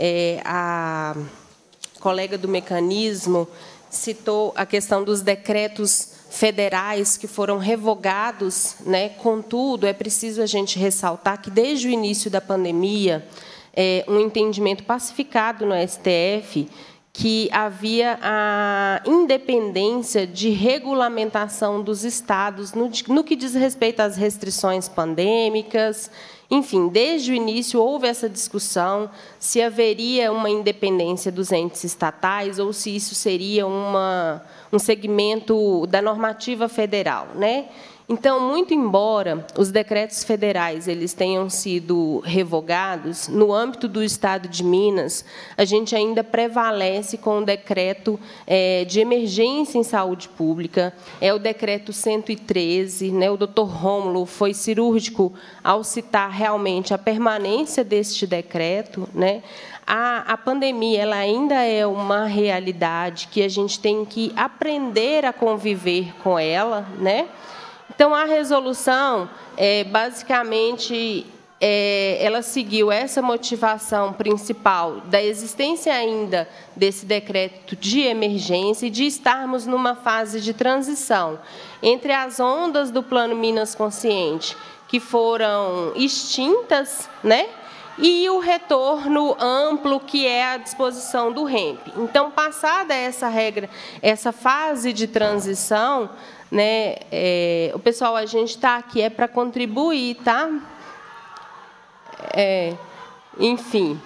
A colega do mecanismo citou a questão dos decretos federais que foram revogados, né? Contudo, é preciso a gente ressaltar que, desde o início da pandemia, um entendimento pacificado no STF que havia a independência de regulamentação dos estados no que diz respeito às restrições pandêmicas. Enfim, desde o início houve essa discussão se haveria uma independência dos entes estatais ou se isso seria um segmento da normativa federal, né? Então, muito embora os decretos federais eles tenham sido revogados, no âmbito do Estado de Minas, a gente ainda prevalece com o decreto de emergência em saúde pública, é o decreto 113, né? O doutor Rômulo foi cirúrgico ao citar realmente a permanência deste decreto, né? A pandemia ela ainda é uma realidade que a gente tem que aprender a conviver com ela, né? Então, a resolução, basicamente, ela seguiu essa motivação principal da existência ainda desse decreto de emergência e de estarmos numa fase de transição entre as ondas do Plano Minas Consciente, que foram extintas, né? E o retorno amplo, que é a disposição do REMP. Então, passada essa fase de transição, né, o pessoal, a gente está aqui para contribuir, tá? Enfim.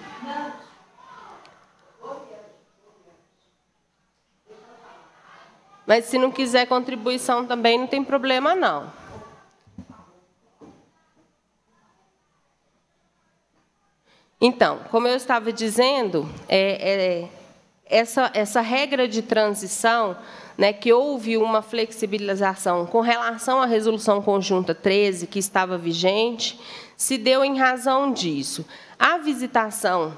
Mas, se não quiser contribuição também, não tem problema, não. Então, como eu estava dizendo, essa regra de transição, né, que houve uma flexibilização com relação à Resolução Conjunta 13, que estava vigente, se deu em razão disso. A visitação,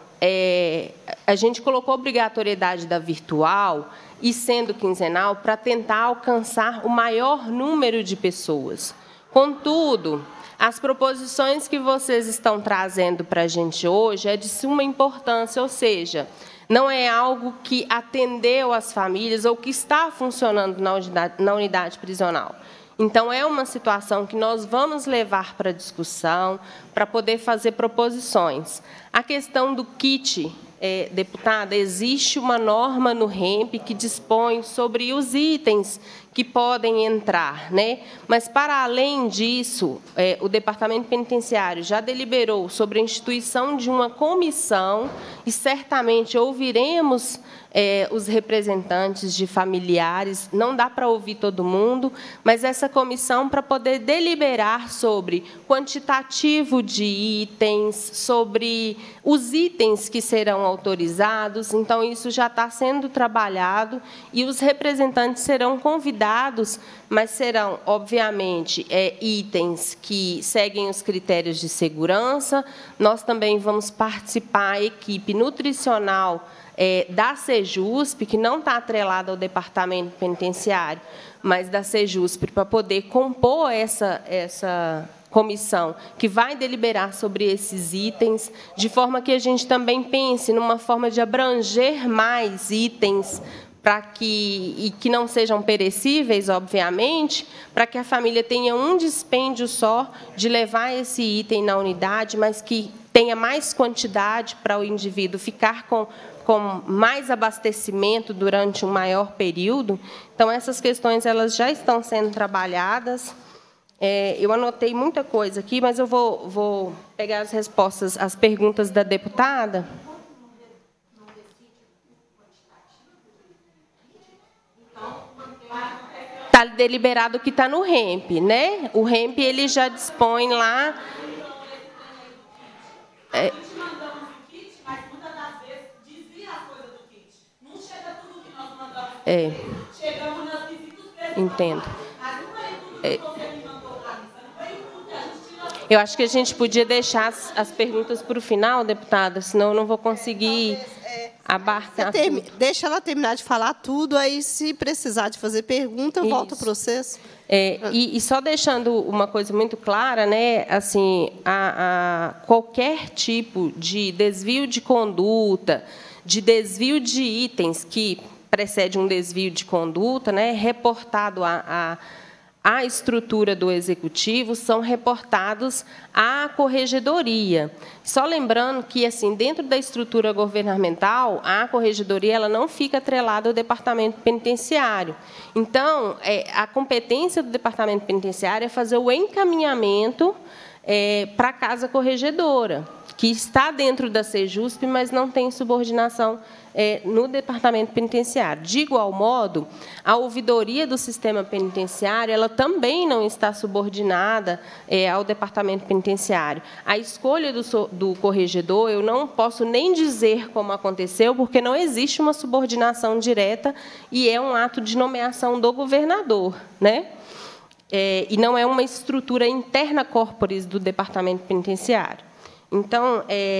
a gente colocou a obrigatoriedade da virtual, e sendo quinzenal, para tentar alcançar o maior número de pessoas. Contudo, as proposições que vocês estão trazendo para a gente hoje é de suma importância, ou seja, não é algo que atendeu as famílias ou que está funcionando na unidade prisional. Então, é uma situação que nós vamos levar para discussão, para poder fazer proposições. A questão do kit, deputada, existe uma norma no REMP que dispõe sobre os itens que podem entrar, né? Mas, para além disso, o Departamento Penitenciário já deliberou sobre a instituição de uma comissão e, certamente, ouviremos os representantes de familiares, não dá para ouvir todo mundo, mas essa comissão para poder deliberar sobre quantitativo de itens, sobre os itens que serão autorizados. Então, isso já está sendo trabalhado e os representantes serão convidados, mas serão, obviamente, itens que seguem os critérios de segurança. Nós também vamos participar, a equipe nutricional da Sejusp, que não está atrelada ao Departamento Penitenciário, mas da Sejusp, para poder compor essa comissão que vai deliberar sobre esses itens, de forma que a gente também pense numa forma de abranger mais itens, e que não sejam perecíveis, obviamente, para que a família tenha um dispêndio só de levar esse item na unidade, mas que tenha mais quantidade para o indivíduo ficar com mais abastecimento durante um maior período. Então, essas questões elas já estão sendo trabalhadas. Eu anotei muita coisa aqui, mas eu vou pegar as respostas, as perguntas da deputada. Está deliberado que está no REMP, né? O REMP ele já dispõe lá. Entendo. Eu acho que a gente podia deixar as perguntas para o final, deputada, senão eu não vou conseguir abarcar tudo. Deixa ela terminar de falar tudo, aí, se precisar de fazer pergunta, eu volto ao processo. E só deixando uma coisa muito clara, né, assim, qualquer tipo de desvio de conduta, de desvio de itens que precede um desvio de conduta, né, reportado à estrutura do Executivo, são reportados à Corregedoria. Só lembrando que, assim, dentro da estrutura governamental, a Corregedoria ela não fica atrelada ao Departamento Penitenciário. Então, a competência do Departamento Penitenciário é fazer o encaminhamento para a Casa Corregedora, que está dentro da Sejusp, mas não tem subordinação no Departamento Penitenciário. De igual modo, a ouvidoria do sistema penitenciário ela também não está subordinada ao Departamento Penitenciário. A escolha do corregedor, eu não posso nem dizer como aconteceu, porque não existe uma subordinação direta e é um ato de nomeação do governador, né? E não é uma estrutura interna corporis do Departamento Penitenciário. Então,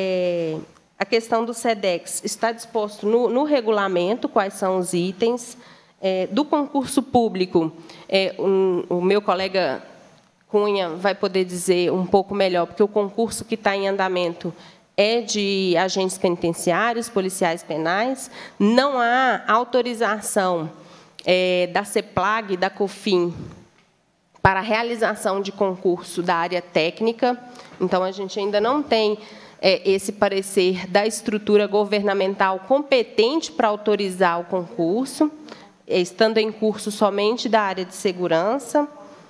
a questão do SEDEX está disposto no regulamento, quais são os itens. Do concurso público, o meu colega Cunha vai poder dizer um pouco melhor, porque o concurso que está em andamento é de agentes penitenciários, policiais penais. Não há autorização da CEPLAG e da COFIN para a realização de concurso da área técnica. Então, a gente ainda não tem esse parecer da estrutura governamental competente para autorizar o concurso, estando em curso somente da área de segurança.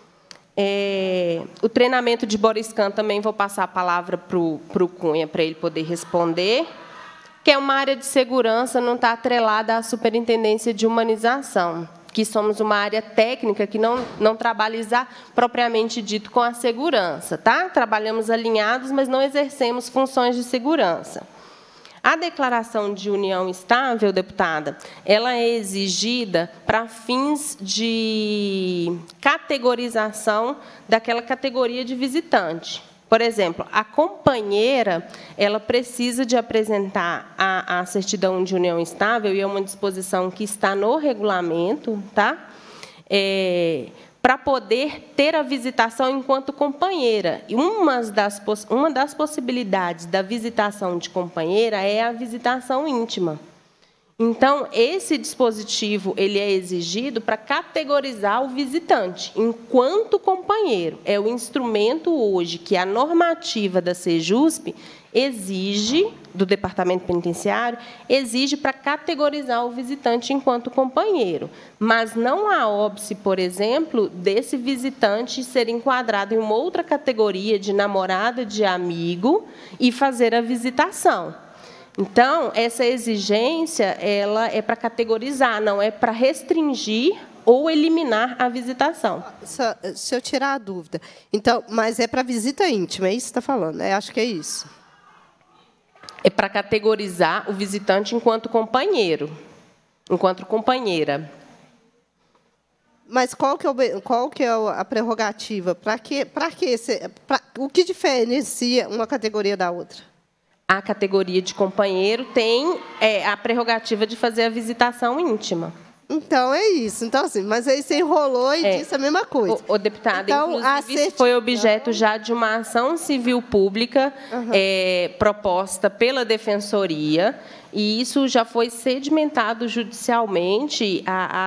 O treinamento de Boriscan também vou passar a palavra para o Cunha, para ele poder responder, que é uma área de segurança, não está atrelada à superintendência de humanização, que somos uma área técnica que não trabalha propriamente dito com a segurança, tá? Trabalhamos alinhados, mas não exercemos funções de segurança. A declaração de união estável, deputada, ela é exigida para fins de categorização daquela categoria de visitante. Por exemplo, a companheira ela precisa de apresentar a certidão de união estável, e é uma disposição que está no regulamento, tá? Para poder ter a visitação enquanto companheira. E uma das possibilidades da visitação de companheira é a visitação íntima. Então, esse dispositivo ele é exigido para categorizar o visitante enquanto companheiro. É o instrumento hoje que a normativa da Sejusp exige, do Departamento Penitenciário, exige para categorizar o visitante enquanto companheiro. Mas não há óbice, por exemplo, desse visitante ser enquadrado em uma outra categoria de namorada, de amigo, e fazer a visitação. Então, essa exigência ela é para categorizar, não é para restringir ou eliminar a visitação. Se eu tirar a dúvida. Então, mas é para visita íntima, é isso que você está falando? Acho que é isso. É para categorizar o visitante enquanto companheiro, enquanto companheira. Mas qual que é a prerrogativa? O que diferencia uma categoria da outra? A categoria de companheiro tem a prerrogativa de fazer a visitação íntima. Então, é isso. Então, assim, mas aí você enrolou e disse a mesma coisa. O deputado, então, inclusive, isso foi objeto já de uma ação civil pública proposta pela Defensoria, e isso já foi sedimentado judicialmente.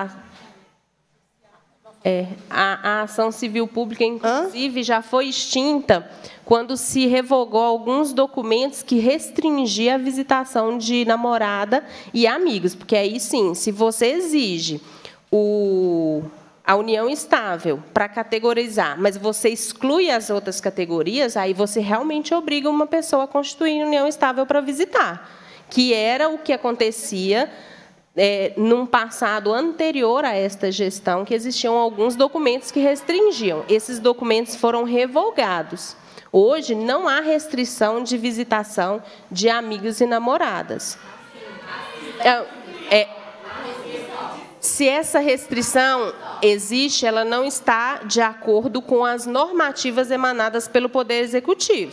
A ação civil pública, inclusive, já foi extinta quando se revogou alguns documentos que restringiam a visitação de namorada e amigos. Porque aí, sim, se você exige a união estável para categorizar, mas você exclui as outras categorias, aí você realmente obriga uma pessoa a constituir união estável para visitar, que era o que acontecia num passado anterior a esta gestão, que existiam alguns documentos que restringiam. Esses documentos foram revogados. Hoje, não há restrição de visitação de amigos e namoradas. Se essa restrição existe, ela não está de acordo com as normativas emanadas pelo Poder Executivo.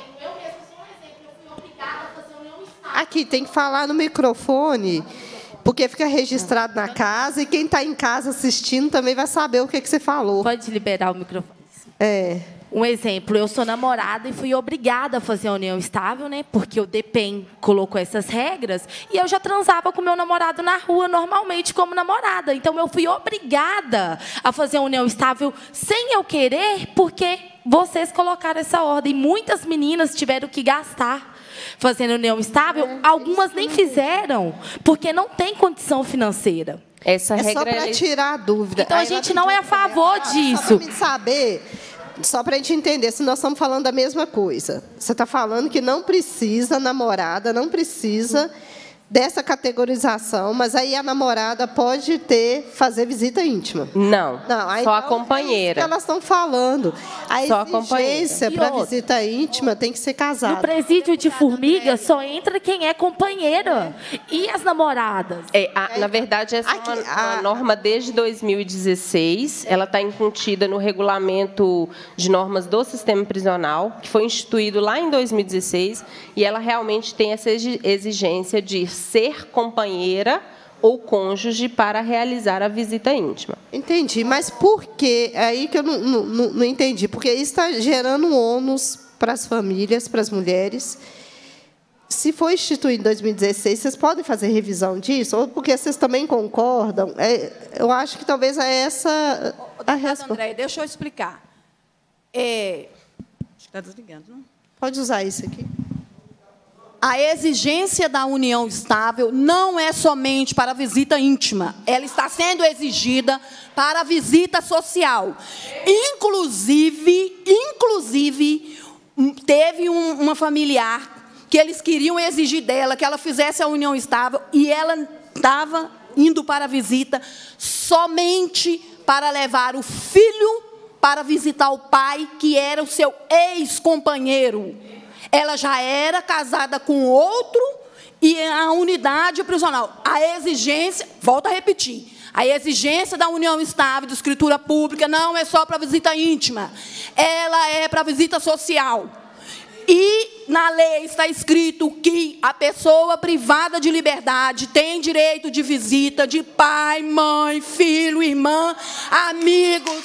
Aqui, tem que falar no microfone, porque fica registrado na casa, e quem está em casa assistindo também vai saber o que você falou. Pode liberar o microfone. Um exemplo, eu sou namorada e fui obrigada a fazer a união estável, né? Porque o DEPEN colocou essas regras e eu já transava com meu namorado na rua normalmente como namorada. Então, eu fui obrigada a fazer a união estável sem eu querer, porque vocês colocaram essa ordem. Muitas meninas tiveram que gastar fazendo união estável, algumas nem fizeram, porque não tem condição financeira. Essa regra só para tirar a dúvida. Então, a gente não é a favor disso. Só para saber, só para a gente entender se nós estamos falando da mesma coisa. Você está falando que não precisa namorada, não precisa dessa categorização, mas aí a namorada pode fazer visita íntima. Não, aí só a então, companheira. É isso que elas estão falando. A Só a companheira. exigência para visita íntima tem que ser casada. No presídio de Formiga só entra quem é companheira. E as namoradas? Na verdade, essa é uma norma desde 2016. Ela está incontida no regulamento de normas do sistema prisional, que foi instituído lá em 2016, e ela realmente tem essa exigência de ser companheira ou cônjuge para realizar a visita íntima. Entendi, mas por quê? É aí que eu não entendi. Porque isso está gerando um ônus para as famílias, para as mulheres. Se foi instituído em 2016, vocês podem fazer revisão disso? Ou porque vocês também concordam? Eu acho que talvez é essa a resposta. André, deixa eu explicar. Acho que está desligando, não? Pode usar isso aqui. A exigência da união estável não é somente para a visita íntima. Ela está sendo exigida para a visita social. Inclusive teve uma familiar que eles queriam exigir dela que ela fizesse a união estável e ela estava indo para a visita somente para levar o filho para visitar o pai, que era o seu ex-companheiro. Ela já era casada com outro e a unidade prisional. A exigência, volto a repetir, a exigência da união estável de escritura pública não é só para visita íntima, ela é para visita social. E na lei está escrito que a pessoa privada de liberdade tem direito de visita de pai, mãe, filho, irmã, amigos.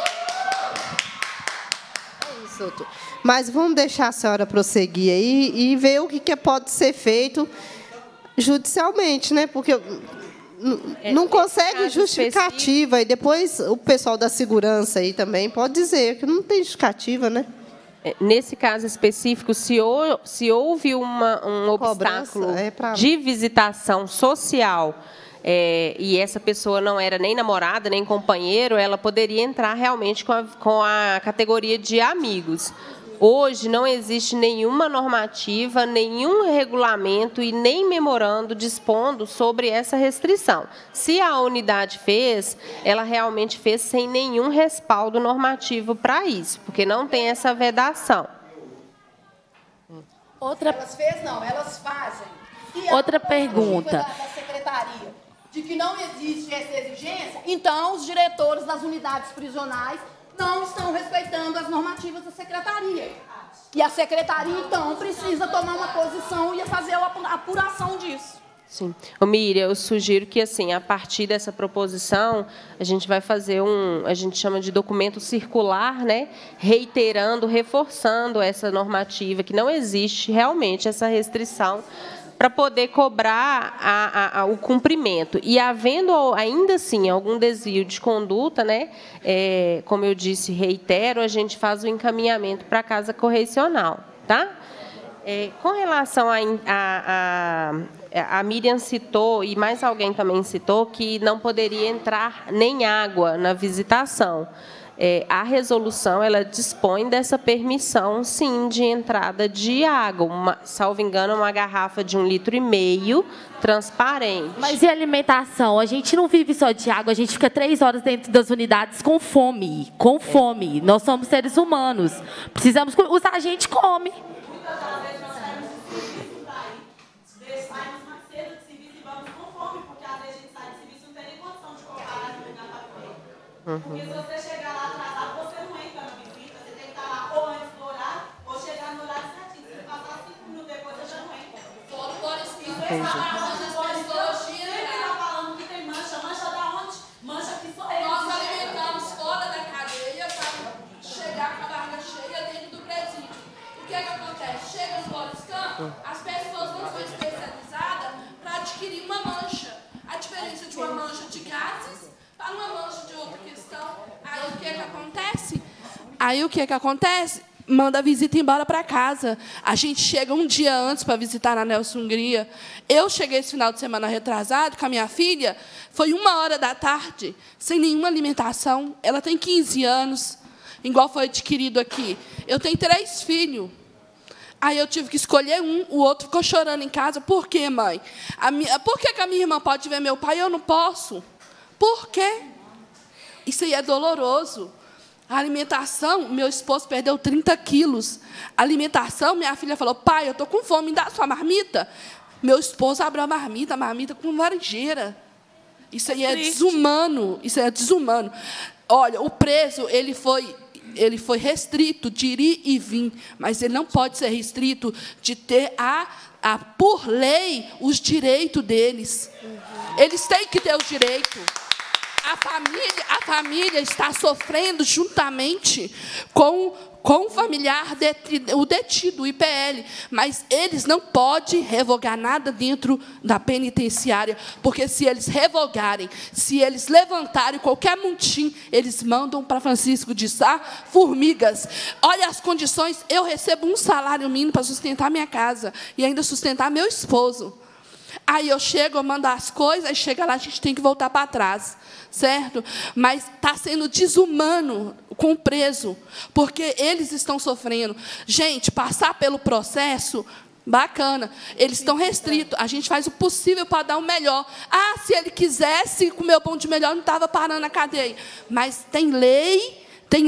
É isso, doutor. Mas vamos deixar a senhora prosseguir aí e ver o que pode ser feito judicialmente, né? Porque não consegue justificativa. E depois o pessoal da segurança aí também pode dizer que não tem justificativa, né? Nesse caso específico, se houve um obstáculo de visitação social, e essa pessoa não era nem namorada, nem companheiro, ela poderia entrar realmente com a categoria de amigos. Hoje não existe nenhuma normativa, nenhum regulamento e nem memorando dispondo sobre essa restrição. Se a unidade fez, ela realmente fez sem nenhum respaldo normativo para isso, porque não tem essa vedação. Elas fez, não, elas fazem. Outra pergunta. Da secretaria de que não existe essa exigência, então os diretores das unidades prisionais não estão respeitando as normativas da secretaria. E a secretaria, então, precisa tomar uma posição e fazer a apuração disso. Sim. Ô, Miriam, eu sugiro que, assim, a partir dessa proposição, a gente vai fazer a gente chama de documento circular, né? Reiterando, reforçando essa normativa, que não existe realmente essa restrição para poder cobrar o cumprimento. E havendo, ainda assim, algum desvio de conduta, né, como eu disse, reitero, a gente faz o encaminhamento para a Casa Correcional. Tá? Com relação a Miriam citou, e mais alguém também citou, que não poderia entrar nem água na visitação. A resolução ela dispõe dessa permissão, sim, de entrada de água. Salvo engano, uma garrafa de 1,5 litro, transparente. Mas e alimentação? A gente não vive só de água, a gente fica 3 horas dentro das unidades com fome. Com fome. Nós somos seres humanos. Precisamos... A gente come. Porque se você chegar lá atrasado, você não entra na visita, você tem que estar lá ou antes do horário, ou chegar no horário certinho. Se passar 5 minutos depois, você já não entra. Fora o Boris que você está falando que tem mancha. Mancha da onde? Mancha que só ele. Nós alimentamos fora da cadeia para chegar com a barriga cheia dentro do presídio. O que é que acontece? Chega no Boris Camp, as pessoas não são especializadas para adquirir uma mancha. A diferença de uma mancha de gases para uma mancha de outra questão. Aí o que é que acontece? Manda a visita embora para casa. A gente chega um dia antes para visitar na Nelson Hungria. Eu cheguei esse final de semana retrasado com a minha filha. Foi 13h, sem nenhuma alimentação. Ela tem 15 anos, igual foi adquirido aqui. Eu tenho 3 filhos. Aí eu tive que escolher um, o outro ficou chorando em casa. Por quê, mãe? Por que a minha irmã pode ver meu pai e eu não posso? Por quê? Isso aí é doloroso. A alimentação, meu esposo perdeu 30 quilos. A alimentação, minha filha falou, pai, eu estou com fome, me dá a sua marmita. Meu esposo abriu a marmita com laranjeira. Isso aí é desumano. Isso é desumano. Olha, o preso, ele foi restrito de ir e vir, mas ele não pode ser restrito de ter, por lei, os direitos deles. Eles têm que ter os direitos. A família está sofrendo juntamente com o familiar, o detido, o IPL, mas eles não podem revogar nada dentro da penitenciária, porque se eles revogarem, se eles levantarem qualquer montim, eles mandam para Francisco de Sá formigas. Olha as condições, eu recebo um salário mínimo para sustentar minha casa e ainda sustentar meu esposo. Aí eu chego, eu mando as coisas, aí chega lá, a gente tem que voltar para trás, certo? Mas está sendo desumano com o preso, porque eles estão sofrendo. Gente, passar pelo processo, bacana, eles estão restritos, a gente faz o possível para dar o melhor. Se ele quisesse comer o pão de melhor, não estava parando a cadeia. Mas tem lei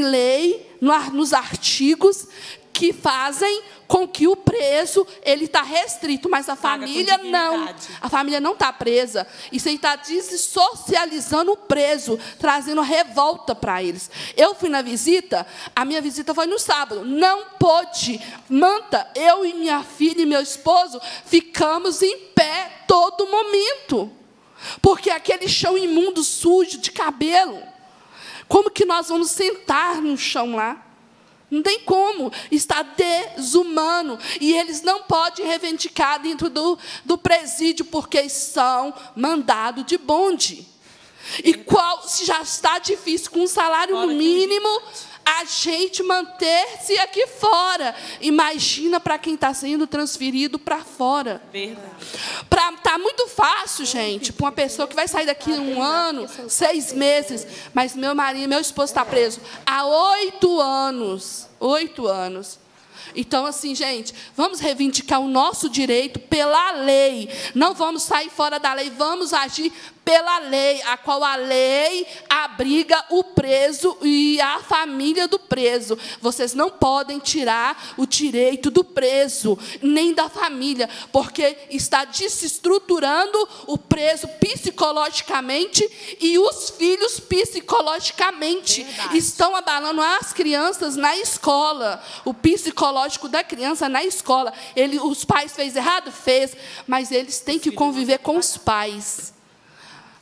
nos artigos que fazem com que o preso ele está restrito, mas a família não. A família não está presa. Isso aí está dessocializando o preso, trazendo revolta para eles. Eu fui na visita, a minha visita foi no sábado. Não pôde. Manta, eu e minha filha e meu esposo ficamos em pé todo momento. Porque aquele chão imundo, sujo, de cabelo. Como que nós vamos sentar no chão lá? Não tem como, está desumano. E eles não podem reivindicar dentro do presídio, porque são mandados de bonde. E se já está difícil, com um salário no mínimo, a gente manter-se aqui fora. Imagina para quem está sendo transferido para fora. Verdade. Está muito fácil, gente, para uma pessoa que vai sair daqui 1 ano, 6 meses. Mas meu esposo está preso há 8 anos. 8 anos. Então, assim, gente, vamos reivindicar o nosso direito pela lei. Não vamos sair fora da lei, vamos agir pela lei, a qual a lei abriga o preso e a família do preso. Vocês não podem tirar o direito do preso, nem da família, porque está desestruturando o preso psicologicamente e os filhos psicologicamente. Verdade. Estão abalando as crianças na escola, o psicológico da criança na escola. Os pais fez errado? Fez, mas eles têm que conviver com os pais.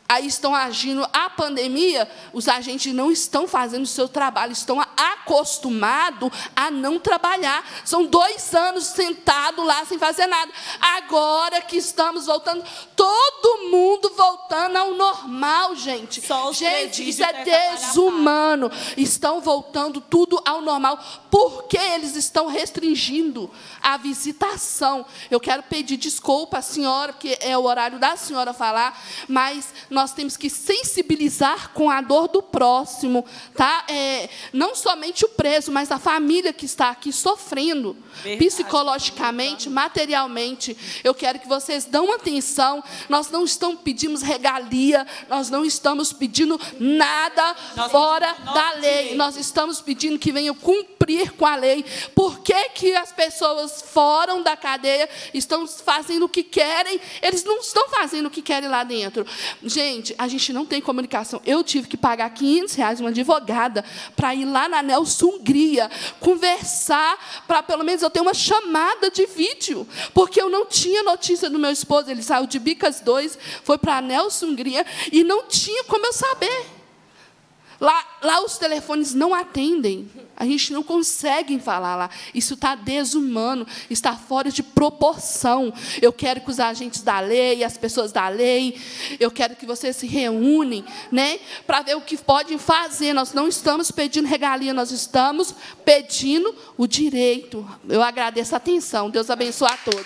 aí estão agindo a pandemia, os agentes não estão fazendo o seu trabalho, estão acostumados a não trabalhar. São 2 anos sentados lá sem fazer nada. Agora que estamos voltando, todo mundo voltando ao normal, gente. Gente, isso é desumano. Estão voltando tudo ao normal. Por que eles estão restringindo a visitação? Eu quero pedir desculpa à senhora, porque é o horário da senhora falar, mas nós temos que sensibilizar com a dor do próximo, tá? Não somente o preso, mas a família que está aqui sofrendo, psicologicamente, materialmente. Eu quero que vocês dão atenção. Nós não estamos pedindo regalia, nós não estamos pedindo nada fora da lei. Nós estamos pedindo que venham cumprir com a lei. Por que as pessoas fora da cadeia estão fazendo o que querem? Eles não estão fazendo o que querem lá dentro. Gente, a gente não tem comunicação. Eu tive que pagar R$500 uma advogada para ir lá na Nelson Hungria conversar, para pelo menos eu ter uma chamada de vídeo, porque eu não tinha notícia do meu esposo. Ele saiu de Bicas 2, foi para a Nelson Hungria e não tinha como eu saber. Lá os telefones não atendem. A gente não consegue falar lá. Isso está desumano, está fora de proporção. Eu quero que os agentes da lei, as pessoas da lei, eu quero que vocês se reúnem, né, para ver o que podem fazer. Nós não estamos pedindo regalia, nós estamos pedindo o direito. Eu agradeço a atenção. Deus abençoe a todos.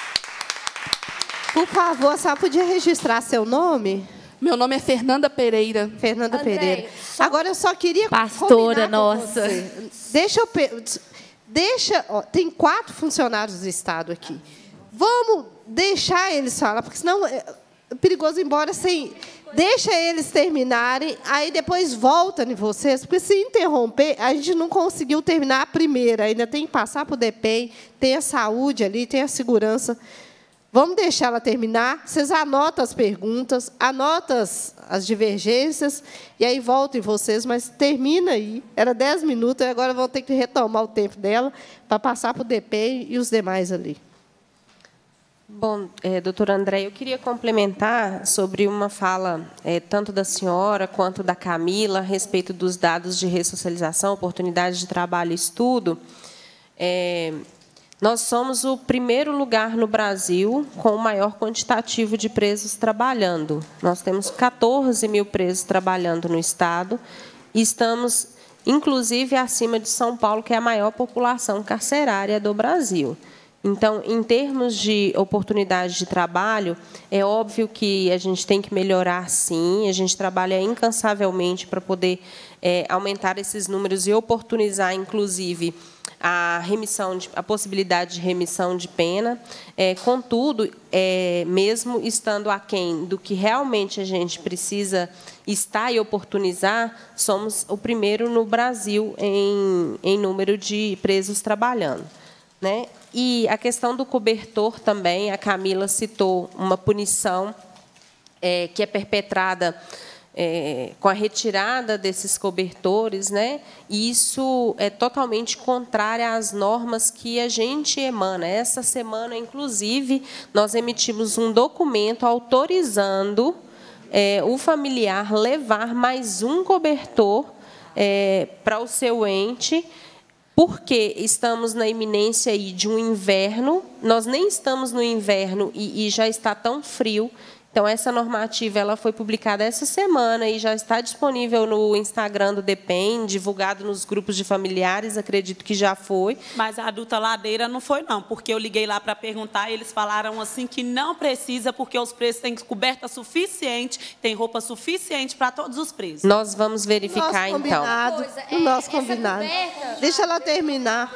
Por favor, a senhora podia registrar seu nome? Meu nome é Fernanda Pereira. Fernanda Pereira. Agora, eu só queria pastora nossa. Tem 4 funcionários do Estado aqui. Vamos deixar eles falar, porque senão é perigoso ir embora sem... Deixa eles terminarem, aí depois volta em vocês, porque se interromper, a gente não conseguiu terminar a primeira, ainda tem que passar para o DPEM, tem a saúde ali, tem a segurança. Vamos deixar ela terminar. Vocês anotam as perguntas, anotam as divergências, e aí voltem vocês, mas termina aí. Era 10 minutos, e agora vão ter que retomar o tempo dela para passar para o DPEM e os demais ali. Bom, doutora André, eu queria complementar sobre uma fala tanto da senhora quanto da Camila a respeito dos dados de ressocialização, oportunidade de trabalho e estudo. Nós somos o primeiro lugar no Brasil com o maior quantitativo de presos trabalhando. Nós temos 14 mil presos trabalhando no Estado e estamos, inclusive, acima de São Paulo, que é a maior população carcerária do Brasil. Então, em termos de oportunidade de trabalho, é óbvio que a gente tem que melhorar, sim. A gente trabalha incansavelmente para poder aumentar esses números e oportunizar, inclusive, a possibilidade de remissão de pena. Contudo, mesmo estando aquém do que realmente a gente precisa estar e oportunizar, somos o primeiro no Brasil em número de presos trabalhando, né? E a questão do cobertor também, a Camila citou uma punição que é perpetrada com a retirada desses cobertores, né? E isso é totalmente contrário às normas que a gente emana. Essa semana, inclusive, nós emitimos um documento autorizando o familiar levar mais um cobertor para o seu ente, porque estamos na iminência aí de um inverno. Nós nem estamos no inverno e já está tão frio. Então, essa normativa ela foi publicada essa semana e já está disponível no Instagram do DPEM, divulgado nos grupos de familiares, acredito que já foi. Mas a adulta ladeira não foi, não, porque eu liguei lá para perguntar e eles falaram assim que não precisa, porque os presos têm coberta suficiente, tem roupa suficiente para todos os presos. Nós vamos verificar, então. O nosso combinado. Deixa ela terminar.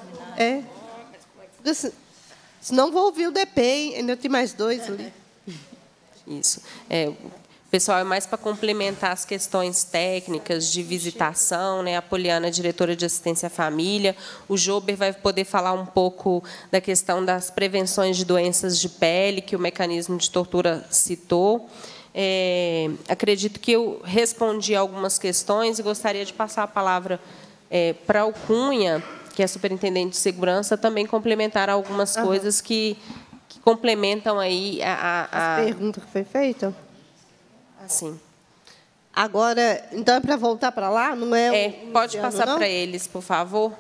Senão vou ouvir o DPEM, ainda tem mais 2 ali. Isso. Pessoal, é mais para complementar as questões técnicas de visitação, né? A Poliana é diretora de assistência à família. O Jober vai poder falar um pouco da questão das prevenções de doenças de pele, que o mecanismo de tortura citou. Acredito que eu respondi algumas questões e gostaria de passar a palavra para o Cunha, que é superintendente de segurança, também complementar algumas coisas que complementam aí a pergunta que foi feita? sim. Agora, então é para voltar para lá? Não é? Pode passar para eles, por favor.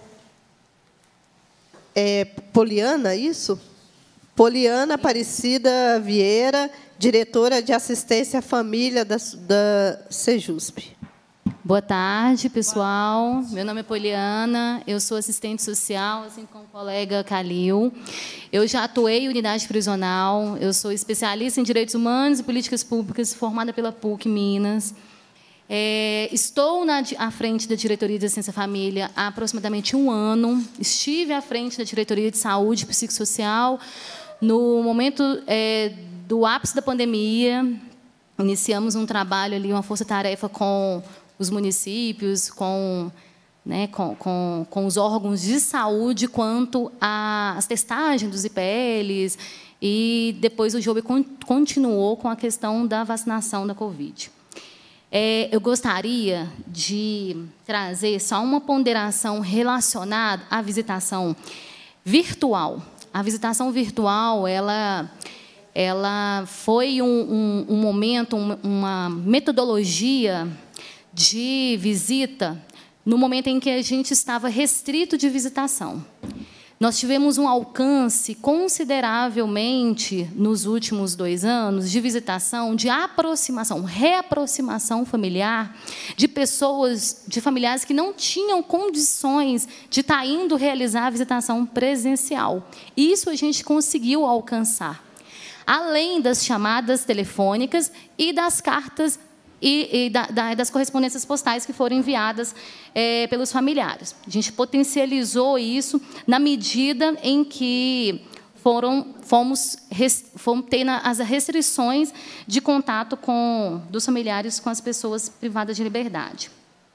É Poliana, isso? Poliana Aparecida Vieira, diretora de assistência à família da Sejusp. Boa tarde, pessoal. Meu nome é Poliana, eu sou assistente social, assim como o colega Calil. Eu já atuei em unidade prisional, eu sou especialista em direitos humanos e políticas públicas, formada pela PUC Minas. Estou à frente da diretoria de assistência à família há aproximadamente 1 ano. Estive à frente da diretoria de saúde psicossocial no momento do ápice da pandemia. Iniciamos um trabalho ali, uma força-tarefa com os municípios, com os órgãos de saúde quanto às testagens dos IPLs, e depois o JOB continuou com a questão da vacinação da Covid. Eu gostaria de trazer só uma ponderação relacionada à visitação virtual. A visitação virtual, ela foi um momento, uma metodologia de visita no momento em que a gente estava restrito de visitação. Nós tivemos um alcance consideravelmente, nos últimos 2 anos, de visitação, de aproximação, reaproximação familiar, de pessoas, de familiares que não tinham condições de estar indo realizar a visitação presencial. Isso a gente conseguiu alcançar. Além das chamadas telefônicas e das cartas e das correspondências postais que foram enviadas pelos familiares. A gente potencializou isso na medida em que fomos ter as restrições de contato dos familiares com as pessoas privadas de liberdade.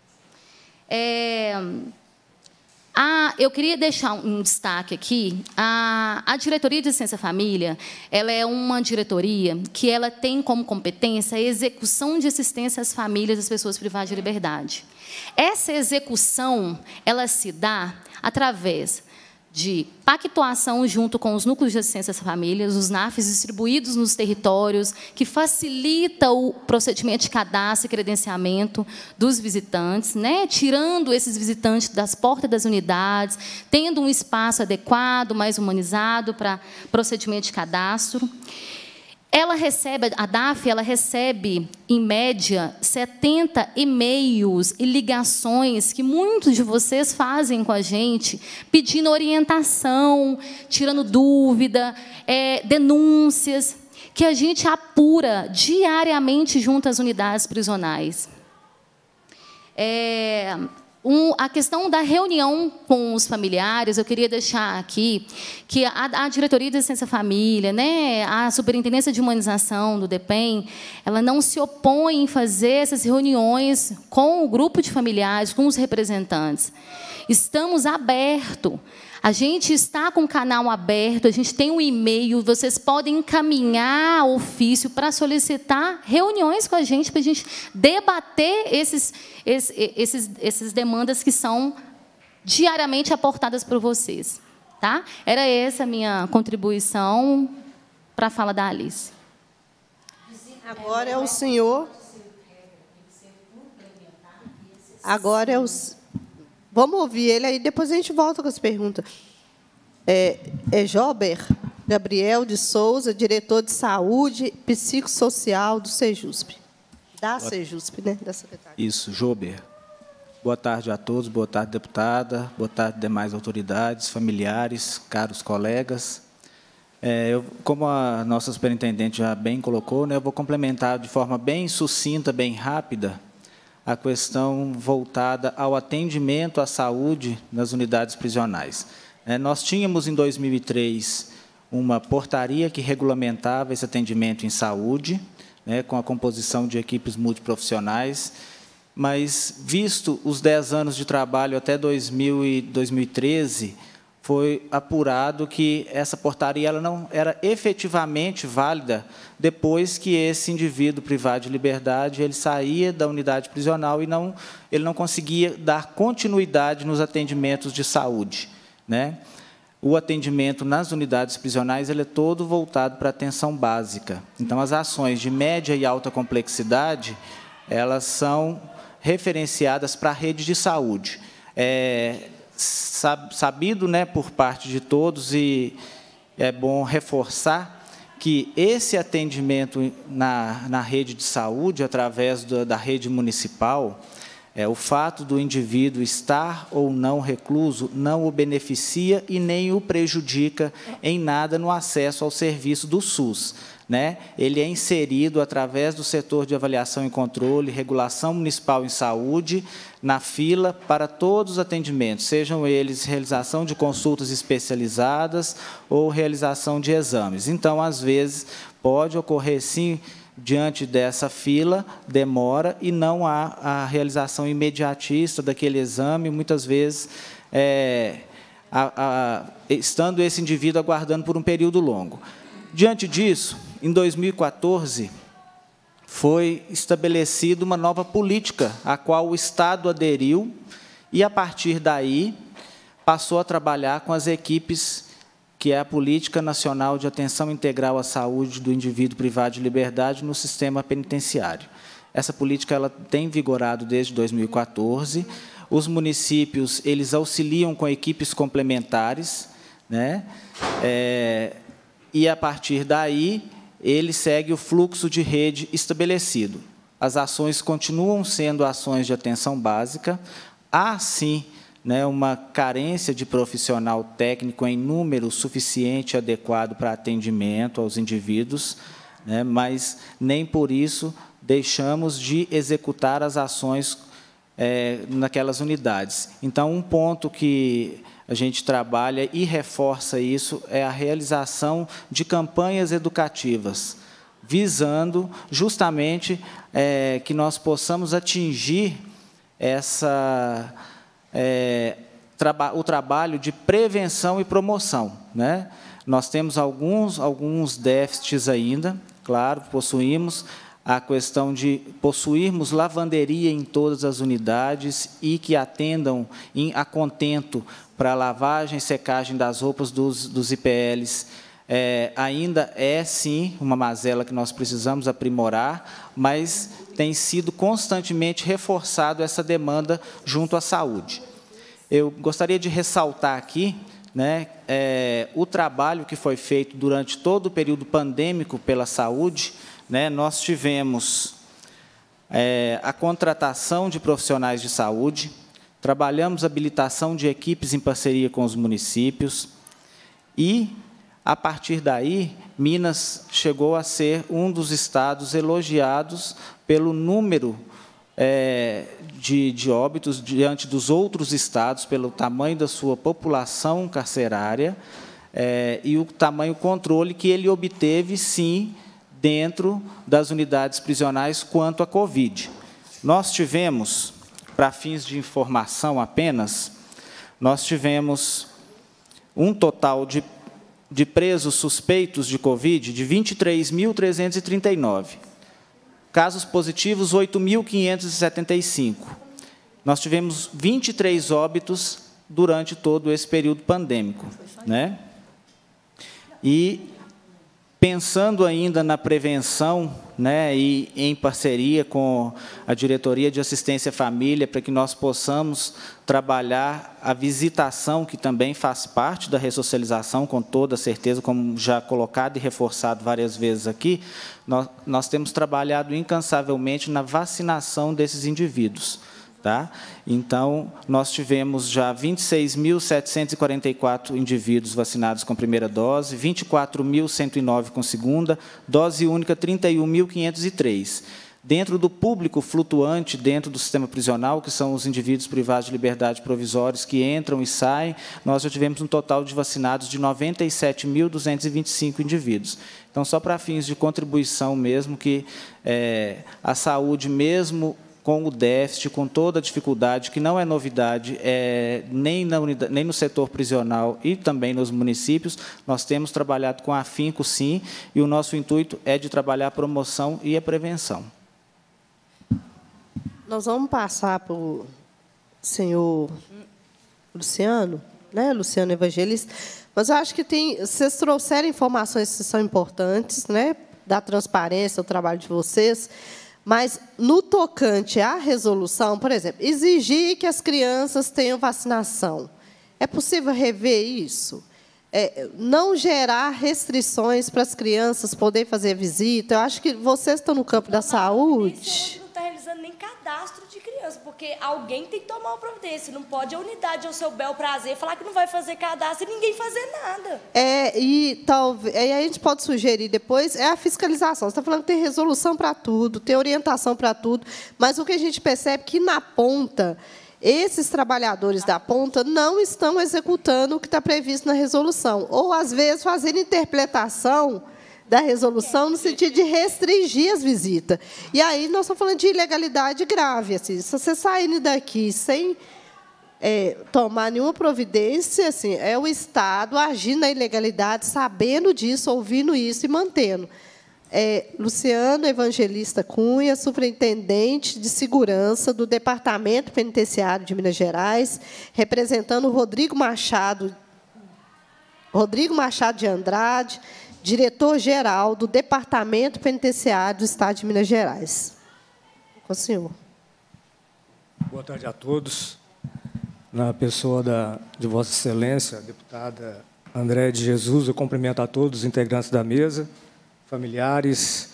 Eu queria deixar um destaque aqui. A diretoria de assistência à família, ela é uma diretoria que ela tem como competência a execução de assistência às famílias das pessoas privadas de liberdade. Essa execução, ela se dá através de pactuação junto com os núcleos de assistência às famílias, os NAFs distribuídos nos territórios, que facilita o procedimento de cadastro e credenciamento dos visitantes, tirando esses visitantes das portas das unidades, tendo um espaço adequado, mais humanizado para procedimento de cadastro. A DAF recebe, em média, 70 e-mails e ligações que muitos de vocês fazem com a gente, pedindo orientação, tirando dúvida, denúncias, que a gente apura diariamente junto às unidades prisionais. A questão da reunião com os familiares, eu queria deixar aqui que a diretoria de assistência à família, a superintendência de humanização do DEPEN, ela não se opõe em fazer essas reuniões com o grupo de familiares, com os representantes. Estamos abertos. A gente está com o canal aberto, a gente tem um e-mail, vocês podem encaminhar ofício para solicitar reuniões com a gente, para a gente debater essas demandas que são diariamente aportadas por vocês. Tá? Era essa a minha contribuição para a fala da Alice. Agora é o senhor. Agora é o... Vamos ouvir ele, aí depois a gente volta com as perguntas. Jober Gabriel de Souza, diretor de saúde psicossocial do Sejusp. Da Sejusp, da secretária. Isso, Jober. Boa tarde a todos, boa tarde, deputada, boa tarde, demais autoridades, familiares, caros colegas. Como a nossa superintendente já bem colocou, eu vou complementar de forma bem sucinta, bem rápida, a questão voltada ao atendimento à saúde nas unidades prisionais. Nós tínhamos, em 2003, uma portaria que regulamentava esse atendimento em saúde, com a composição de equipes multiprofissionais, mas, visto os 10 anos de trabalho até 2013, foi apurado que essa portaria ela não era efetivamente válida depois que esse indivíduo privado de liberdade ele saía da unidade prisional e ele não conseguia dar continuidade nos atendimentos de saúde. o atendimento nas unidades prisionais ele é todo voltado para a atenção básica. Então, as ações de média e alta complexidade, elas são referenciadas para a rede de saúde. Sabido, né, por parte de todos, e é bom reforçar que esse atendimento na rede de saúde, através da rede municipal, o fato do indivíduo estar ou não recluso não o beneficia e nem o prejudica em nada no acesso ao serviço do SUS, né? Ele é inserido através do setor de avaliação e controle, regulação municipal em saúde, na fila para todos os atendimentos, sejam eles realização de consultas especializadas ou realização de exames. Então, às vezes, pode ocorrer, sim, diante dessa fila, demora e não há a realização imediatista daquele exame, muitas vezes estando esse indivíduo aguardando por um período longo. Diante disso, em 2014, foi estabelecida uma nova política, a qual o Estado aderiu e, a partir daí, passou a trabalhar com as equipes que é a Política Nacional de Atenção Integral à Saúde do Indivíduo Privado de Liberdade no sistema penitenciário. Essa política ela tem vigorado desde 2014. Os municípios eles auxiliam com equipes complementares, né? E, a partir daí, ele segue o fluxo de rede estabelecido. As ações continuam sendo ações de atenção básica. Há, sim, né, uma carência de profissional técnico em número suficiente e adequado para atendimento aos indivíduos, né, mas nem por isso deixamos de executar as ações naquelas unidades. Então, um ponto que a gente trabalha e reforça isso é a realização de campanhas educativas, visando justamente que nós possamos atingir o trabalho de prevenção e promoção, né? Nós temos alguns déficits ainda, claro, possuímos a questão de possuirmos lavanderia em todas as unidades e que atendam a contento para a lavagem e secagem das roupas dos IPLs. Ainda sim, uma mazela que nós precisamos aprimorar, mas tem sido constantemente reforçado essa demanda junto à saúde. Eu gostaria de ressaltar aqui, né, o trabalho que foi feito durante todo o período pandêmico pela saúde, né? Nós tivemos a contratação de profissionais de saúde, trabalhamos a habilitação de equipes em parceria com os municípios e, a partir daí, Minas chegou a ser um dos estados elogiados pelo número de óbitos diante dos outros estados, pelo tamanho da sua população carcerária e o tamanho controle que ele obteve, sim, dentro das unidades prisionais quanto à Covid. Nós tivemos, para fins de informação apenas, nós tivemos um total de presos suspeitos de Covid de 23.339. Casos positivos, 8.575. Nós tivemos 23 óbitos durante todo esse período pandêmico, né? E, pensando ainda na prevenção, né, e em parceria com a Diretoria de Assistência à Família, para que nós possamos trabalhar a visitação, que também faz parte da ressocialização, com toda certeza, como já colocado e reforçado várias vezes aqui, nós temos trabalhado incansavelmente na vacinação desses indivíduos. Tá? Então, nós tivemos já 26.744 indivíduos vacinados com a primeira dose, 24.109 com segunda, dose única 31.503. Dentro do público flutuante, dentro do sistema prisional, que são os indivíduos privados de liberdade provisórios que entram e saem, nós já tivemos um total de vacinados de 97.225 indivíduos. Então, só para fins de contribuição mesmo, que a saúde, mesmo com o déficit, com toda a dificuldade, que não é novidade, nem no setor prisional e também nos municípios, nós temos trabalhado com afinco, sim, e o nosso intuito é de trabalhar a promoção e a prevenção. Nós vamos passar para o senhor Luciano, né, Luciano Evangelista, mas eu acho que vocês trouxeram informações que são importantes, né, da transparência, do trabalho de vocês, mas, no tocante à resolução, por exemplo, exigir que as crianças tenham vacinação. É possível rever isso? Não gerar restrições para as crianças poderem fazer visita. Eu acho que vocês estão no campo da saúde. Não está realizando nem cadastro de criança, porque alguém tem que tomar uma providência. Não pode a unidade ao seu bel prazer falar que não vai fazer cadastro e ninguém fazer nada. Talvez, aí a gente pode sugerir depois a fiscalização. Você está falando que tem resolução para tudo, tem orientação para tudo, mas o que a gente percebe é que, na ponta, esses trabalhadores da ponta não estão executando o que está previsto na resolução, ou, às vezes, fazendo interpretação da resolução no sentido de restringir as visitas. E aí nós estamos falando de ilegalidade grave. Assim, se você sair daqui sem tomar nenhuma providência, assim, é o Estado agindo na ilegalidade, sabendo disso, ouvindo isso e mantendo. Luciano Evangelista Cunha, superintendente de segurança do Departamento Penitenciário de Minas Gerais, representando o Rodrigo Machado de Andrade, diretor-geral do Departamento Penitenciário do Estado de Minas Gerais. Com o senhor. Boa tarde a todos. Na pessoa de Vossa Excelência, a deputada Andréia de Jesus, eu cumprimento a todos os integrantes da mesa, familiares,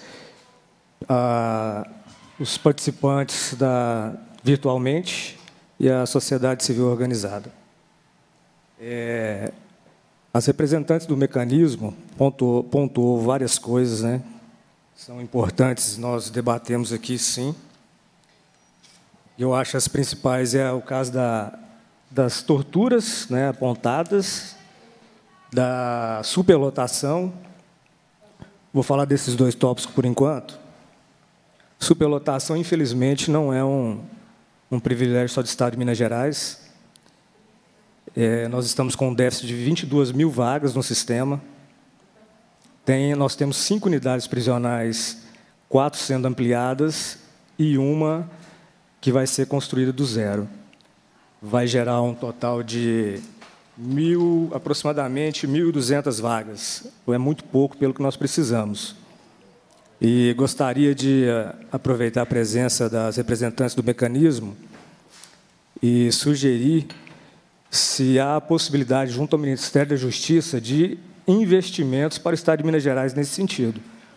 os participantes virtualmente e a sociedade civil organizada. As representantes do mecanismo pontuou várias coisas, né? São importantes, nós debatemos aqui, sim. Eu acho as principais o caso das torturas, né, apontadas, da superlotação. Vou falar desses dois tópicos por enquanto. Superlotação, infelizmente, não é um privilégio só do Estado de Minas Gerais. Nós estamos com um déficit de 22 mil vagas no sistema. Nós temos 5 unidades prisionais, 4 sendo ampliadas e uma que vai ser construída do zero. Vai gerar um total de aproximadamente 1.200 vagas. É muito pouco pelo que nós precisamos. E gostaria de aproveitar a presença das representantes do mecanismo e sugerir se há a possibilidade, junto ao Ministério da Justiça, de investimentos para o Estado de Minas Gerais nesse sentido.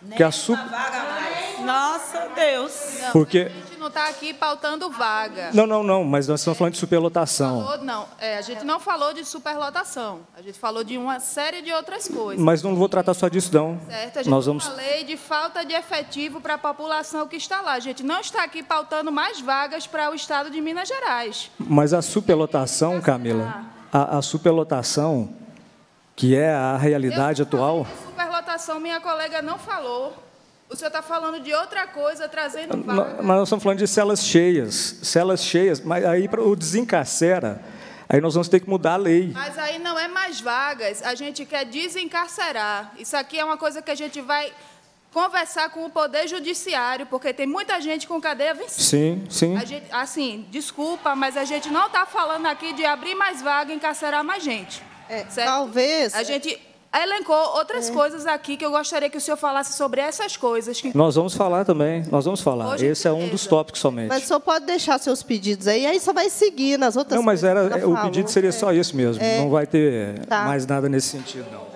Nossa, Deus! Porque a gente não está aqui pautando vaga. Não, mas nós estamos falando de superlotação. A gente não falou de superlotação. A gente falou de uma série de outras coisas. Mas não vou tratar só disso, não. Certo? A gente falou de falta de efetivo para a população que está lá. A gente não está aqui pautando mais vagas para o Estado de Minas Gerais. Mas a superlotação, Camila, a superlotação, que é a realidade atual... Superlotação, minha colega não falou. O senhor está falando de outra coisa, trazendo vaga. Mas nós estamos falando de celas cheias, mas aí o desencarcera, aí nós vamos ter que mudar a lei. Mas aí não é mais vagas, a gente quer desencarcerar. Isso aqui é uma coisa que a gente vai conversar com o Poder Judiciário, porque tem muita gente com cadeia vencida. Sim. Desculpa, mas a gente não está falando aqui de abrir mais vaga e encarcerar mais gente. Certo? Talvez... A gente elencou outras coisas aqui que eu gostaria que o senhor falasse sobre essas coisas. Nós vamos falar também, Esse é um dos tópicos somente. Mas o senhor pode deixar seus pedidos aí só vai seguir nas outras coisas. Não, mas o pedido seria só isso mesmo, não vai ter mais nada nesse sentido, não.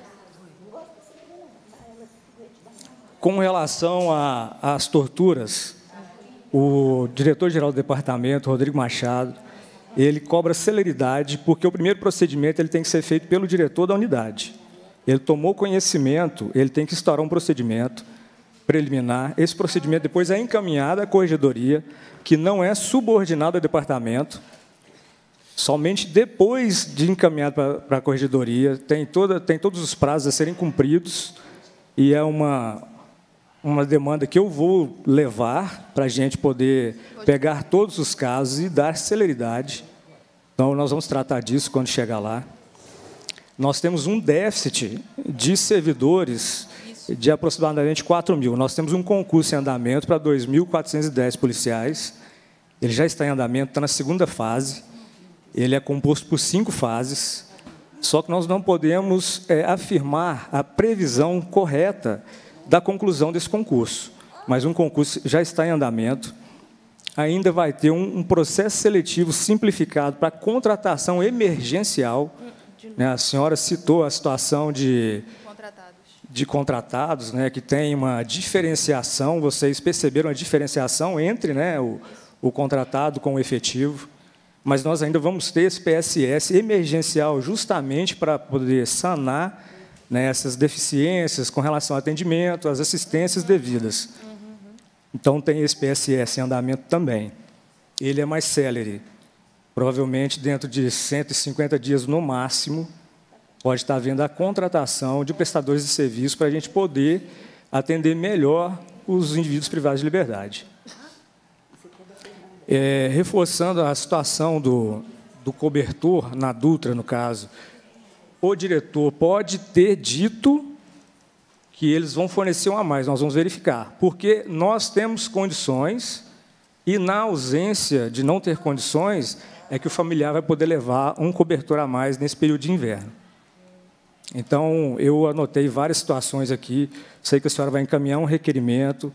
Com relação às torturas, o diretor-geral do departamento, Rodrigo Machado, ele cobra celeridade, porque o primeiro procedimento ele tem que ser feito pelo diretor da unidade. Ele tomou conhecimento, ele tem que instaurar um procedimento preliminar. Esse procedimento depois é encaminhado à corregedoria, que não é subordinado ao departamento. Somente depois de encaminhado para a corregedoria, tem todos os prazos a serem cumpridos, e é uma demanda que eu vou levar para a gente poder pegar todos os casos e dar celeridade. Então, nós vamos tratar disso quando chegar lá. Nós temos um déficit de servidores de aproximadamente 4 mil. Nós temos um concurso em andamento para 2.410 policiais. Ele já está em andamento, está na segunda fase. ele é composto por 5 fases, só que nós não podemos afirmar a previsão correta da conclusão desse concurso. Mas um concurso já está em andamento, ainda vai ter um processo seletivo simplificado para contratação emergencial. Né? A senhora citou a situação de contratados, né, que tem uma diferenciação, vocês perceberam a diferenciação entre, né, o contratado com o efetivo, mas nós ainda vamos ter esse PSS emergencial justamente para poder sanar, né, essas deficiências com relação ao atendimento, às assistências devidas. Então, tem esse PSS em andamento também. Ele é mais célere. Provavelmente, dentro de 150 dias no máximo, pode estar havendo a contratação de prestadores de serviço para a gente poder atender melhor os indivíduos privados de liberdade. Reforçando a situação do cobertor, na Dutra, no caso, o diretor pode ter dito que eles vão fornecer um a mais, nós vamos verificar, porque nós temos condições e, na ausência de não ter condições, é que o familiar vai poder levar um cobertor a mais nesse período de inverno. Então, eu anotei várias situações aqui, sei que a senhora vai encaminhar um requerimento,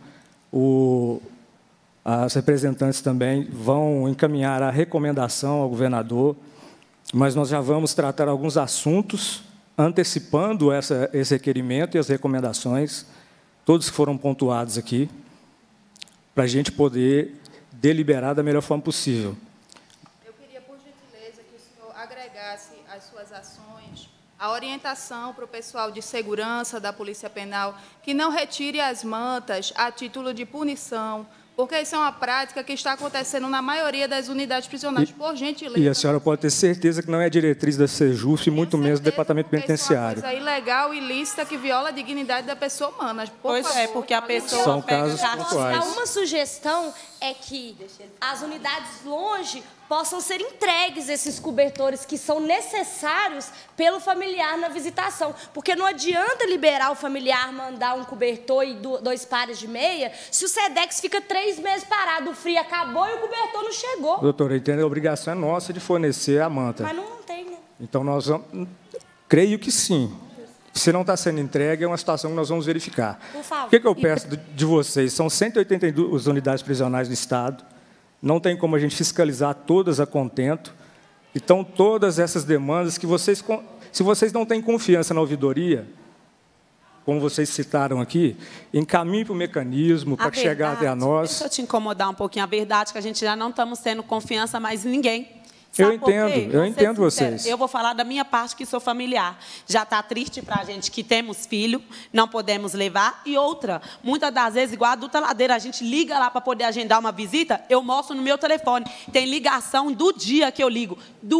as representantes também vão encaminhar a recomendação ao governador, mas nós já vamos tratar alguns assuntos antecipando esse requerimento e as recomendações, todos que foram pontuados aqui, para a gente poder deliberar da melhor forma possível. Eu queria, por gentileza, que o senhor agregasse às suas ações a orientação para o pessoal de segurança da Polícia Penal que não retire as mantas a título de punição, porque isso é uma prática que está acontecendo na maioria das unidades prisionais, por gentileza. E a senhora pode ter certeza que não é diretriz da Sejusp, muito menos do Departamento Penitenciário. Isso é uma coisa ilegal, ilícita, que viola a dignidade da pessoa humana. Pois é, porque a pessoa São casos pontuais. Uma sugestão é que as unidades longe possam ser entregues esses cobertores que são necessários pelo familiar na visitação. Porque não adianta liberar o familiar, mandar um cobertor e 2 pares de meia, se o SEDEX fica 3 meses parado, o frio acabou e o cobertor não chegou. Doutora, entende? A obrigação é nossa de fornecer a manta. Mas não tem, né? Então, nós vamos... Creio que sim. Se não está sendo entregue, é uma situação que nós vamos verificar. Por favor. O que eu peço de vocês? São 182 unidades prisionais no Estado. Não tem como a gente fiscalizar todas a contento. Então, todas essas demandas que vocês... Se vocês não têm confiança na ouvidoria, como vocês citaram aqui, encaminhe para o mecanismo para chegar até a nós. Deixa eu te incomodar um pouquinho. A verdade é que a gente já não estamos tendo confiança mais em ninguém. Eu entendo vocês. Eu vou falar da minha parte, que sou familiar. Já está triste para a gente que temos filho, não podemos levar. E outra, muitas das vezes, igual a Dutra Ladeira, a gente liga lá para poder agendar uma visita, eu mostro no meu telefone. Tem ligação do dia que eu ligo.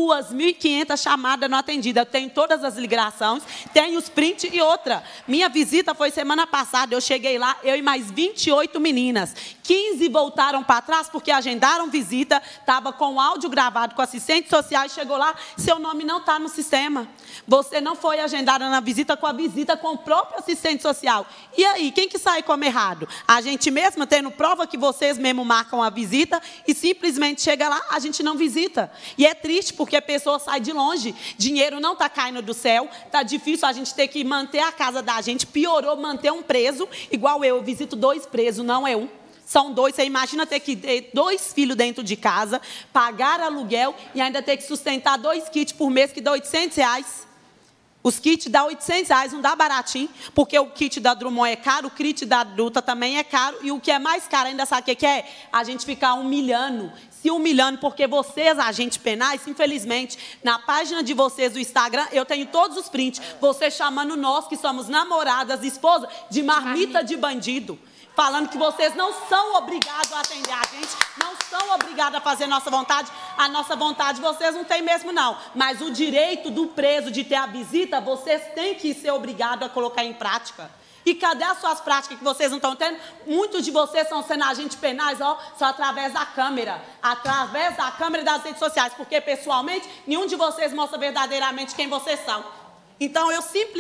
2.500 chamadas não atendidas. Eu tenho todas as ligações, tenho os prints e outra. Minha visita foi semana passada, eu cheguei lá, eu e mais 28 meninas. 15 voltaram para trás porque agendaram visita, estava com áudio gravado com assistente social e chegou lá, seu nome não está no sistema. Você não foi agendada na visita com o próprio assistente social. E aí, quem que sai como errado? A gente mesma tendo prova que vocês mesmo marcam a visita e simplesmente chega lá, a gente não visita. E é triste porque a pessoa sai de longe, dinheiro não está caindo do céu, está difícil a gente ter que manter a casa da gente, piorou manter um preso, igual eu visito 2 presos, não é um. São 2, você imagina ter que ter 2 filhos dentro de casa, pagar aluguel e ainda ter que sustentar 2 kits por mês, que dá R$800. Os kits dão R$800, não dá baratinho, porque o kit da Drummond é caro, o kit da Dutra também é caro, e o que é mais caro ainda, sabe o que é? A gente ficar humilhando, se humilhando, porque vocês, agentes penais, infelizmente, na página de vocês do Instagram, eu tenho todos os prints, vocês chamando nós, que somos namoradas, esposas, de marmita de bandido. Falando que vocês não são obrigados a atender a gente, não são obrigados a fazer nossa vontade. A nossa vontade vocês não têm mesmo, não. Mas o direito do preso de ter a visita, vocês têm que ser obrigados a colocar em prática. E cadê as suas práticas que vocês não estão tendo? Muitos de vocês estão sendo agentes penais, só através da câmera. Através da câmera e das redes sociais. Porque, pessoalmente, nenhum de vocês mostra verdadeiramente quem vocês são. Então,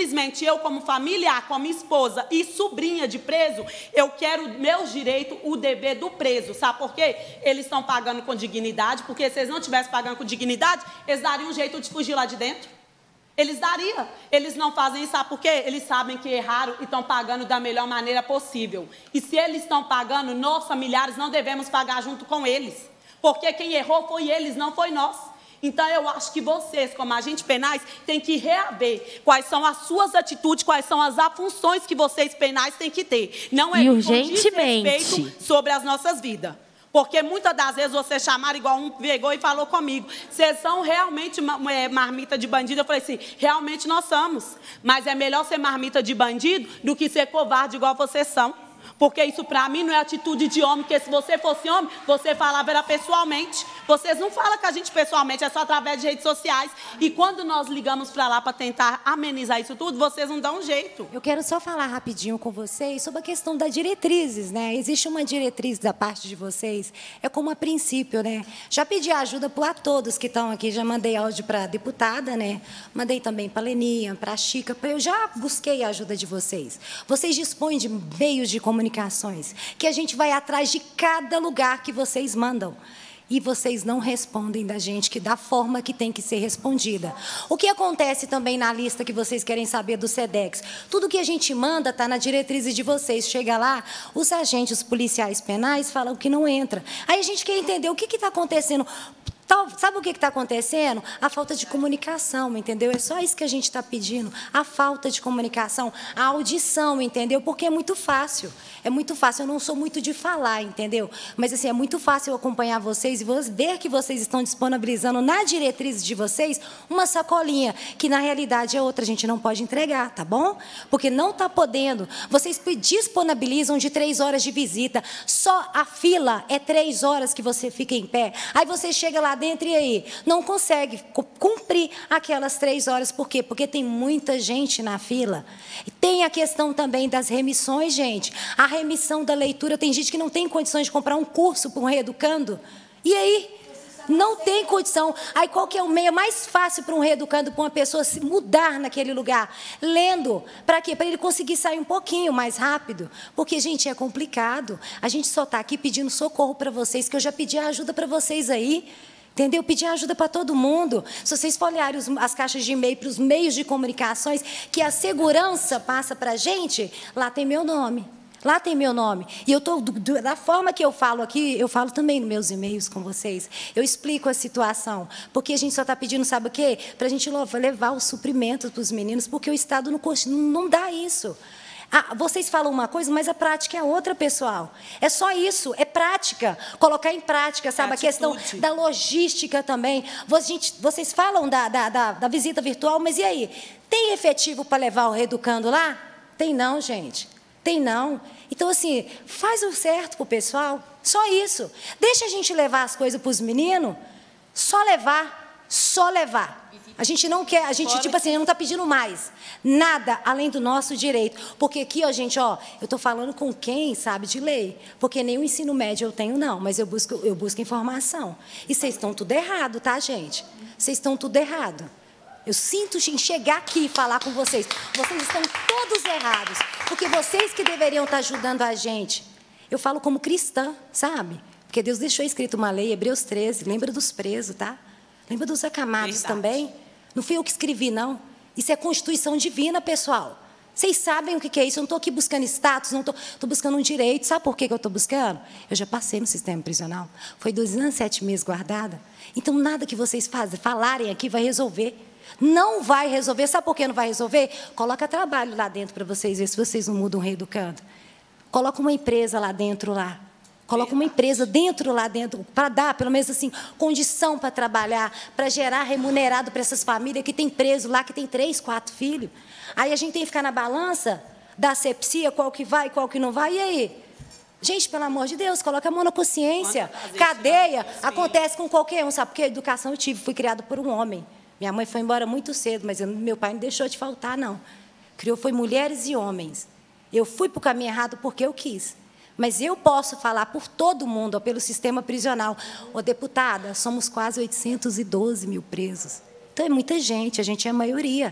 eu como familiar, como esposa e sobrinha de preso, eu quero meus direitos, o dever do preso. Sabe por quê? Eles estão pagando com dignidade, porque se eles não estivessem pagando com dignidade, eles dariam um jeito de fugir lá de dentro. Eles dariam. Eles não fazem isso, sabe por quê? Eles sabem que erraram e estão pagando da melhor maneira possível. E se eles estão pagando, nós, familiares, não devemos pagar junto com eles. Porque quem errou foi eles, não foi nós. Então, eu acho que vocês, como agentes penais, têm que reaver quais são as suas atitudes, quais são as funções que vocês penais têm que ter. Não é desrespeito sobre as nossas vidas. Porque muitas das vezes vocês chamaram, igual um pegou e falou comigo, vocês são realmente marmita de bandido? Eu falei assim, realmente nós somos. Mas é melhor ser marmita de bandido do que ser covarde igual vocês são. Porque isso, para mim, não é atitude de homem, porque se você fosse homem, você falava era pessoalmente. Vocês não falam com a gente pessoalmente, é só através de redes sociais. E quando nós ligamos para lá para tentar amenizar isso tudo, vocês não dão um jeito. Eu quero só falar rapidinho com vocês sobre a questão das diretrizes, né? Existe uma diretriz da parte de vocês, é como a princípio, né? Já pedi ajuda para todos que estão aqui, já mandei áudio para a deputada, né? Mandei também para a Leninha, para a Chica, eu já busquei a ajuda de vocês. Vocês dispõem de meios de comunicações, que a gente vai atrás de cada lugar que vocês mandam. E vocês não respondem da gente que da forma que tem que ser respondida. O que acontece também na lista que vocês querem saber do SEDEX? Tudo que a gente manda está na diretriz de vocês. Chega lá, os agentes, os policiais penais falam que não entra. Aí a gente quer entender o que está acontecendo. Sabe o que está acontecendo? A falta de comunicação, entendeu? É só isso que a gente está pedindo. A falta de comunicação, a audição, entendeu? Porque é muito fácil. É muito fácil. Eu não sou muito de falar, entendeu? Mas, assim, é muito fácil eu acompanhar vocês e ver que vocês estão disponibilizando na diretriz de vocês uma sacolinha, que, na realidade, é outra. A gente não pode entregar, tá bom? Porque não está podendo. Vocês disponibilizam de 3 horas de visita. Só a fila é 3 horas que você fica em pé. Aí você chega lá dentro e aí não consegue cumprir aquelas 3 horas. Por quê? Porque tem muita gente na fila. Tem a questão também das remissões, gente. A remissão da leitura, tem gente que não tem condições de comprar um curso para um reeducando. E aí? Não tem condição. Aí qual que é o meio mais fácil para um reeducando, para uma pessoa se mudar naquele lugar? Lendo. Para quê? Para ele conseguir sair um pouquinho mais rápido. Porque, gente, é complicado. A gente só está aqui pedindo socorro para vocês, que eu já pedi ajuda para vocês aí. Entendeu? Pedir ajuda para todo mundo. Se vocês for olharem as caixas de e-mail para os meios de comunicações, que a segurança passa para a gente, lá tem meu nome. Lá tem meu nome. E eu estou, da forma que eu falo aqui, eu falo também nos meus e-mails com vocês. Eu explico a situação. Porque a gente só está pedindo, sabe o quê? Para a gente levar os suprimentos para os meninos, porque o Estado não dá isso. Vocês falam uma coisa, mas a prática é outra, pessoal. É só isso, é prática. Colocar em prática, sabe? A questão da logística também. Vocês falam da visita virtual, mas e aí? Tem efetivo para levar o reeducando lá? Tem não, gente. Tem não. Então, assim, faz o certo para o pessoal. Só isso. Deixa a gente levar as coisas para os meninos. Só levar. Só levar. A gente não quer, a gente, tipo assim, não está pedindo mais. Nada além do nosso direito. Porque aqui, ó, gente, ó, eu estou falando com quem sabe de lei. Porque nem o ensino médio eu tenho, não. Mas eu busco informação. E vocês estão tudo errado, tá, gente? Vocês estão tudo errado. Eu sinto em chegar aqui e falar com vocês. Vocês estão todos errados. Porque vocês que deveriam estar ajudando a gente. Eu falo como cristã, sabe? Porque Deus deixou escrito uma lei, Hebreus 13. Lembra dos presos, tá? Lembra dos acamados também? Não fui eu que escrevi, não. Isso é Constituição Divina, pessoal. Vocês sabem o que é isso? Eu não estou aqui buscando status, não estou buscando um direito. Sabe por que eu estou buscando? Eu já passei no sistema prisional. Foi 2 anos e 7 meses guardada. Então, nada que vocês falarem aqui vai resolver. Não vai resolver. Sabe por que não vai resolver? Coloca trabalho lá dentro para vocês verem se vocês não mudam reeducando. Coloca uma empresa lá dentro, lá. Coloca uma empresa dentro lá dentro, para dar, pelo menos assim, condição para trabalhar, para gerar remunerado para essas famílias que tem preso lá, que tem 3, 4 filhos. Aí a gente tem que ficar na balança da asepsia, qual que vai, qual que não vai, e aí? Gente, pelo amor de Deus, coloca a mão na consciência. Cadeia acontece com qualquer um, sabe? Porque a educação eu tive, fui criada por um homem. Minha mãe foi embora muito cedo, mas meu pai não deixou de faltar, não. Criou, foi mulheres e homens. Eu fui para o caminho errado porque eu quis. Mas eu posso falar por todo mundo, pelo sistema prisional. Ô, deputada, somos quase 812 mil presos. Então, é muita gente, a gente é a maioria.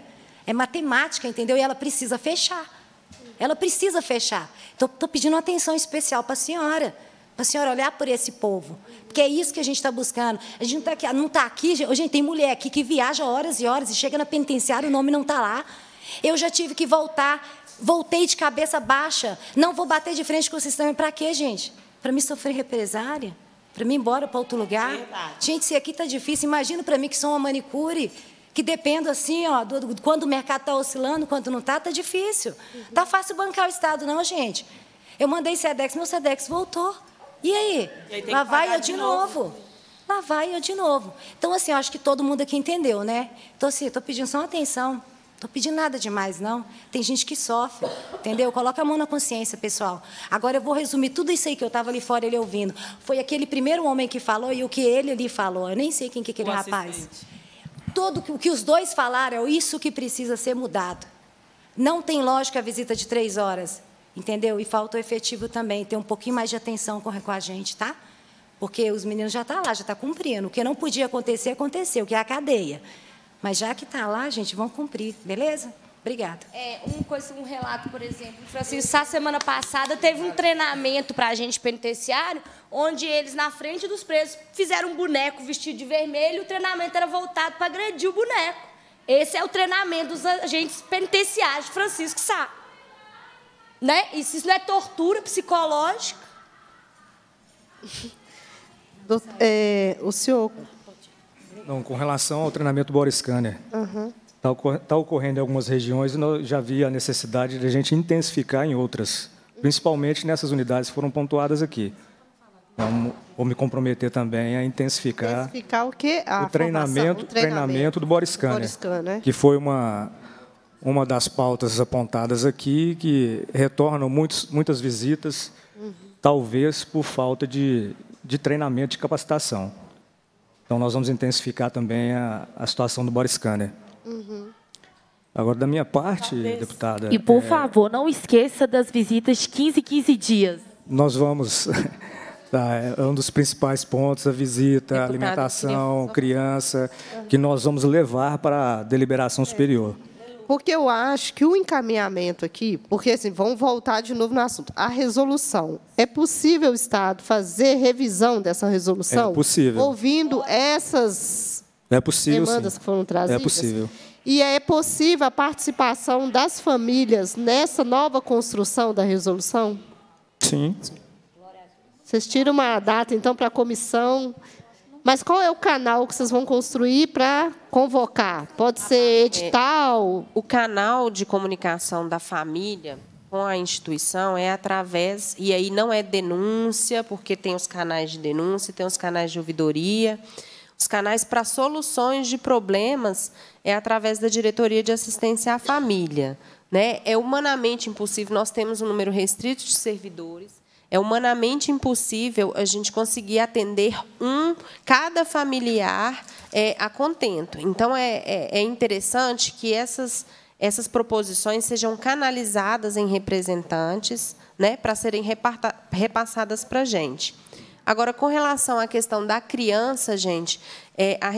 É matemática, entendeu? E ela precisa fechar. Ela precisa fechar. Então, estou pedindo uma atenção especial para a senhora olhar por esse povo. Porque é isso que a gente está buscando. A gente não está aqui, gente, tem mulher aqui que viaja horas e horas e chega na penitenciária e o nome não está lá. Eu já tive que voltei de cabeça baixa. Não vou bater de frente com o sistema. Para quê, gente? Para me sofrer represália? Para mim ir embora para outro lugar? Gente, se aqui está difícil, imagina para mim que sou uma manicure, que dependo assim, ó, quando o mercado está oscilando, quando não está, está difícil. Está fácil bancar o Estado, não, gente. Eu mandei SEDEX, meu SEDEX voltou. E aí? Lá vai eu de novo. Lá vai eu de novo. Então, assim, eu acho que todo mundo aqui entendeu, né? Então, assim, estou pedindo só uma atenção. Não estou pedindo nada demais, não. Tem gente que sofre, entendeu? Coloca a mão na consciência, pessoal. Agora, eu vou resumir tudo isso aí que eu estava ali fora, ele ouvindo. Foi aquele primeiro homem que falou e o que ele ali falou. Eu nem sei quem que é aquele rapaz. Tudo o que os dois falaram é isso que precisa ser mudado. Não tem lógica a visita de 3 horas, entendeu? E falta o efetivo também, ter um pouquinho mais de atenção com a gente, tá? Porque os meninos já estão lá, já estão cumprindo. O que não podia acontecer, aconteceu, que é a cadeia. Mas já que está lá, gente, vão cumprir, beleza? Obrigada. Um relato, por exemplo, Francisco, essa semana passada teve um treinamento para agente penitenciário, onde eles, na frente dos presos, fizeram um boneco vestido de vermelho e o treinamento era voltado para agredir o boneco. Esse é o treinamento dos agentes penitenciários, Francisco Sá. Né? Isso não é tortura psicológica? O senhor... Não, com relação ao treinamento body scanner, está ocorrendo em algumas regiões e nós já vi a necessidade de a gente intensificar em outras, principalmente nessas unidades que foram pontuadas aqui. Então, vou me comprometer também a intensificar o quê? O treinamento do body scanner, que foi uma das pautas apontadas aqui, que retornam muitas visitas, talvez por falta de treinamento, de capacitação. Então, nós vamos intensificar também a situação do body scanner. Agora, da minha parte, deputada... E, por favor, não esqueça das visitas de 15 em 15 dias. Nós vamos... É um dos principais pontos, a visita, a alimentação, criança, que nós vamos levar para a deliberação superior. Porque eu acho que o encaminhamento aqui, porque assim, vamos voltar de novo no assunto, a resolução, é possível o Estado fazer revisão dessa resolução? É possível. Ouvindo essas demandas que foram trazidas? É possível. E é possível a participação das famílias nessa nova construção da resolução? Sim. Vocês tiram uma data, então, para a comissão... Mas qual é o canal que vocês vão construir para convocar? Pode ser edital? O canal de comunicação da família com a instituição é através... E aí não é denúncia, porque tem os canais de denúncia, tem os canais de ouvidoria. Os canais para soluções de problemas é através da Diretoria de Assistência à Família, né? É humanamente impossível, nós temos um número restrito de servidores, é humanamente impossível a gente conseguir atender cada familiar a contento. Então, é interessante que essas proposições sejam canalizadas em representantes, né, para serem repassadas para a gente. Agora, com relação à questão da criança, gente, a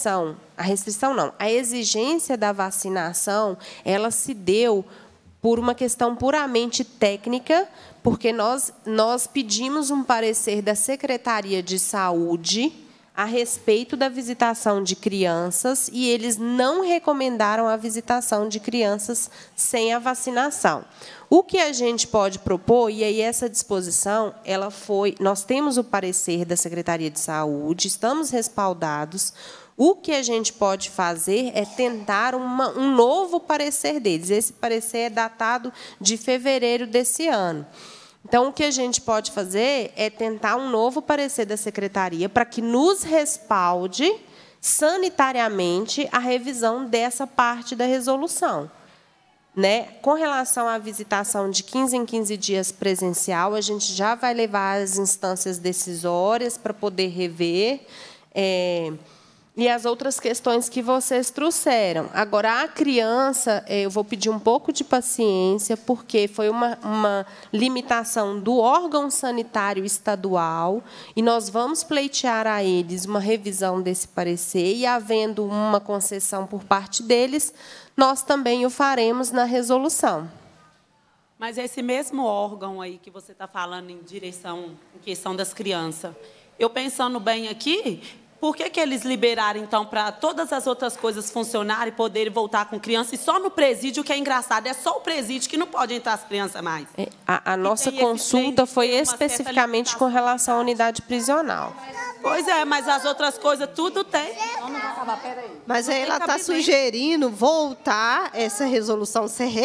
exigência da vacinação, ela se deu por uma questão puramente técnica, porque nós pedimos um parecer da Secretaria de Saúde a respeito da visitação de crianças e eles não recomendaram a visitação de crianças sem a vacinação. O que a gente pode propor, e aí essa disposição, nós temos o parecer da Secretaria de Saúde, estamos respaldados. O que a gente pode fazer é tentar um novo parecer deles. Esse parecer é datado de fevereiro desse ano. Então, o que a gente pode fazer é tentar um novo parecer da Secretaria para que nos respalde sanitariamente a revisão dessa parte da resolução. Né? Com relação à visitação de 15 em 15 dias presencial, a gente já vai levar as instâncias decisórias para poder rever. e as outras questões que vocês trouxeram. Agora, a criança, eu vou pedir um pouco de paciência, porque foi uma limitação do órgão sanitário estadual, e nós vamos pleitear a eles uma revisão desse parecer, e, havendo uma concessão por parte deles, nós também o faremos na resolução. Mas esse mesmo órgão aí que você está falando em questão das crianças, eu pensando bem aqui, por que eles liberaram, então, para todas as outras coisas funcionarem e poderem voltar com criança, e só no presídio, que é engraçado, é só o presídio que não pode entrar as crianças mais? A nossa consulta foi especificamente com relação à unidade prisional. Pois é, mas as outras coisas tudo tem. Mas aí ela está sugerindo voltar essa resolução,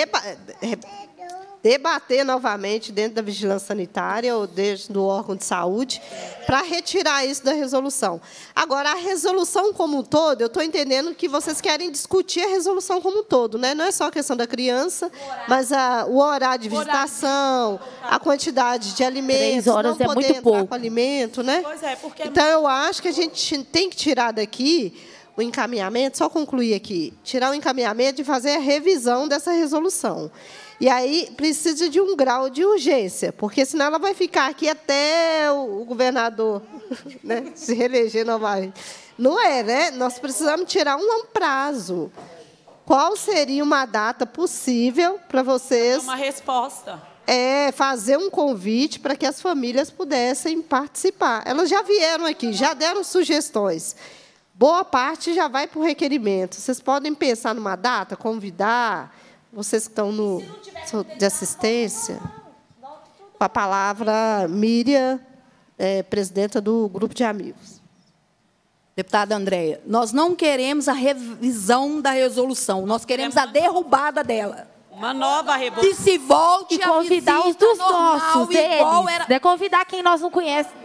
debater novamente dentro da vigilância sanitária ou dentro do órgão de saúde, para retirar isso da resolução. Agora, a resolução como um todo, eu estou entendendo que vocês querem discutir a resolução como um todo, né? Não é só a questão da criança, mas o horário de visitação, a quantidade de alimentos, 3 horas não é poder muito entrar pouco. com alimento, né? Pois é, porque... Então, eu acho que a gente tem que tirar daqui o encaminhamento, só concluir aqui, tirar o encaminhamento de fazer a revisão dessa resolução. E aí precisa de um grau de urgência, porque senão ela vai ficar aqui até o governador, né, se reeleger novamente. Não é, né? Nós precisamos tirar um prazo. Qual seria uma data possível para vocês? Uma resposta. Fazer um convite para que as famílias pudessem participar. Elas já vieram aqui, já deram sugestões. Boa parte já vai para o requerimento. Vocês podem pensar numa data, convidar... Vocês que estão de assistência, com a palavra, Miriam, presidenta do Grupo de Amigos. Deputada Andréia, nós não queremos a revisão da resolução, nós queremos a derrubada dela. Uma nova revolução. Que se volte e convidar a os dos normal, nossos, igual eles. era... Não é convidar quem nós não conhecemos.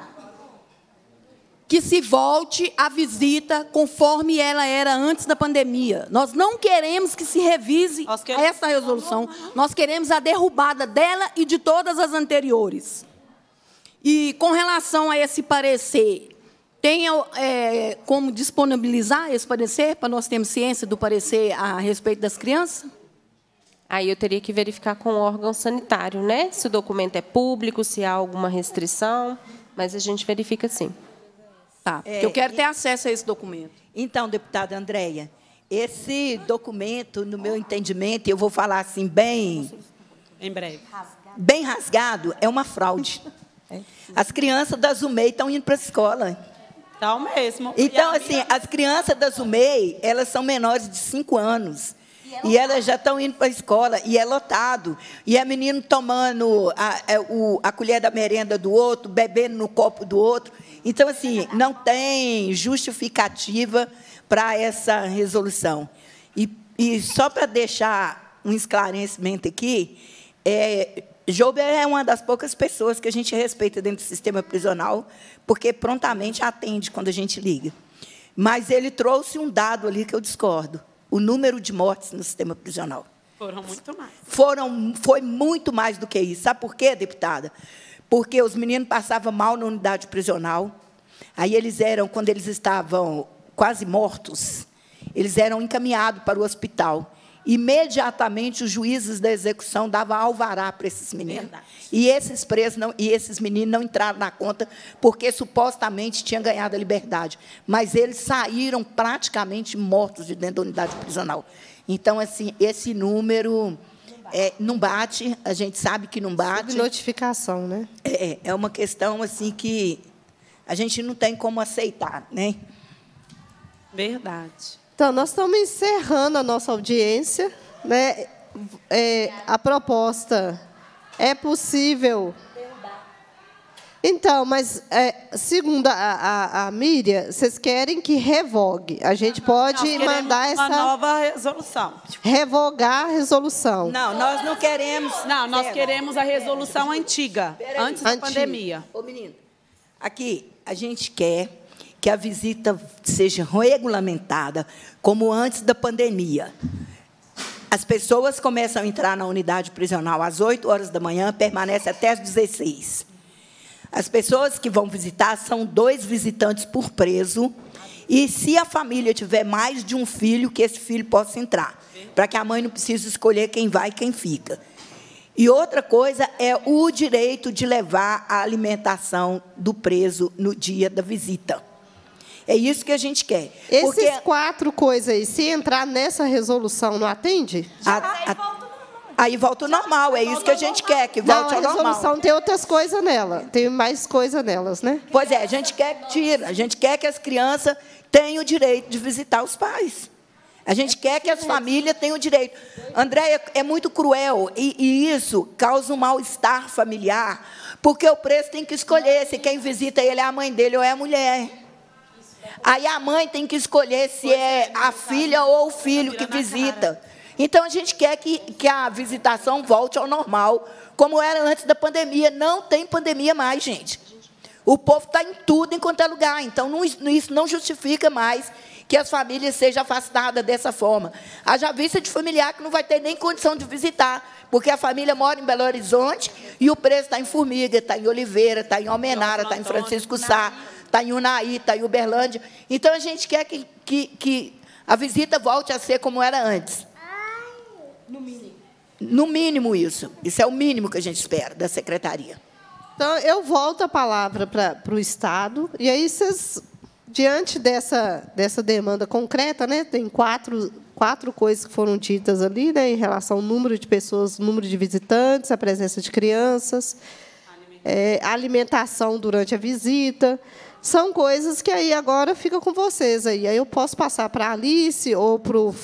Que se volte a visita conforme ela era antes da pandemia. Nós não queremos que se revise essa resolução. Nós queremos a derrubada dela e de todas as anteriores. E, com relação a esse parecer, tem como disponibilizar esse parecer, para nós termos ciência do parecer a respeito das crianças? Aí eu teria que verificar com o órgão sanitário, né? Se o documento é público, se há alguma restrição, mas a gente verifica sim. Tá, porque eu quero ter acesso a esse documento. Então, deputada Andréia, esse documento, no meu entendimento, eu vou falar assim bem... Em breve. Bem rasgado, é uma fraude. As crianças da ZUMEI estão indo para a escola. Tá mesmo. Então, assim, as crianças da ZUMEI, elas são menores de 5 anos. E elas já estão indo para a escola, e é lotado. E é menino tomando a colher da merenda do outro, bebendo no copo do outro. Então, assim, não tem justificativa para essa resolução. E só para deixar um esclarecimento aqui, Jober é uma das poucas pessoas que a gente respeita dentro do sistema prisional, porque prontamente atende quando a gente liga. Mas ele trouxe um dado ali que eu discordo. O número de mortes no sistema prisional. Foram muito mais. Foi muito mais do que isso. Sabe por quê, deputada? Porque os meninos passavam mal na unidade prisional. Aí quando eles estavam quase mortos, eles eram encaminhados para o hospital. Imediatamente, os juízes da execução davam alvará para esses meninos. Verdade. E esses presos e esses meninos não entraram na conta porque supostamente tinham ganhado a liberdade. Mas eles saíram praticamente mortos de dentro da unidade prisional. Então, assim, esse número não bate, a gente sabe que não bate. Subnotificação, né? É uma questão assim que a gente não tem como aceitar, né? Verdade. Então, nós estamos encerrando a nossa audiência, né? A proposta é possível. Então, mas, segundo a Miriam, vocês querem que revogue. A gente pode mandar essa... Uma nova resolução. Revogar a resolução. Não, nós não queremos... Não, nós queremos a resolução antiga, antes da pandemia. Ô, menino, aqui, a gente quer que a visita seja regulamentada como antes da pandemia. As pessoas começam a entrar na unidade prisional às 8 horas da manhã, permanecem até às 16. As pessoas que vão visitar são 2 visitantes por preso E se a família tiver mais de um filho, que esse filho possa entrar, para que a mãe não precise escolher quem vai e quem fica. E outra coisa é o direito de levar a alimentação do preso no dia da visita. É isso que a gente quer. Esses 4 coisas aí, se entrar nessa resolução, não atende? Aí volta ao normal, é isso que a gente quer, que volte ao normal. A resolução tem outras coisas nela, tem mais coisas nelas, né? Pois é, a gente quer que tira, a gente quer que as crianças tenham o direito de visitar os pais. A gente quer que as famílias tenham o direito. Andréia, é muito cruel, e isso causa um mal-estar familiar, porque o preso tem que escolher se quem visita ele é a mãe dele ou é a mulher. Aí a mãe tem que escolher se é a filha ou o filho que visita. Então, a gente quer que a visitação volte ao normal, como era antes da pandemia. Não tem pandemia mais, gente. O povo está em tudo, em qualquer lugar. Então, isso não justifica mais que as famílias sejam afastadas dessa forma. Haja vista de familiar que não vai ter nem condição de visitar, porque a família mora em Belo Horizonte e o preso está em Formiga, está em Oliveira, está em Almenara, está em Francisco Sá, está em Unaí, está em Uberlândia. Então, a gente quer que a visita volte a ser como era antes. No mínimo. No mínimo, isso. Isso é o mínimo que a gente espera da secretaria. Então, eu volto a palavra para o Estado. E aí, vocês, diante dessa demanda concreta, né, tem quatro coisas que foram ditas ali, né, em relação ao número de pessoas, número de visitantes, a presença de crianças, a alimentação durante a visita. São coisas que aí agora fica com vocês. Aí eu posso passar para a Alice ou para o...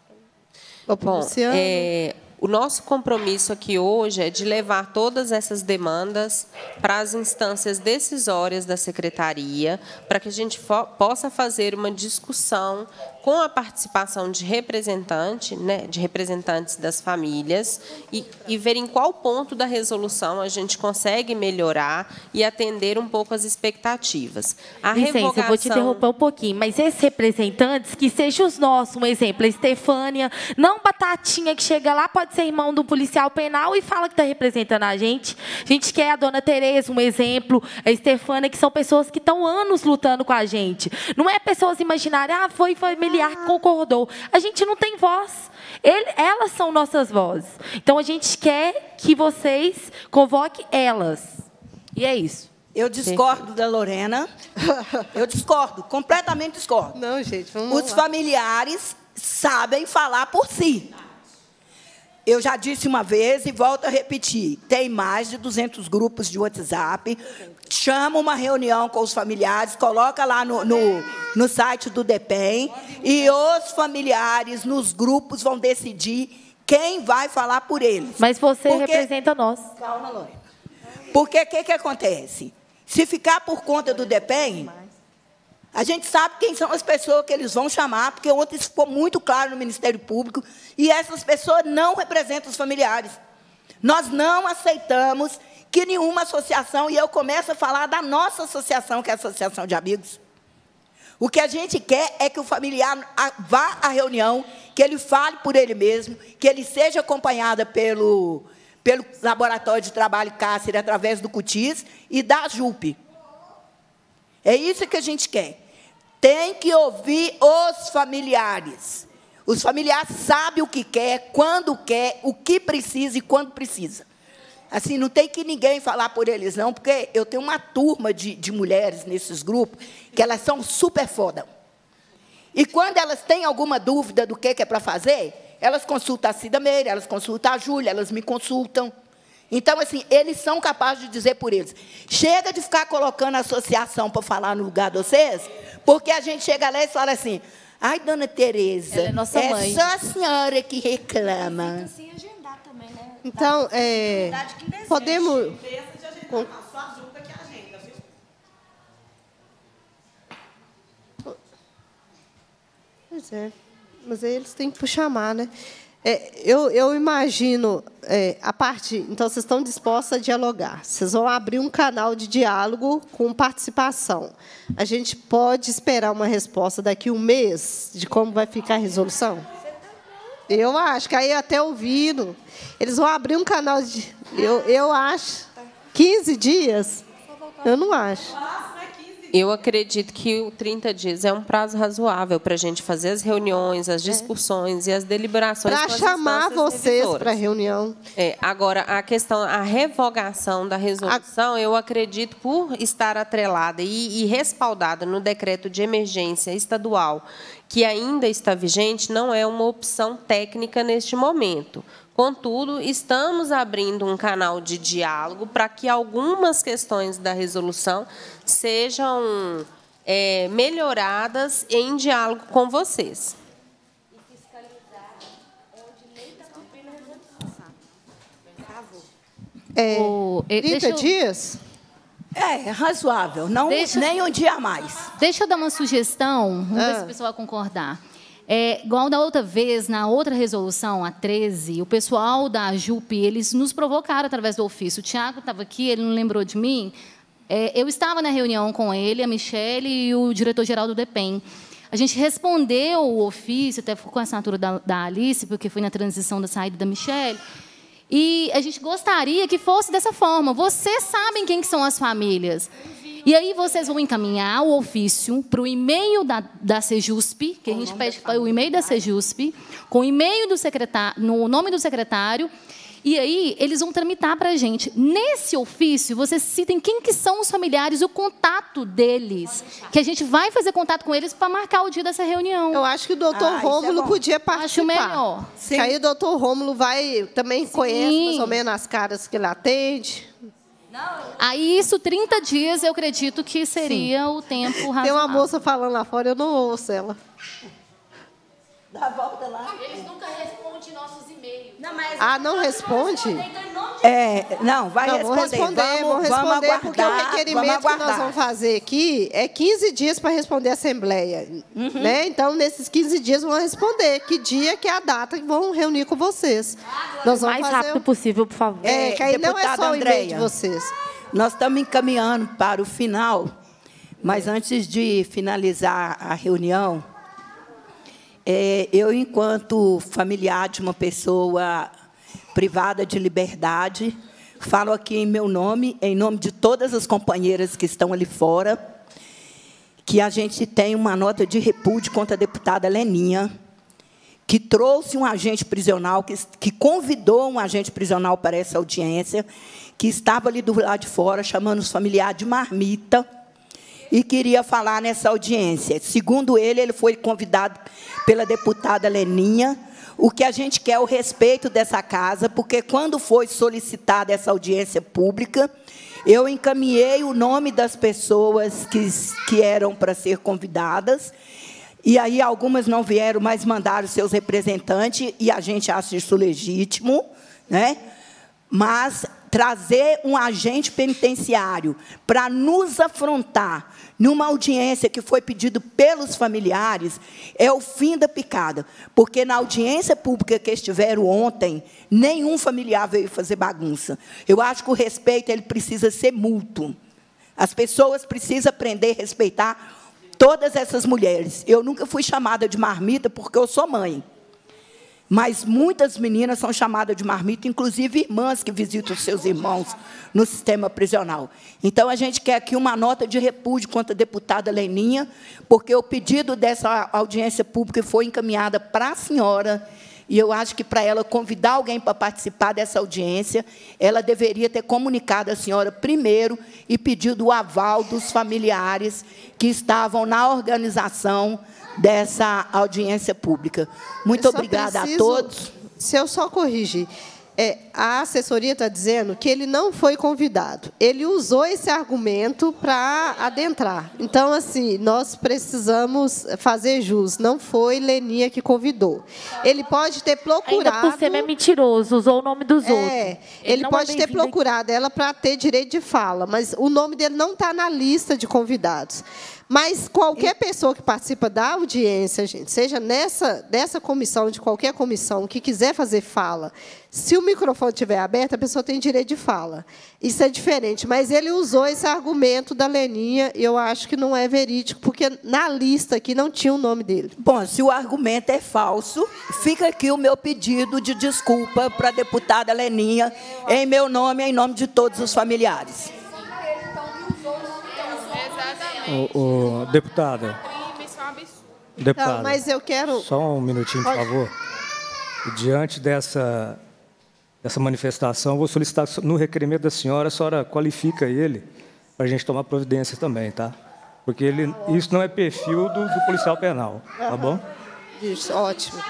Bom, o nosso compromisso aqui hoje é de levar todas essas demandas para as instâncias decisórias da Secretaria, para que a gente possa fazer uma discussão com a participação de representantes das famílias e ver em qual ponto da resolução a gente consegue melhorar e atender um pouco as expectativas. Licença, eu vou te interromper um pouquinho, mas esses representantes, que sejam os nossos, um exemplo, a Estefânia, não Batatinha, que chega lá, pode ser irmão do policial penal e fala que está representando a gente. A gente quer a dona Tereza, um exemplo, a Estefânia, que são pessoas que estão anos lutando com a gente. Não é pessoas imaginarem, foi familiar que concordou. A gente não tem voz. Elas são nossas vozes. Então, a gente quer que vocês convoquem elas. E é isso. Eu discordo da Lorena. Eu discordo, completamente discordo. Não, gente, vamos Os lá. familiares sabem falar por si. Eu já disse uma vez e volto a repetir. Tem mais de 200 grupos de WhatsApp. Chama uma reunião com os familiares, coloca lá no site do DEPEN, e os familiares nos grupos vão decidir quem vai falar por eles. Mas você representa nós. Calma, Lorena. Porque o que acontece? Se ficar por conta do DEPEN, a gente sabe quem são as pessoas que eles vão chamar, porque ontem isso ficou muito claro no Ministério Público, e essas pessoas não representam os familiares. Nós não aceitamos que nenhuma associação, e eu começo a falar da nossa associação, que é a Associação de Amigos. O que a gente quer é que o familiar vá à reunião, que ele fale por ele mesmo, que ele seja acompanhado pelo Laboratório de Trabalho Cáceres, através do CUTIS e da JUP. É isso que a gente quer. Tem que ouvir os familiares. Os familiares sabem o que quer, quando quer, o que precisa e quando precisa. Assim, não tem que ninguém falar por eles, não, porque eu tenho uma turma de mulheres nesses grupos que elas são super foda. E quando elas têm alguma dúvida do que é para fazer, elas consultam a Cida Meire, elas consultam a Júlia, elas me consultam. Então, assim, eles são capazes de dizer por eles. Chega de ficar colocando a associação para falar no lugar de vocês, porque a gente chega lá e fala assim, ai, dona Tereza, ela é nossa mãe. Só a senhora que reclama. Então, podemos... Pois é, mas aí eles têm que chamar, né? Eu imagino a parte... Então, vocês estão dispostos a dialogar. Vocês vão abrir um canal de diálogo com participação. A gente pode esperar uma resposta daqui a um mês de como vai ficar a resolução? Eu acho que aí até ouvindo... Eles vão abrir um canal de... Eu acho... 15 dias? Eu não acho. Eu acredito que o 30 dias é um prazo razoável para a gente fazer as reuniões, as discussões e as deliberações. Para chamar vocês para a reunião. Agora, a questão, a revogação da resolução, eu acredito, por estar atrelada e respaldada no decreto de emergência estadual, que ainda está vigente, não é uma opção técnica neste momento. Contudo, estamos abrindo um canal de diálogo para que algumas questões da resolução sejam melhoradas em diálogo com vocês. 30 dias? É razoável, não nem um dia a mais. Deixa eu dar uma sugestão, vamos ver se o pessoal vai concordar. Igual da outra vez, na outra resolução, a 13, o pessoal da JUP, eles nos provocaram através do ofício. O Tiago estava aqui, ele não lembrou de mim. Eu estava na reunião com ele, a Michele e o diretor-geral do DEPEN. A gente respondeu o ofício, até com a assinatura da Alice, porque foi na transição da saída da Michele. E a gente gostaria que fosse dessa forma. Vocês sabem quem que são as famílias. E aí vocês vão encaminhar o ofício para o e-mail da Sejusp, que a gente pede o e-mail da Sejusp, com o e-mail do secretário, no nome do secretário, e aí eles vão tramitar para a gente. Nesse ofício, vocês citem quem que são os familiares, o contato deles, que a gente vai fazer contato com eles para marcar o dia dessa reunião. Eu acho que o doutor Rômulo podia participar. Acho melhor. Que aí o doutor Rômulo também conhece mais ou menos as caras que ele atende. Aí, isso, 30 dias, eu acredito que seria o tempo razoável. Tem uma moça falando lá fora, eu não ouço ela. Dá a volta lá. Eles nunca respondem nossos e-mails. Não responde? Não, vai responder. Vamos responder, aguardar, porque o requerimento que nós vamos fazer aqui é 15 dias para responder a Assembleia. Né? Então, nesses 15 dias, vão responder que dia, que é a data que vão reunir com vocês. Nós vamos o mais rápido possível, por favor. Que aí não é só o e-mail de vocês. Nós estamos encaminhando para o final, mas antes de finalizar a reunião, eu, enquanto familiar de uma pessoa privada de liberdade, falo aqui em meu nome, em nome de todas as companheiras que estão ali fora, que a gente tem uma nota de repúdio contra a deputada Leninha, que trouxe um agente prisional, que convidou um agente prisional para essa audiência, que estava ali do lado de fora, chamando os familiares de marmita, e queria falar nessa audiência. Segundo ele, ele foi convidado pela deputada Leninha. O que a gente quer é o respeito dessa casa, porque, quando foi solicitada essa audiência pública, eu encaminhei o nome das pessoas que eram para ser convidadas, e aí algumas não vieram, mas mandaram seus representantes, e a gente acha isso legítimo, né? Mas trazer um agente penitenciário para nos afrontar numa audiência que foi pedido pelos familiares é o fim da picada, porque na audiência pública que estiveram ontem, nenhum familiar veio fazer bagunça. Eu acho que o respeito ele precisa ser mútuo. As pessoas precisam aprender a respeitar todas essas mulheres. Eu nunca fui chamada de marmita porque eu sou mãe. Mas muitas meninas são chamadas de marmita, inclusive irmãs que visitam os seus irmãos no sistema prisional. Então, a gente quer aqui uma nota de repúdio contra a deputada Leninha, porque o pedido dessa audiência pública foi encaminhada para a senhora, e eu acho que, para ela convidar alguém para participar dessa audiência, ela deveria ter comunicado a senhora primeiro e pedido o aval dos familiares que estavam na organização dessa audiência pública. Muito obrigada a todos. Se eu só corrigir, a assessoria está dizendo que ele não foi convidado. Ele usou esse argumento para adentrar. Então, assim, nós precisamos fazer jus. Não foi Leninha que convidou. Ele pode ter procurado... Ainda por cima é mentiroso, usou o nome dos outros. Ele pode ter procurado ela para ter direito de fala, mas o nome dele não está na lista de convidados. Mas qualquer pessoa que participa da audiência, gente, seja dessa comissão, de qualquer comissão, que quiser fazer fala, se o microfone estiver aberto, a pessoa tem direito de fala. Isso é diferente. Mas ele usou esse argumento da Leninha, e eu acho que não é verídico, porque na lista aqui não tinha o nome dele. Bom, se o argumento é falso, fica aqui o meu pedido de desculpa para a deputada Leninha, em meu nome e em nome de todos os familiares. Deputada. Deputada, Não, mas eu quero... Só um minutinho, por favor. Diante dessa manifestação, vou solicitar, no requerimento da senhora, a senhora qualifica ele para a gente tomar providência também, tá? Porque isso não é perfil do policial penal, tá bom? Isso, ótimo.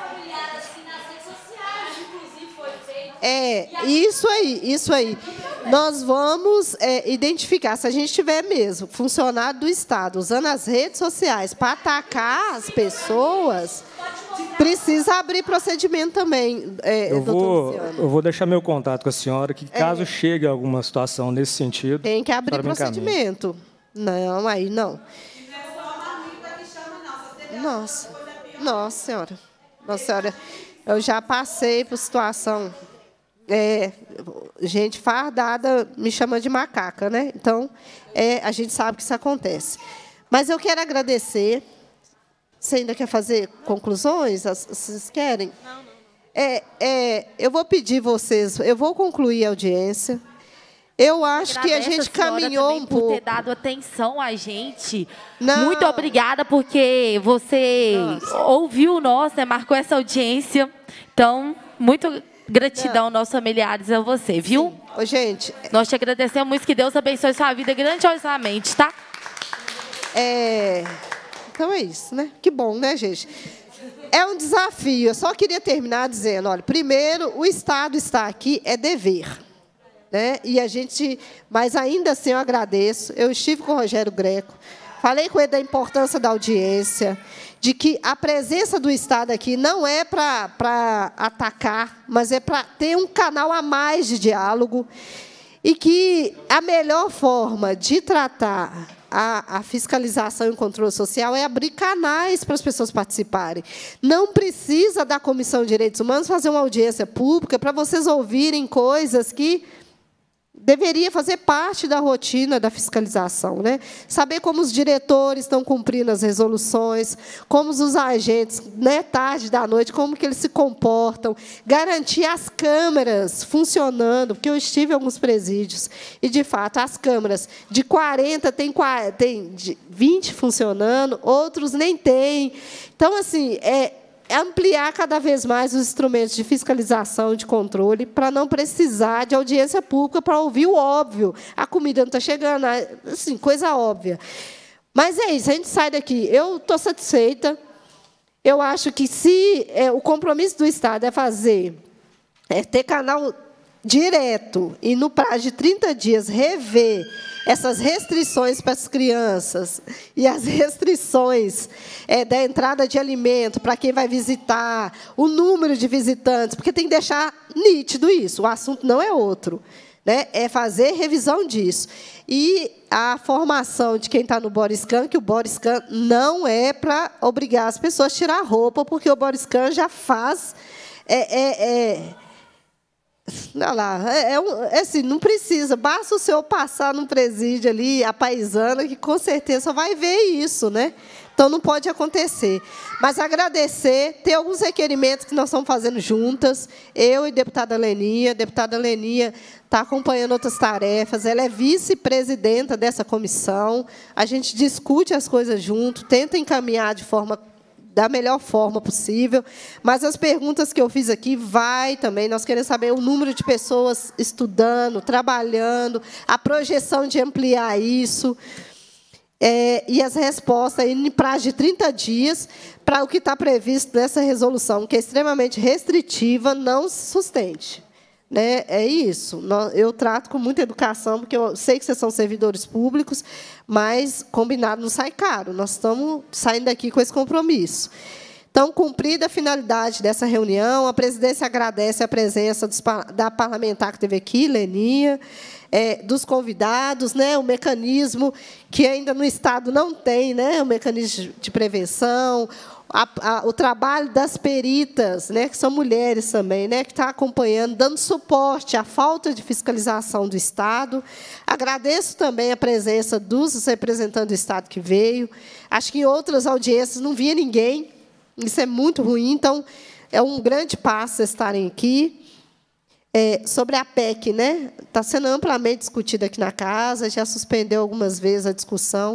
Isso aí. Nós vamos identificar, se a gente tiver mesmo funcionário do Estado usando as redes sociais para atacar as pessoas, precisa abrir procedimento também, doutor Luciano. Eu vou deixar meu contato com a senhora, que caso chegue a alguma situação nesse sentido... Tem que abrir procedimento. Não, aí não. Nossa senhora. Nossa senhora, eu já passei por situação... gente fardada me chama de macaca, né? Então, a gente sabe que isso acontece. Mas eu quero agradecer. Você ainda quer fazer conclusões? Vocês querem? Não. Eu vou pedir vocês, eu vou concluir a audiência. Eu acho que a gente caminhou um pouco. Por ter dado atenção a gente. Não. Muito obrigada, porque você ouviu nós, né? Marcou essa audiência. Então, muito gratidão, nossos familiares, a você, viu? Sim. Ô, gente... Nós te agradecemos muito, que Deus abençoe sua vida grandiosamente, tá? Então é isso, né? Que bom, né, gente? É um desafio. Eu só queria terminar dizendo, olha, primeiro, o Estado está aqui, é dever. Né? E a gente... Mas ainda assim eu agradeço. Eu estive com o Rogério Greco, falei com ele da importância da audiência, de que a presença do Estado aqui não é para atacar, mas é para ter um canal a mais de diálogo, e que a melhor forma de tratar a fiscalização e o controle social é abrir canais para as pessoas participarem. Não precisa da Comissão de Direitos Humanos fazer uma audiência pública para vocês ouvirem coisas que deveria fazer parte da rotina da fiscalização, né? Saber como os diretores estão cumprindo as resoluções, como os agentes, né, tarde da noite, como que eles se comportam, garantir as câmeras funcionando, porque eu estive em alguns presídios e, de fato, as câmeras de 40 tem 20 funcionando, outros nem têm. Então, assim, ampliar cada vez mais os instrumentos de fiscalização e de controle para não precisar de audiência pública para ouvir o óbvio. A comida não está chegando, assim, coisa óbvia. Mas é isso, a gente sai daqui. Eu estou satisfeita. Eu acho que, se o compromisso do Estado é ter canal direto e, no prazo de 30 dias, rever essas restrições para as crianças e as restrições da entrada de alimento para quem vai visitar, o número de visitantes, porque tem que deixar nítido isso, o assunto não é outro, né? É fazer revisão disso. E a formação de quem está no Bodycan, que o Bodycan não é para obrigar as pessoas a tirar a roupa, porque o Bodycan já faz... Não, assim, não precisa, basta o senhor passar num presídio ali, a paisana, que com certeza vai ver isso, né? Então não pode acontecer. Mas agradecer, ter alguns requerimentos que nós estamos fazendo juntas, eu e a deputada Leninha está acompanhando outras tarefas, ela é vice-presidenta dessa comissão, a gente discute as coisas junto, tenta encaminhar da melhor forma possível, mas as perguntas que eu fiz aqui também, nós queremos saber o número de pessoas estudando, trabalhando, a projeção de ampliar isso, e as respostas em prazo de 30 dias para o que está previsto nessa resolução, que é extremamente restritiva, não se sustente. Né? É isso. Eu trato com muita educação, porque eu sei que vocês são servidores públicos, mas combinado não sai caro. Nós estamos saindo daqui com esse compromisso. Então, cumprida a finalidade dessa reunião, a presidência agradece a presença da parlamentar que esteve aqui, Leninha, dos convidados, né, o mecanismo que ainda no Estado não tem, né, o mecanismo de prevenção, o trabalho das peritas, né, que são mulheres também, né, que estão acompanhando, dando suporte à falta de fiscalização do Estado. Agradeço também a presença dos representantes do Estado que veio. Acho que em outras audiências não via ninguém. Isso é muito ruim. Então, é um grande passo estarem aqui. Sobre a PEC, né, está sendo amplamente discutida aqui na casa, já suspendeu algumas vezes a discussão.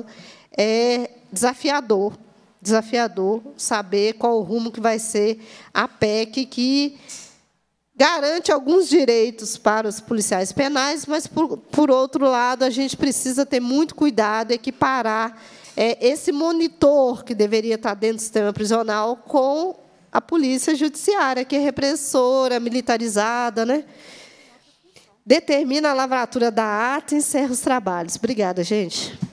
é desafiador saber qual o rumo que vai ser a PEC, que garante alguns direitos para os policiais penais, mas, por outro lado, a gente precisa ter muito cuidado, equiparar esse monitor que deveria estar dentro do sistema prisional com a polícia judiciária, que é repressora, militarizada, né? Determina a lavratura da ata e encerra os trabalhos. Obrigada, gente.